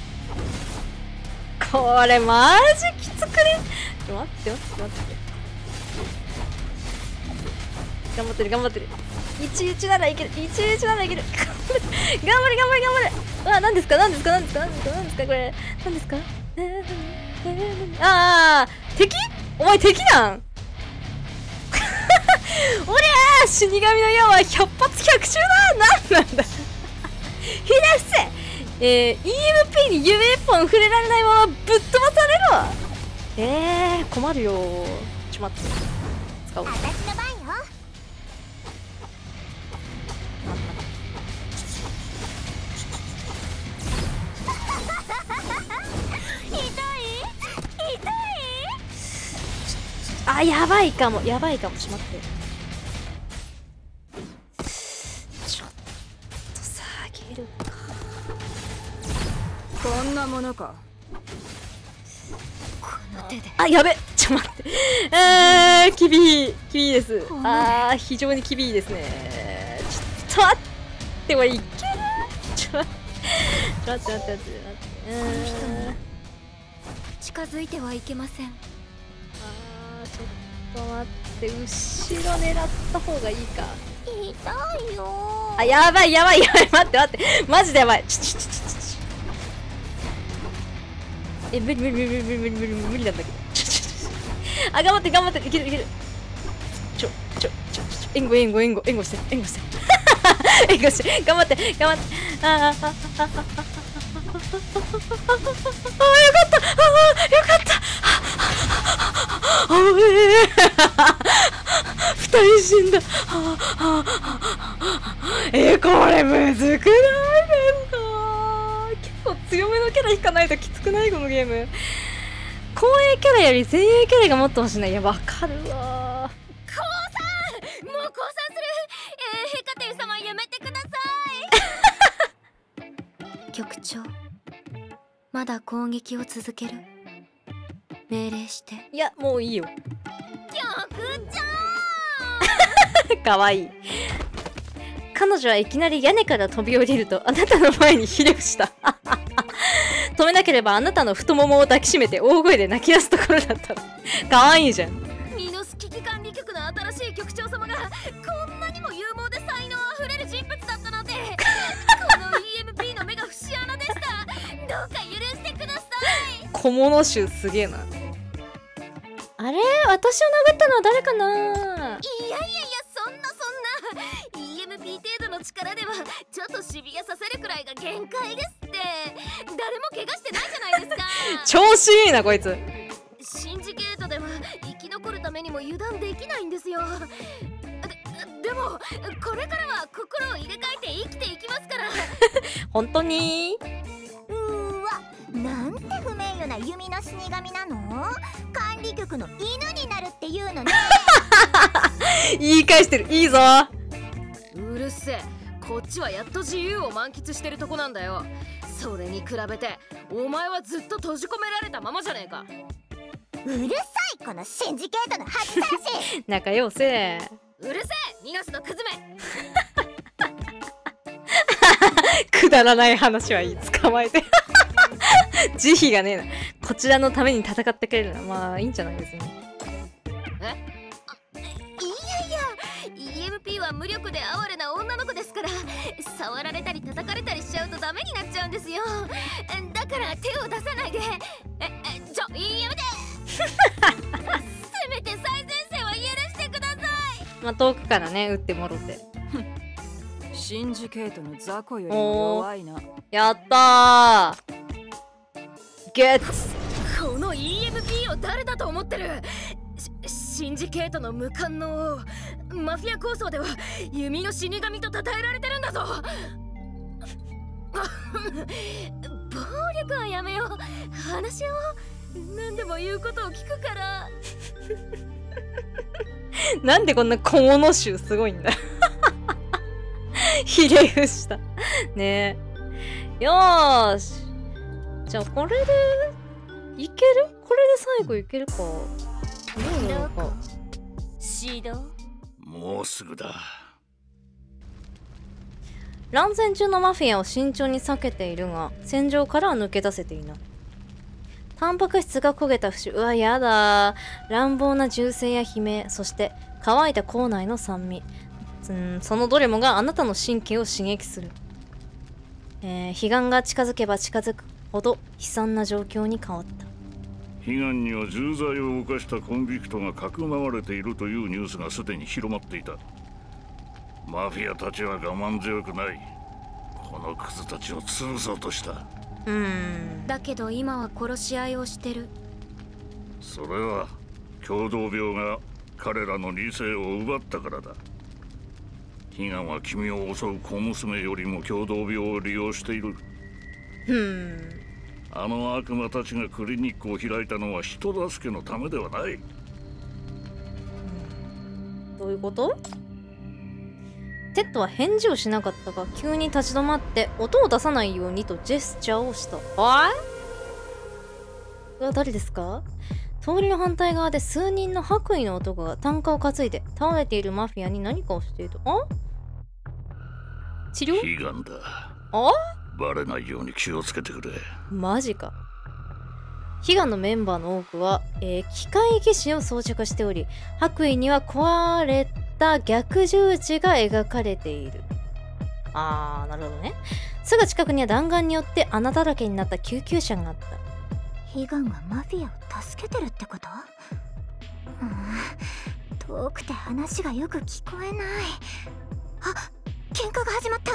これマジきつくね。ちょ待って待って待って。頑張ってる頑張ってる。いちいちならいける。いちいちならいける。頑張れ頑張れ頑張れ頑張れ。うわ、何ですか何ですか何ですか何ですか何ですかこれ。何ですか。ああ、敵？お前敵なん？おりゃー、死神の矢は百発百中だ。なんなんだ。ひれ伏せ。えー、イーエムピー に指一本触れられないままぶっ飛ばされるわ。えー、困るよ。ちょ待って。使おう。 私の番よ。痛い？痛い？ ああ、やばいかも、やばいかも。ちょっと待って。ちょっと下げるか。 こんなものか。 この手で。 あ、やべ、ちょっと待って。えー、きびい、きびいです。あー、非常にきびいですね。ちょっと待って、これいける？ちょっと待って、ちょっと待って、待って、待って。うーん。 近づいてはいけません。あー、ちょっと待って、後ろ狙った方がいいか。 痛いよあ、やばいやばいやばい、待って待って、マジでやばい。ちょちょちょちょちょえ、無理無理無理無理無理無理無理無理なんだけど。ちょちょちょあ、頑張って頑張って、いけるいける。ちょちょちょちょ援護援護援護援護して援護して援護して頑張って頑張って。あーあーあーあーあーあーあーあーよかった。あーよかった。あー二人死んだ。えー、これむずくないですか？結構強めのキャラ引かないときつくない？このゲーム。後衛キャラより前衛キャラがもっと欲しいな。いや、わかるわ。 降参！もう降参する！えー、ヘカテン様やめてください。局長、まだ攻撃を続ける。命令して。 いや、もういいよ。 局長かわいい。彼女はいきなり屋根から飛び降りるとあなたの前にひれ伏した止めなければあなたの太ももを抱きしめて大声で泣き出すところだった。かわいいじゃん。 ミノス危機管理局の新しい局長様がこんなにも勇猛で才能あふれる人物だったなんてこの イーエムピー の目が節穴でした。どうか許してください。 小物衆すげえな。あれ、私を殴ったのは誰かな。 いやいやいや、そんなそんな イーエムピー 程度の力ではちょっとシビアさせるくらいが限界ですって。誰も怪我してないじゃないですか調子いいなこいつ。 シンジケートでは生き残るためにも油断できないんですよ。で, でもこれからは心を入れ替えて生きていきますから本当に。 うーわ、なんて不名誉な弓の死神なの。管理局の犬になるっていうのね言い返してる。いいぞ。 うるせえ、こっちはやっと自由を満喫してるとこなんだよ。それに比べてお前はずっと閉じ込められたままじゃねえか。 うるさい、このシンジケートの恥さらし仲良せ。 うるせえ、ミノスのクズめくだらない話はいい。捕まえて慈悲がねえな。こちらのために戦ってくれるのはまあいいんじゃないですね。 え、いやいや イーエムピー は無力で哀れな女の子ですから、触られたり叩かれたりしちゃうとダメになっちゃうんですよ。だから手を出さないで。ええちょやめてせめて最前線は許してください。 まあ遠くからね撃ってもろてシンジケートの雑魚よりも弱いな。 やったーゲッツ。 この イーエムピー を誰だと思ってる。シンジケートの無冠の王、マフィア構想では弓の死神と称えられてるんだぞ暴力はやめよう。話し合おう。何でも言うことを聞くからなんでこんな小物衆すごいんだひれ伏したねえ。よーし、じゃあこれでいける。これで最後いけるか。どうなのか。 指導もうすぐだ。 乱戦中のマフィアを慎重に避けているが戦場からは抜け出せていない。タンパク質が焦げた節。うわやだ。乱暴な銃声や悲鳴、そして乾いた口内の酸味。うんそのどれもがあなたの神経を刺激する。えー、彼岸が近づけば近づくほど悲惨な状況に変わった。 彼岸には重罪を犯したコンビクトがかくまわれているというニュースがすでに広まっていた。マフィアたちは我慢強くない。このクズたちを潰そうとした。 うーんだけど今は殺し合いをしてる。 それは共同病が彼らの理性を奪ったからだ。彼岸は君を襲う小娘よりも共同病を利用している。 うんあの悪魔たちがクリニックを開いたのは人助けのためではない。 どういうこと？テッドは返事をしなかったが、急に立ち止まって音を出さないようにとジェスチャーをした。あい？は誰ですか？通りの反対側で数人の白衣の男が担架を担いで倒れているマフィアに何かをしていると。あ？治療？ 悲願だ。 あ？ バレないように気をつけてくれ。 マジか。悲願のメンバーの多くは、えー、機械技師を装着しており、白衣には壊れた逆十字が描かれている。あー、なるほどね。すぐ近くには弾丸によって穴だらけになった救急車があった。 悲願がマフィアを助けてるってこと？うん、遠くて話がよく聞こえない。あ、喧嘩が始まった。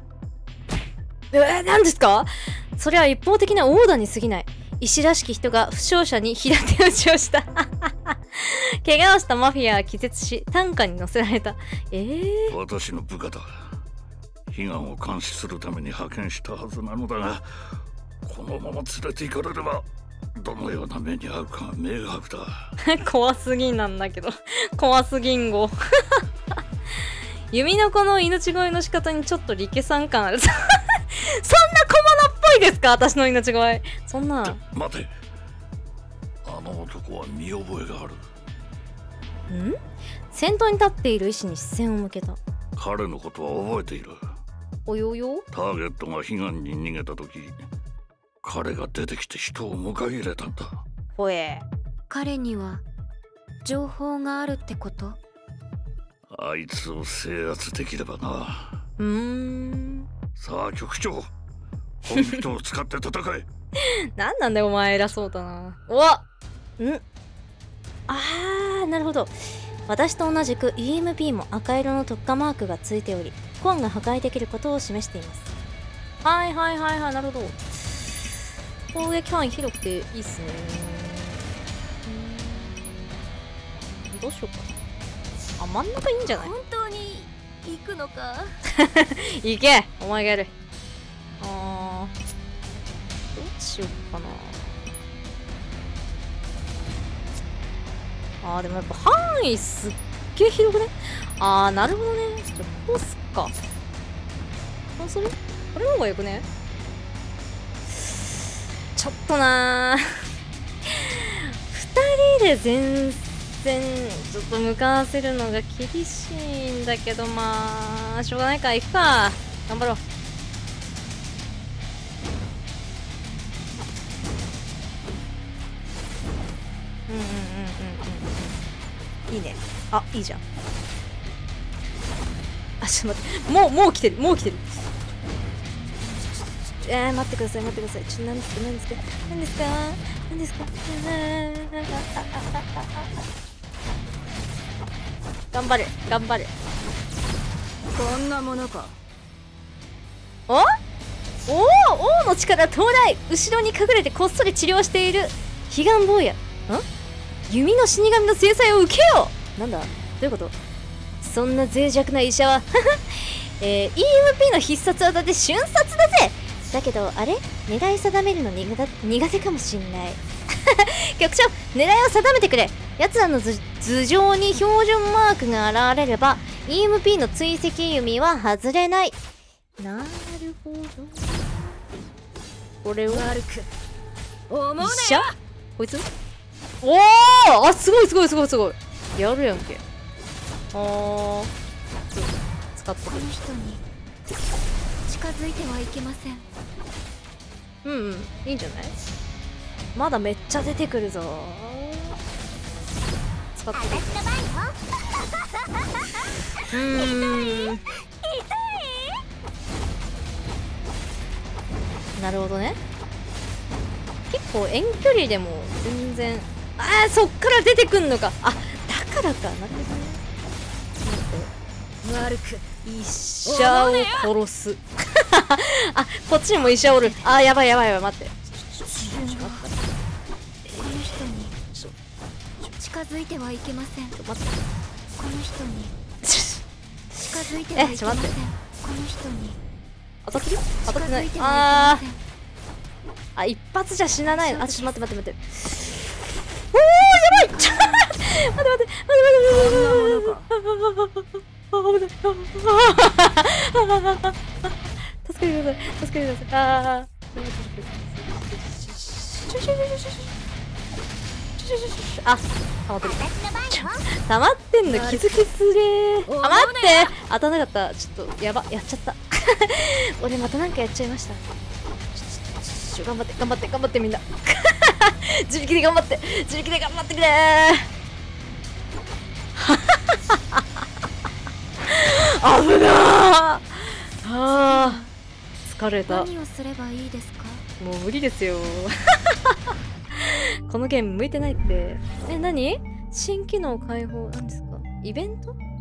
えー、何ですか？それは一方的な殴打に過ぎない。医師らしき人が負傷者に平手打ちをした。怪我をしたマフィアは気絶し、担架に乗せられた。えー、 私の部下だ。悲願を監視するために派遣したはずなのだが、このまま連れて行かれればどのような目に遭うかが明白だ。 怖すぎんなんだけど。怖すぎんご。弓の子の命乞いの仕方にちょっとリケさん感ある。そんな小物っぽいですか？私の命乞い。そんな。 待て。あの男は見覚えがある。 ん？先頭に立っている医師に視線を向けた。 彼のことは覚えている。 およよ？ ターゲットが悲願に逃げた時、彼が出てきて人を迎え入れたんだ。 ほえ。 彼には情報があるってこと？ あいつを制圧できればな。 うーん。 さあ局長、本人を使って戦え。 なんなんだよお前、偉そうだな。うわっ、んあー、なるほど。私と同じく イーエムピー も赤色の特化マークがついており、コアンが破壊できることを示しています。はいはいはいはい、なるほど。攻撃範囲広くていいっすね。どうしようかな。あ、真ん中いいんじゃない？ 本当に行くのか？ 行け、お前がやる。あー、どうしようかな。あー、でもやっぱ範囲すっげえ広くね。あー、なるほどね。じゃあこうすっか。こうする？これの方がよくね？ちょっとなー。二人で全然ちょっと向かわせるのが厳しいんだけど、まあしょうがないから行くか。頑張ろう。うんうんうんうんうん。いいね。あ、いいじゃん。あ、ちょっと待って。もう、もう来てる。もう来てる。えー、待ってください、待ってください。ちょっと何ですか、何ですか、何ですか、何ですか。頑張れ、頑張れ。 こんなものか。 おおお、王の力到来。後ろに隠れてこっそり治療している悲願坊や。ん弓の死神の制裁を受けよう。なんだ、どういうこと？そんな脆弱な医者はえー、イーエムピー の必殺技で瞬殺だぜ。だけどあれ、狙い定めるの苦手苦手かもしんない。局長、狙いを定めてくれ。奴らの頭上に標準マークが現れれば イーエムピー の追跡弓は外れない。なるほど。これを悪く思うねよ。 医者？こいつ？おー、あ、すごいすごいすごいすごい。やるやんけ。あー、使ってこの人に近づいてはいけません。 うんうん、いいんじゃない？まだめっちゃ出てくるぞ。使ってうーん、なるほどね。結構遠距離でも全然、あー、そっから出てくんのか。あ、だからか。なるほどね。 悪く医者を殺す。あ、こっちにも医者おる。あー、やばいやばいやばい、待って。 この人に近づいてはいけません。 ちょ、待って。 この人に近づいてはいけません。 え、ちょ、待って。 この人に当たってる？当たってない。あー、あ、一発じゃ死なないの。あ、ちょっと待って待って待って。おー、やばい。 待って助けてください助けてください。あああ、溜まってる。溜まってんの気づきすれー。あ、待って、当たんなかった。ちょっとやば、やっちゃった。俺またなんかやっちゃいました。ちょ頑張って頑張って頑張ってみんな。自力で頑張って自力で頑張ってくれー。危なー。あー疲れた。 何をすればいいですか？ もう無理ですよ。このゲーム向いてないって。え、何？新機能開放なんですか？イベント？ちょっと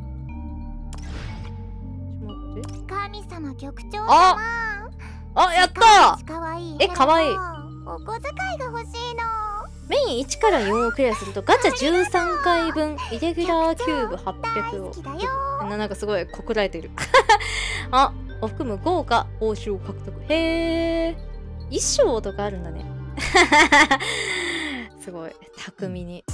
待って。 神様局長様。 あ、あ、やったー。 かわいい。 え、かわいい。 お小遣いが欲しいの。 メインいちからよんをクリアするとガチャじゅうさんかいぶん、イレギュラーキューブはっぴゃくをな、なんかすごい告られている。あ、を含む豪華報酬を獲得。へー、衣装とかあるんだね。すごい巧みに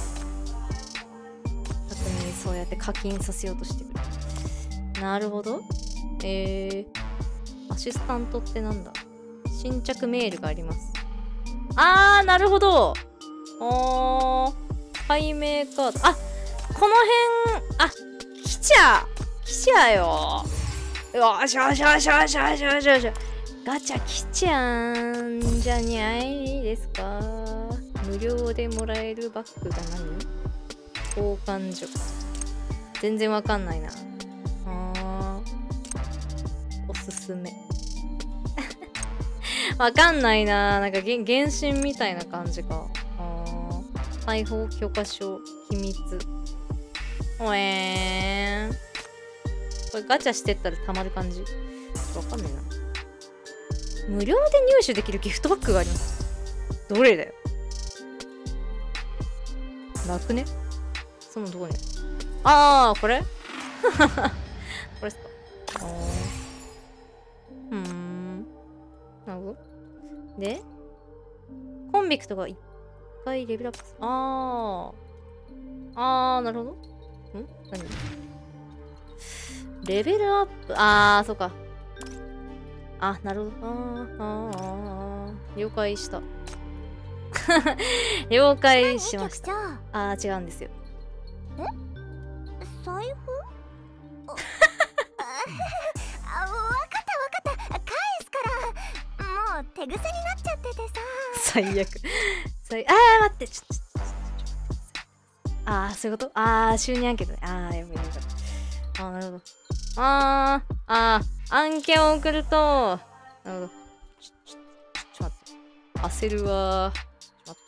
巧みにそうやって課金させようとしてくる。なるほど。えー、アシスタントってなんだ。新着メールがあります。あー、なるほど。おー、解明カード。あ、この辺、あ、来ちゃ来ちゃよ。よしよしよしよしよしよしよし。ガチャ来ちゃうんじゃにゃいですか。無料でもらえるバッグが何？交換所。全然わかんないな。あー、おすすめ。わかんないな。なんか原神みたいな感じか。あー、解放許可証、秘密。おえーん。これガチャしてったらたまる感じ。わかんないな。無料で入手できるギフトバッグがあります。どれだよ。楽ね。そのどこにあー、これこれっすか。あー、うーん、なるほど。でコンビクトがいっかいレベルアップ。あーあー、なるほど。ん何レベルアップ。あー、そうか。あ、なるほど。あーあーあー、了解した。了解しました。あー、違うんですよ。 え、財布？あ、わかったわかった。返すから。もう手癖になっちゃっててさ。 最悪。最あー、待って。ちょっと。あー、そういうこと？あー、収入案件だね。あー、やばいやばい。あー、なるほど。あー、あー、案件を送ると、なるほど。ちょ、ちょ、ちょ、ちょ、待って。焦るわー。ちょ、待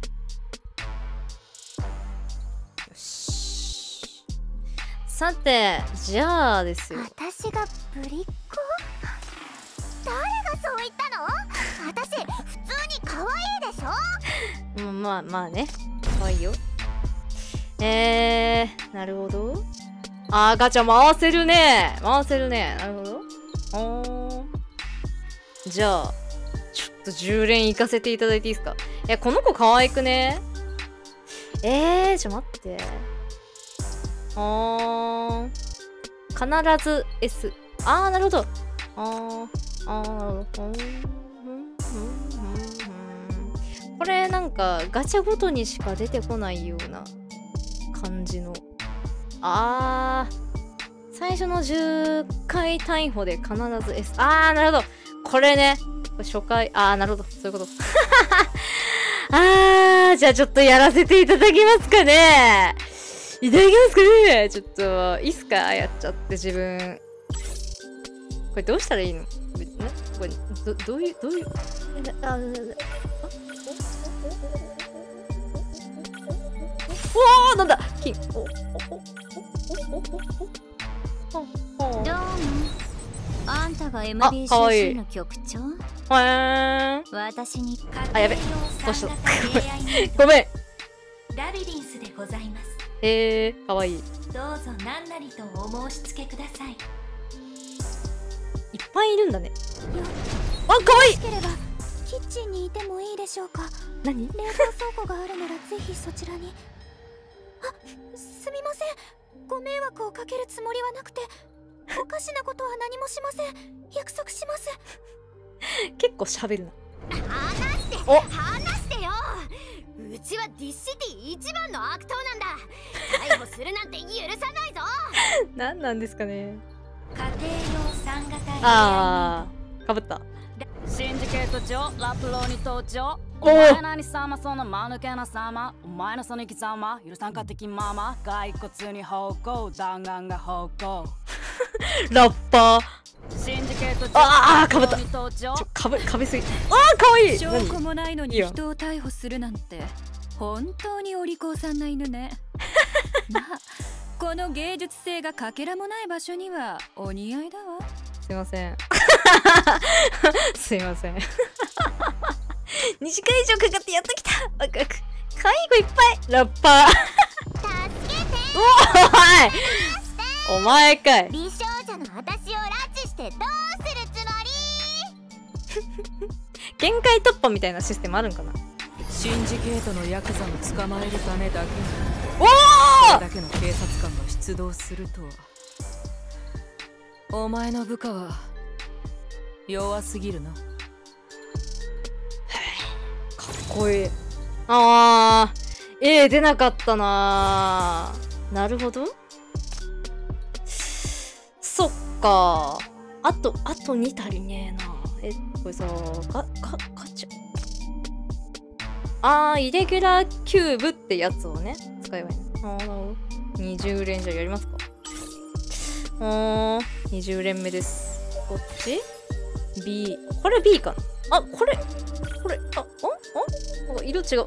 って。よし。さて、じゃあですよ。 私がぶりっ子？誰がそう言ったの？私、普通に可愛いでしょ？ うん、まあまあね。可愛いよ。えー、なるほど。あー、ガチャ回せるね。回せるね。なるほど。おー。じゃあ、ちょっとじゅう連行かせていただいていいですか？いや、この子可愛くね？えー、ちょ、待って。あー。必ず S。あー、なるほど。あー、あー、なるほど。これなんかガチャごとにしか出てこないような感じの。あー、最初のじゅっかい逮捕で必ず S。あー、なるほど。これね。これ初回。あー、なるほど。そういうこと。あー、じゃあちょっとやらせていただきますかね。いただきますかね。ちょっと、いいっすか？やっちゃって自分。これどうしたらいいの？なこれ、ど、どういう、どういう。あ、あ、あ、おー、なんだ金。お、お、お、お、お、お、 どうも。あんたが エムビーシーシー の局長？ へー。 私にあ、やべ。どうしたごめん。 ラビリンスでございます。 えー、かわいい。いっどうぞ何なりとお申し付けください。 ぱいいるんだね。あ、かわいい。 よろしければキッチンにいてもいいでしょうか。 何？ 冷蔵倉庫があるならぜひそちらに。 すみません、ご迷惑をかけるつもりはなくて、おかしなことは何もしません。約束します。 結構喋るな。 話してお話してよ。うちはディッシティ一番の悪党なんだ。逮捕するなんて許さないぞ。 何なんですかね。 家庭用さん型あー、かぶった。 シンジケート上ラプロに登場。 おお前何様、その間抜けな様。お前のその生き様許さんか的ママ。骸骨に方向弾丸が方向。 ラッパー。 シンジケート上あー、かぶった。 ラプロに登場。 ちょかぶかぶりすぎ。あー、かわいい。 証拠もないのに人を逮捕するなんて本当にお利口さんな犬ね。まあこの芸術性がかけらもない場所にはお似合いだわ。 すいません。すいません。にじかん以上かかってやっときた。ワクワク。かわいい子いっぱい。ラッパー。 助けて。 おい。お前かい。 美少女の私を拉致してどうするつもり？ 限界突破みたいなシステムあるんかな。 シンジケートのヤクザを捕まえるためだけにおそれだけの警察官が出動するとは。お前の部下は弱すぎるな。 かっこいい。あー、A 出なかったなー。なるほど。そっか。あと、あとに足りねえな。え、これさ、か、か、かちゃ。あー、イレギュラーキューブってやつをね、使えばいいの。あー、なるほど。にじゅう連じゃやりますか。あー、にじゅう連目です。こっち ?B。これ B かな。あ、これ、これ、あ、あ、あ、色違う。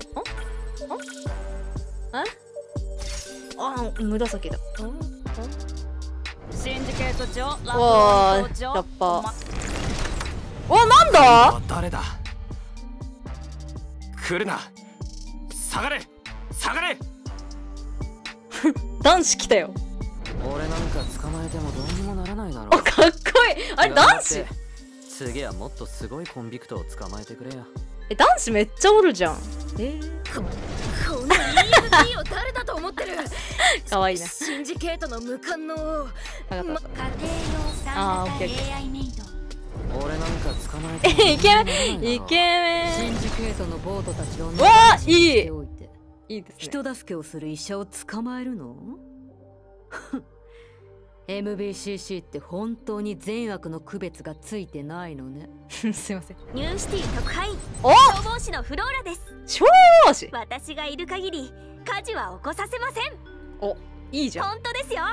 あ、あ、あ、紫だ。あ、あ。 シンジケート上ラわー、 プロに登場。 ラッパー。わ、なんだ？ 誰だ？来るな。下がれ、下がれ。 男子来たよ。 俺なんか捕まえてもどうにもならないだろ。 あ、かっこいい。あれ、男子？ 次はもっとすごいコンビクトを捕まえてくれよ。 え、男子めっちゃおるじゃん。えー、 この イーエムティー を誰だと思ってる。 かわいいな。 シンジケートの無冠の、 わかった。 家庭用さん型 エーアイ メイド。 俺なんか捕まえてえ、イケメン、イケメン。 シンジケートのボートたちをわあ、いい。いいですね。 人助けをする医者を捕まえるの？エムビーシーシー って本当に善悪の区別がついてないのね。 すいません。 ニューシティ特派員お消防士のフローラです。 消防士。 私がいる限り火事は起こさせません。 お、いいじゃん。 本当ですよ。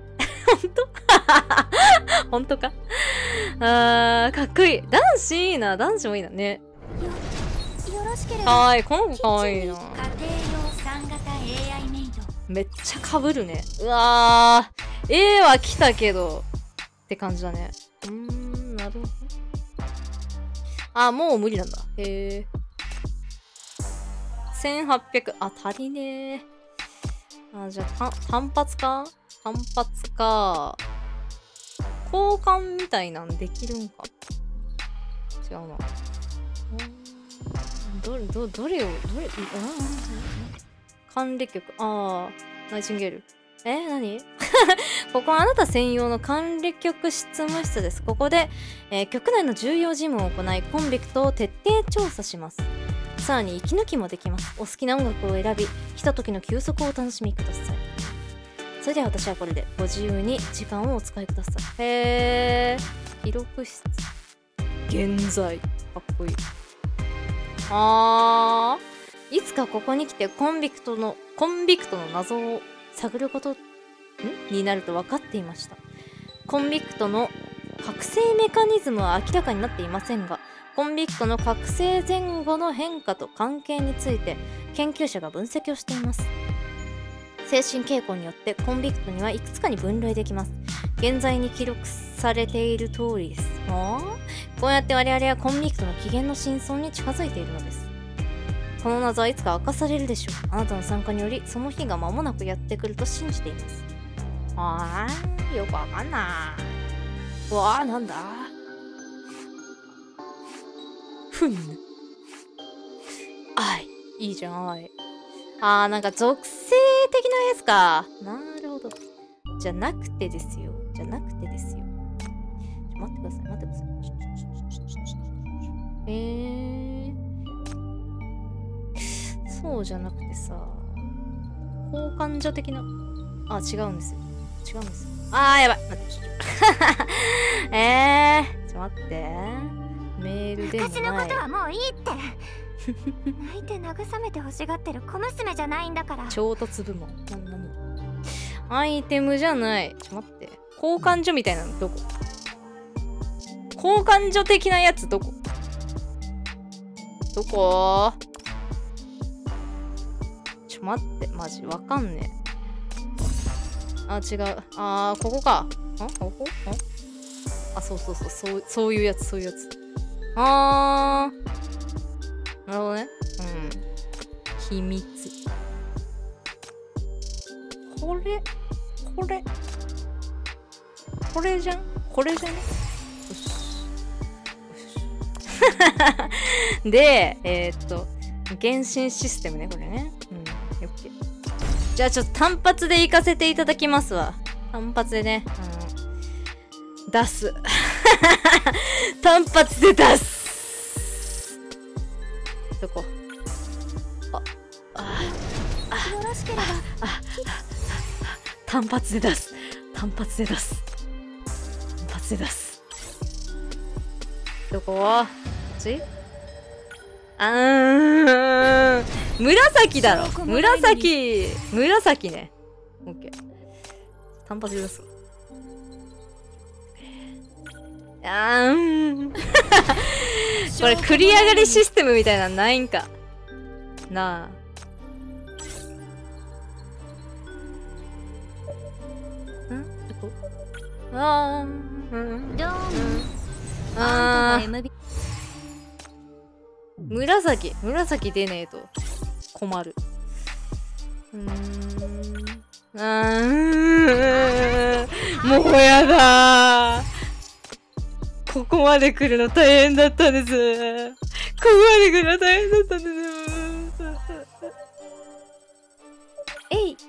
本当か。あー、かっこいい。男子いいな。男子もいいなね。 よろしければ。 かわいい。この子かわいいな。 家庭用さん型 エーアイ メイド。 めっちゃかぶるね。うわー、A は来たけどって感じだね。うーん、なるほど。あ、もう無理なんだ。へえ。せんはっぴゃく、あ、足りねえ。あ、じゃあ、単発か単発か。交換みたいなんできるんか。違うな。どれ、ど、どれを、どれ、管理局。ああ、ナイチンゲール。えー、何ここはあなた専用の管理局執務室です。ここで、えー、局内の重要事務を行い、コンビクトを徹底調査します。さらに息抜きもできます。お好きな音楽を選び、ひとときの休息をお楽しみください。それでは私はこれでご自由に時間をお使いください。へー、記録室。現在。かっこいい。あー、いつかここに来てコンビクトの、コンビクトの謎を探ることんになると分かっていました。コンビクトの覚醒メカニズムは明らかになっていませんが、コンビクトの覚醒前後の変化と関係について研究者が分析をしています。精神傾向によってコンビクトにはいくつかに分類できます。現在に記録されている通りです。ああ、こうやって我々はコンビクトの起源の真相に近づいているのです。この謎はいつか明かされるでしょう。あなたの参加によりその日が間もなくやってくると信じています。ああ、よくわかんない。うわあ、なんだふん。愛。いいじゃん、愛。あー、なんか属性的なやつか。なるほど。じゃなくてですよ。じゃなくてですよ。ちょ待ってください、待ってください。えー。そうじゃなくてさ、交換所的な。あ、違うんですよ。違うんですよ。あー、やばい。待って。えー。ちょ、待って。メールでもない。 昔のことはもういいって。泣いて慰めて欲しがってる小娘じゃないんだから。 衝突部門。なんなの。アイテムじゃない。ちょ、待って。交換所みたいなのどこ？交換所的なやつどこ？どこ？ちょ、待って。マジわかんねえ。あ、違う。あー、ここか。んここんあ、そうそうそう。そう、そういうやつ、そういうやつ。あー。なるほどね。うん。秘密。これ、これ。これじゃんこれじゃねよし。よし。で、えー、っと、原神システムね、これね。うん。オッケー。じゃあちょっと単発で行かせていただきますわ。単発でね。うん、出す。単発で出す。どこあ、あ、あ、よろしければ。あ、あ、単発で出す。単発で出す。単発で出す。どここっちあー、紫だろ。紫。紫ね。オッケー。単発で出すわ。あーん。これ繰り上がりシステムみたいなのないんか。なあ。んどこあー、うん。どうも。あー。紫。紫出ねえと困る。うーん。あー。もうやだー。ここまで来るの大変だったんです。ここまで来るの大変だったんです。えい。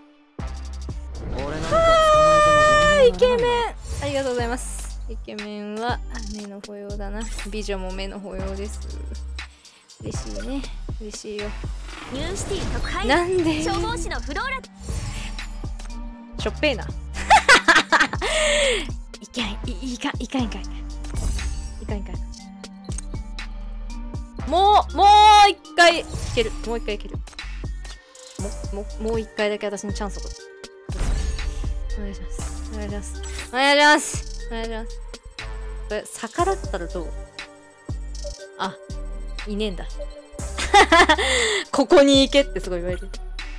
あー、イケメン。ありがとうございます。イケメンは目の保養だな。美女も目の保養です。嬉しいね。嬉しいよ。 ニューシティ特派員。 なんで消防士のフローラ。 しょっぺーな。いけん、いいか、いかんいかん。いかんいかん。もう、もう一回いける。もう一回いける。も、も、もう一回だけ私にチャンスをください。お願いします。お願いします。お願いします。お願いします。これ、逆だったらどう？あ、いねえんだ。ここに行けってすごい言われてる。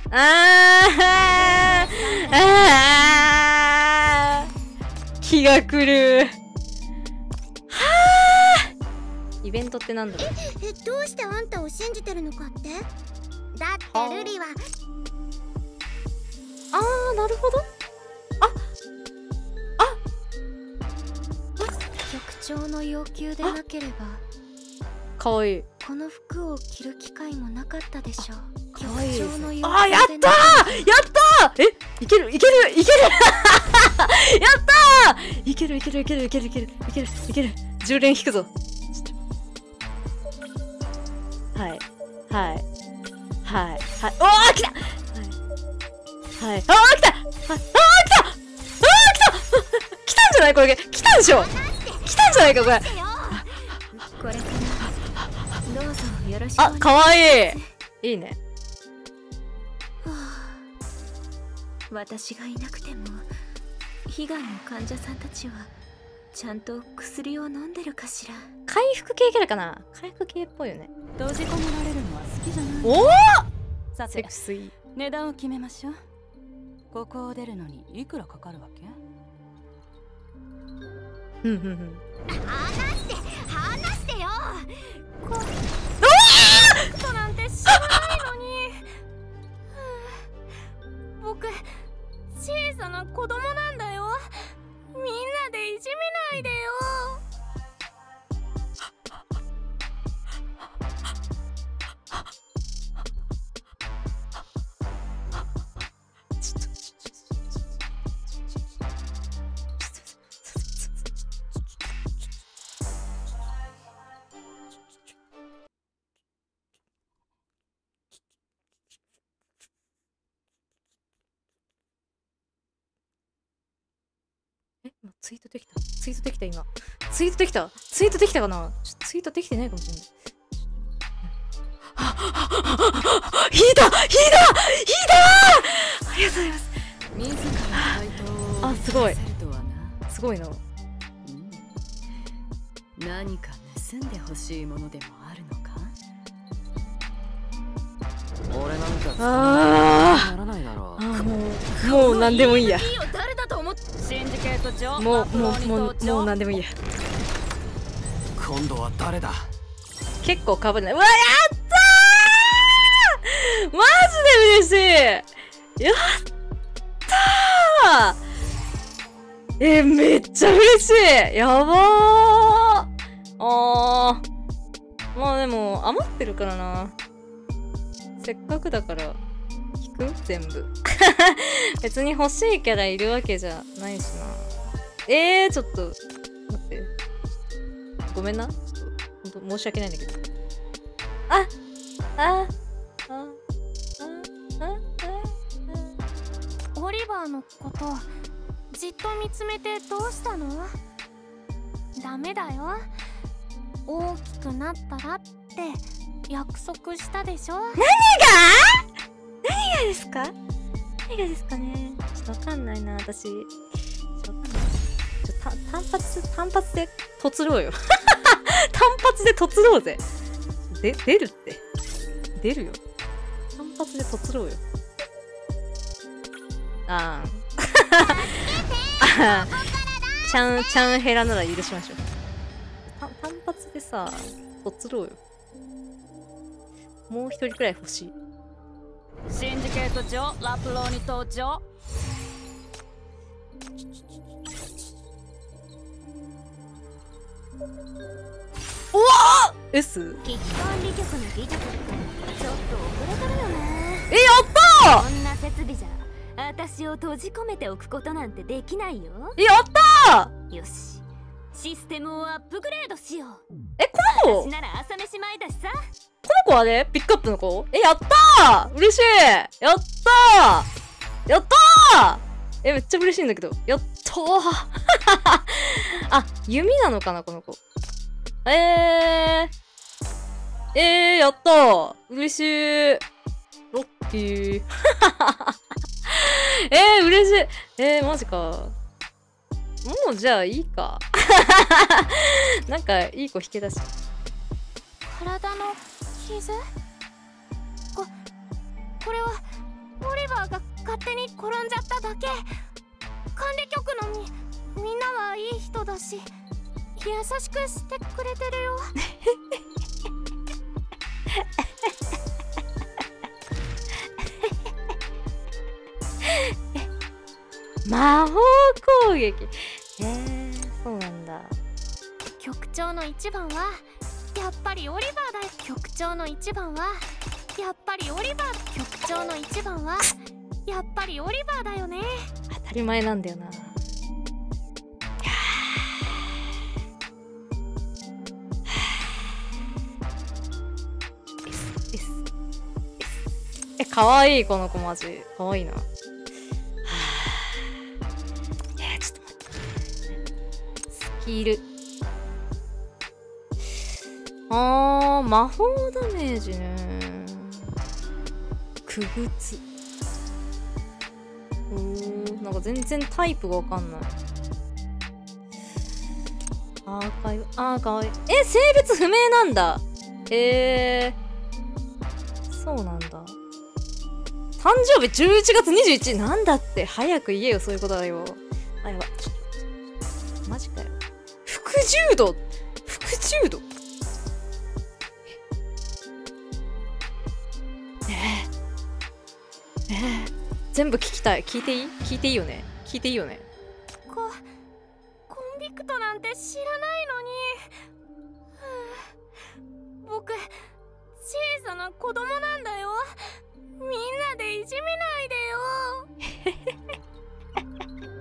あーあー気が狂う。はーイベントってなんだろう。 え、え、どうしてあんたを信じてるのかって？だってルリは。 あー、なるほど。 局長の要求でなければかわいい。 この服を着る機会もなかったでしょう。 かわいいですね。 局長の要求であー、やったーやったーえ、いけるいけるいけるやったーいけるいけるいけるいけるいけるいけるいけるじゅう連引くぞ。はいはいはいはい。おー、来た。はいはい。あー、来た。はい、あー、来た。あー、来た。あー、来た。来たんじゃないこれ。来たんでしょ。来たんじゃないかこれ。 これからどうぞよろしくお願いします。 あ、かわいい。いいね。 はあ、私がいなくても悲願の患者さんたちはちゃんと薬を飲んでるかしら。 回復系キャラかな。回復系っぽいよね。 閉じ込められるのは好きじゃない。 おお、 さてセクシー。 値段を決めましょう。ここを出るのにいくらかかるわけ？ ふんふんふん。 話して話してよ。こうわーことなんて知らないのに。僕小さな子供なんだよ。みんなでいじめないでよ。 ツイートできたツイートできた今ツイートできたツイートできたかなちょっとツイートできてないかもしれない。引いた引いた引いたありがとうございます。 自ら回答をあ、すごいさせるとはな。 すごいな。 何か盗んでほしいものでもあるのか。 俺なんかあならないだろう。 あもうもう何でもいいや。 誰だと思っシンジケート上もうもうもうもう何でもいいや。 今度は誰だ。 結構かぶれない。うわ、やったーマジで嬉しい。やったーえ、めっちゃ嬉しい。やばー。あーまあでも余ってるからな。せっかくだから引く全部別に欲しいキャラいるわけじゃないしな。えー、ちょっと待って、ごめんな、ちょっとほんと申し訳ないんだけど。ああああオリバーのことじっと見つめてどうしたの？ダメだよ。大きくなったらって約束したでしょ。何が？ 何がですか？何がですかね。ちょっとわかんないな、私。ちょっとわかんない。ちょっと単発単発でとつろうよ。単発でとつろうぜ。で出るって出るよ。単発でとつろうよ。あーあちゃんちゃんヘラなら許しましょう。た単発でさとつろうよ。もう一人くらい欲しい。 シンジケート上ラプローに登場。 おわー S？ 危機管理局の技術ってちょっと遅れてるよね。 え、やったー。 こんな設備じゃ私を閉じ込めておくことなんてできないよ。 やったー。よし、システムをアップグレードしよう。 え、この子私なら朝飯前だしさ。 この子はね、ピックアップの子。え、やったー嬉しい。やったーやったーえ、めっちゃ嬉しいんだけど。やったーあ、弓なのかなこの子。えー。えー、やったー嬉しい。ロッキー。えー、嬉しい。えー、マジか。もうじゃあいいか。なんかいい子引け出し。 体の傷？こ、これはオリバーが勝手に転んじゃっただけ。管理局のみ、みんなはいい人だし、優しくしてくれてるよ。 魔法攻撃。えー、そうなんだ。 局長の一番はやっぱりオリバーだよ。局長の一番はやっぱりオリバー。局長の一番はやっぱりオリバーだよね。 当たり前なんだよな。え、かわいいこの子マジ。かわいいな。え、ちょっと待って。スキル。あー、魔法ダメージね。くぐつ。おー、なんか全然タイプがわかんない。アーカイブ、あーかわいい。え、性別不明なんだ。えー。そうなんだ。誕生日じゅういちがつにじゅういちにちなんだって。早く言えよ、そういうことだよ。あ、やばい。ちょっとマジかよ。服従度服従度えー、えー、全部聞きたい。聞いていい聞いていいよね聞いていいよね。 こ、コンビクトなんて知らないのに。僕、小さな子供なんだよ。みんなでいじめないでよ。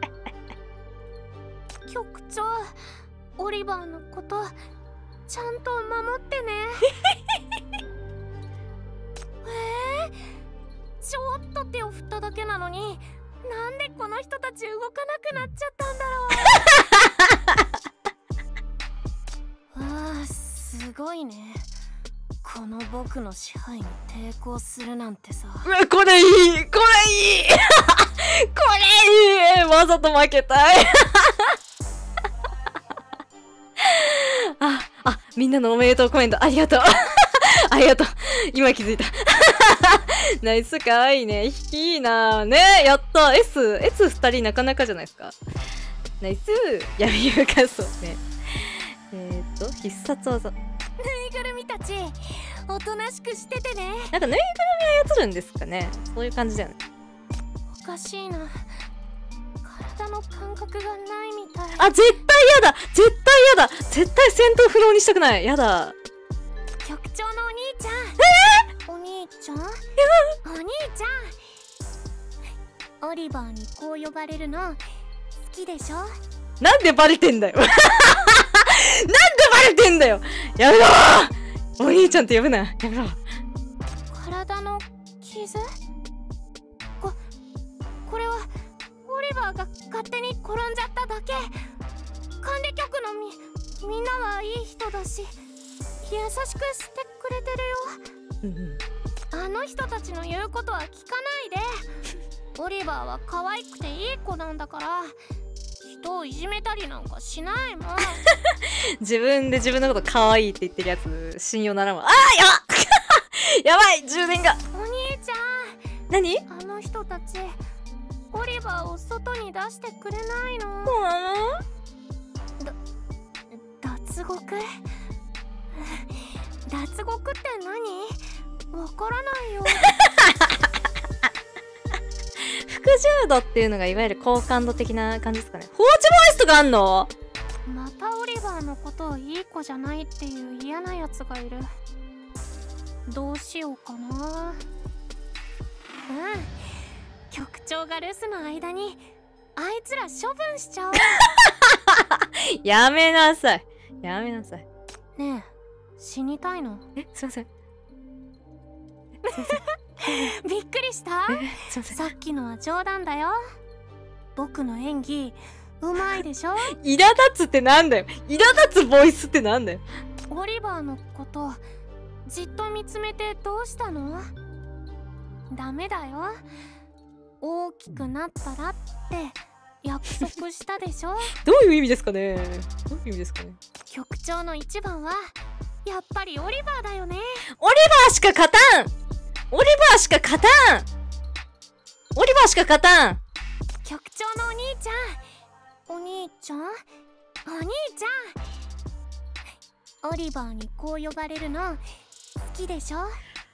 局長、オリバーのことちゃんと守ってね。えー、ちょっと手を振っただけなのに、なんでこの人たち動かなくなっちゃったんだろう。 ごいね。この僕の支配に抵抗するなんてさ。 うわ、これいい、これいいこれいい、わざと負けたいあ、あ、みんなのおめでとうコメントありがとうありがとう、今気づいたナイス、かわいいね、引きいいなね、やった S、S 二人なかなかじゃないですか。ナイス、闇深そうね。えーっと、必殺技。 ぬいぐるみたち、おとなしくしててね。 なんかぬいぐるみ操るんですかね。そういう感じだよね。 おかしいな。体の感覚がないみたい。 あ、絶対やだ、絶対やだ、絶対戦闘不能にしたくない。やだ。 局長のお兄ちゃん。 えー、お兄ちゃん。お兄ちゃん。オリバーにこう呼ばれるの好きでしょ。 なんでバレてんだよなんでバレてんだよ。やめろー、お兄ちゃんって呼ぶな、やめろ。 体の傷。ここれはオリバーが勝手に転んじゃっただけ。管理局のみみんなはいい人だし優しくしてくれてるよ。あの人たちの言うことは聞かないで。オリバーは可愛くていい子なんだから人をいじめたりなんかしないもん自分で自分のこと可愛いって言ってるやつ信用ならんわ。あー、やばやばい、充電が。 お兄ちゃん。 何？ あの人たちオリバーを外に出してくれないの？だ脱獄脱獄って何？わからないよ服従度っていうのがいわゆる好感度的な感じですかね。放置ボイスとかあんの？ またオリバーのことをいい子じゃないっていう嫌なやつがいる。どうしようかな。うん、局長が留守の間にあいつら処分しちゃおうやめなさい、やめなさい。 ねえ、死にたいの？ え、すいませんびっくりした？さっきのは冗談だよ。僕の演技うまいでしょ？ 苛立つってなんだよ。苛立つボイスってなんだよ。 オリバーのことじっと見つめてどうしたの？ダメだよ。大きくなったらって約束したでしょ？ どういう意味ですかね。どういう意味ですかね。 局長の一番はやっぱりオリバーだよね。 オリバーしか勝たん。オリバーしか勝たん。オリバーしか勝たん。 局長のお兄ちゃん。お兄ちゃん？お兄ちゃん。オリバーにこう呼ばれるの好きでしょ？はぁ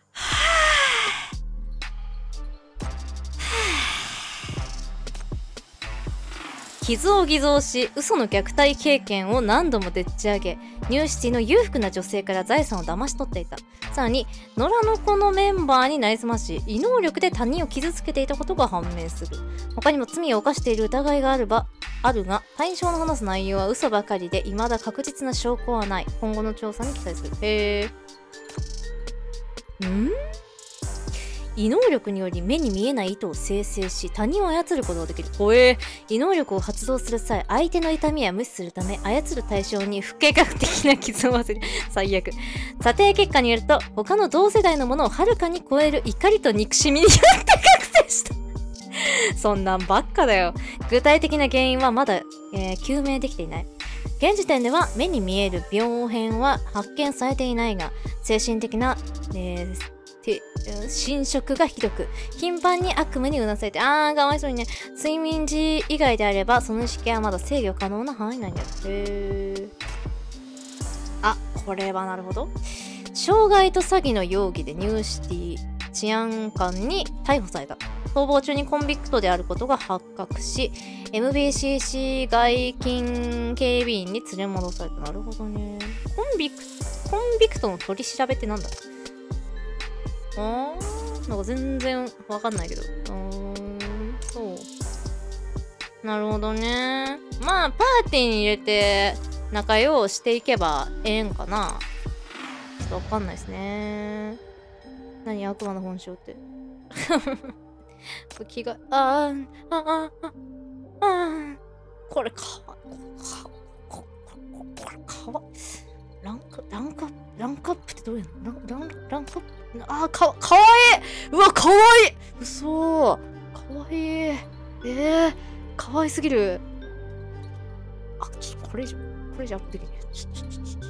傷を偽造し嘘の虐待経験を何度もでっち上げニューシティの裕福な女性から財産を騙し取っていた。さらに野良の子のメンバーになりすまし異能力で他人を傷つけていたことが判明する。他にも罪を犯している疑いがあるばあるが対象の話す内容は嘘ばかりで未だ確実な証拠はない。今後の調査に期待する。へえ。ん？異能力により目に見えない糸を生成し他人を操ることができる。ほえー。異能力を発動する際相手の痛みや無視するため操る対象に不計画的な傷を負わせる。最悪。査定結果によると他の同世代のものをはるかに超える怒りと憎しみによって覚醒したそんなんばっかだよ。具体的な原因はまだ、えー、究明できていない。現時点では目に見える病変は発見されていないが精神的な、えー侵食がひどく頻繁に悪夢にうなされてあーかわいそうにね。睡眠時以外であればその意識はまだ制御可能な範囲内にある。へー。あ、これはなるほど。傷害と詐欺の容疑でニューシティ治安官に逮捕された。逃亡中にコンビクトであることが発覚し エムビーシーシー 外勤警備員に連れ戻された。なるほどね。コンビクコンビクトの取り調べってなんだ。あー、なんか全然わかんないけど。うーん、そう。なるほどね。まあ、パーティーに入れて仲良うしていけばええんかな。ちょっとわかんないですね。何、悪魔の本性って。気が、あー、あー、あー、あー、これかわ、これかわ、これかわ、ランク、ランクアップ。 ランクアップってどういうの？ラン、ラン、ランクアップ？あー、か、かわいい！うわ、かわいい！うそー。かわいい。えー、かわいすぎる。あ、ちょっとこれ以上、これ以上アップできない。ちょ、ちょ、ちょ、ちょ。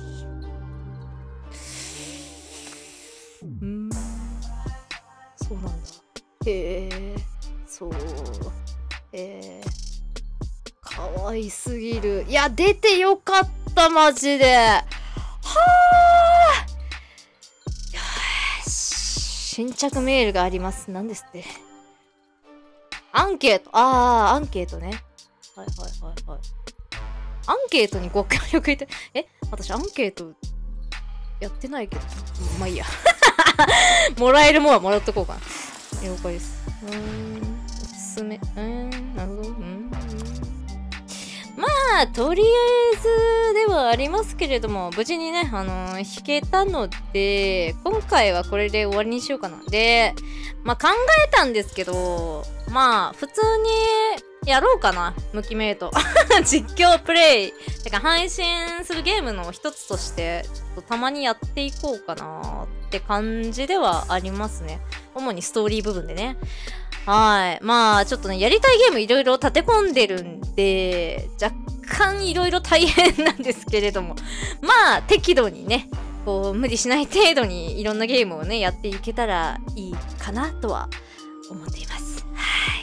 うーん。そうなんだ。へえ、そう。えー、かわいすぎる。いや、出てよかった、マジで。はあ。よし。新着メールがあります。何ですって。アンケート。あー、アンケートね。はいはいはいはい。アンケートにご協力いた、え、私アンケートやってないけど。まあいいや。もらえるもんはもらっとこうかな。了解です。うーん、おすすめ。うーん、なるほど。うーん。まあ、とりあえずではありますけれども、無事にね、あのー、弾けたので、今回はこれで終わりにしようかな。で、まあ考えたんですけど、まあ、普通にやろうかな。無記名と。実況プレイ。てか、配信するゲームの一つとして、ちょっとたまにやっていこうかなって感じではありますね。主にストーリー部分でね。はい。まあ、ちょっとね、やりたいゲームいろいろ立て込んでるんで、若干いろいろ大変なんですけれども、まあ、適度にね、こう、無理しない程度にいろんなゲームをね、やっていけたらいいかなとは思っています。はい。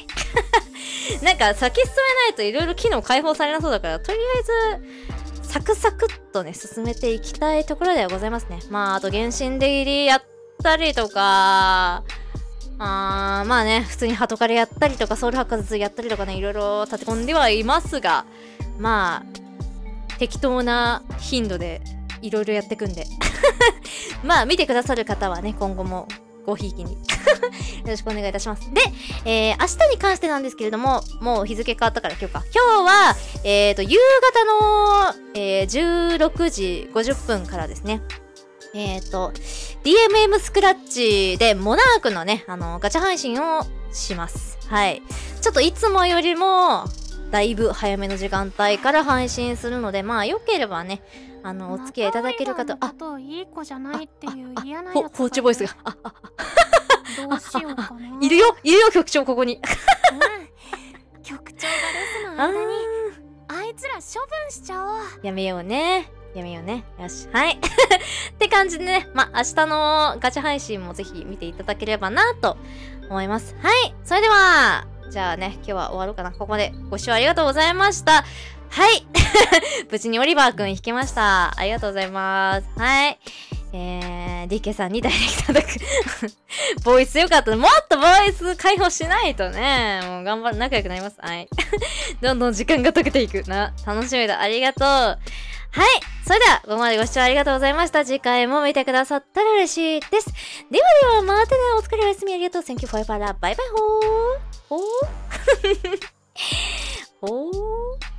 なんか、先進めないといろいろ機能解放されなそうだから、とりあえず、サクサクっとね、進めていきたいところではございますね。まあ、あと、原神出入りやったりとか、あーまあね、普通にハトカレやったりとか、ソウルハッカーズやったりとかね、いろいろ立て込んではいますが、まあ、適当な頻度でいろいろやってくんで。まあ、見てくださる方はね、今後もごひいきに。よろしくお願いいたします。で、えー、明日に関してなんですけれども、もう日付変わったから今日か。今日は、えーと、夕方の、えー、じゅうろくじごじゅっぷんからですね。えっと、ディーエムエム スクラッチでモナークのね、あの、ガチャ配信をします。はい。ちょっといつもよりも、だいぶ早めの時間帯から配信するので、まあ、良ければね、あの、お付き合いいただける方、あ、 といい子じゃないっていう嫌なほ、 やつコーチボイスが、あ、あ、 どうしようかな。 いるよいるよ局長ここに。 うん。局長がレスの間に、あいつら処分しちゃおう。 やめようね。やめようね。よし。はい。って感じでね、まあ、明日のガチャ配信もぜひ見ていただければなと思います。はい。それでは、じゃあね、今日は終わろうかな。ここでご視聴ありがとうございました。はい。無事にオリバーくん引きました。ありがとうございます。はい。えー、ディーケー さんにダイレクトアタック。ボイスよかった。もっとボイス解放しないとね。もう頑張る、仲良くなります。はい。どんどん時間が解けていくな。楽しみだ。ありがとう。はい。それでは、ここまでご視聴ありがとうございました。次回も見てくださったら嬉しいです。ではでは、またね。お疲れおやすみありがとう。Thank you for your バイバイほー。ほー。ほー。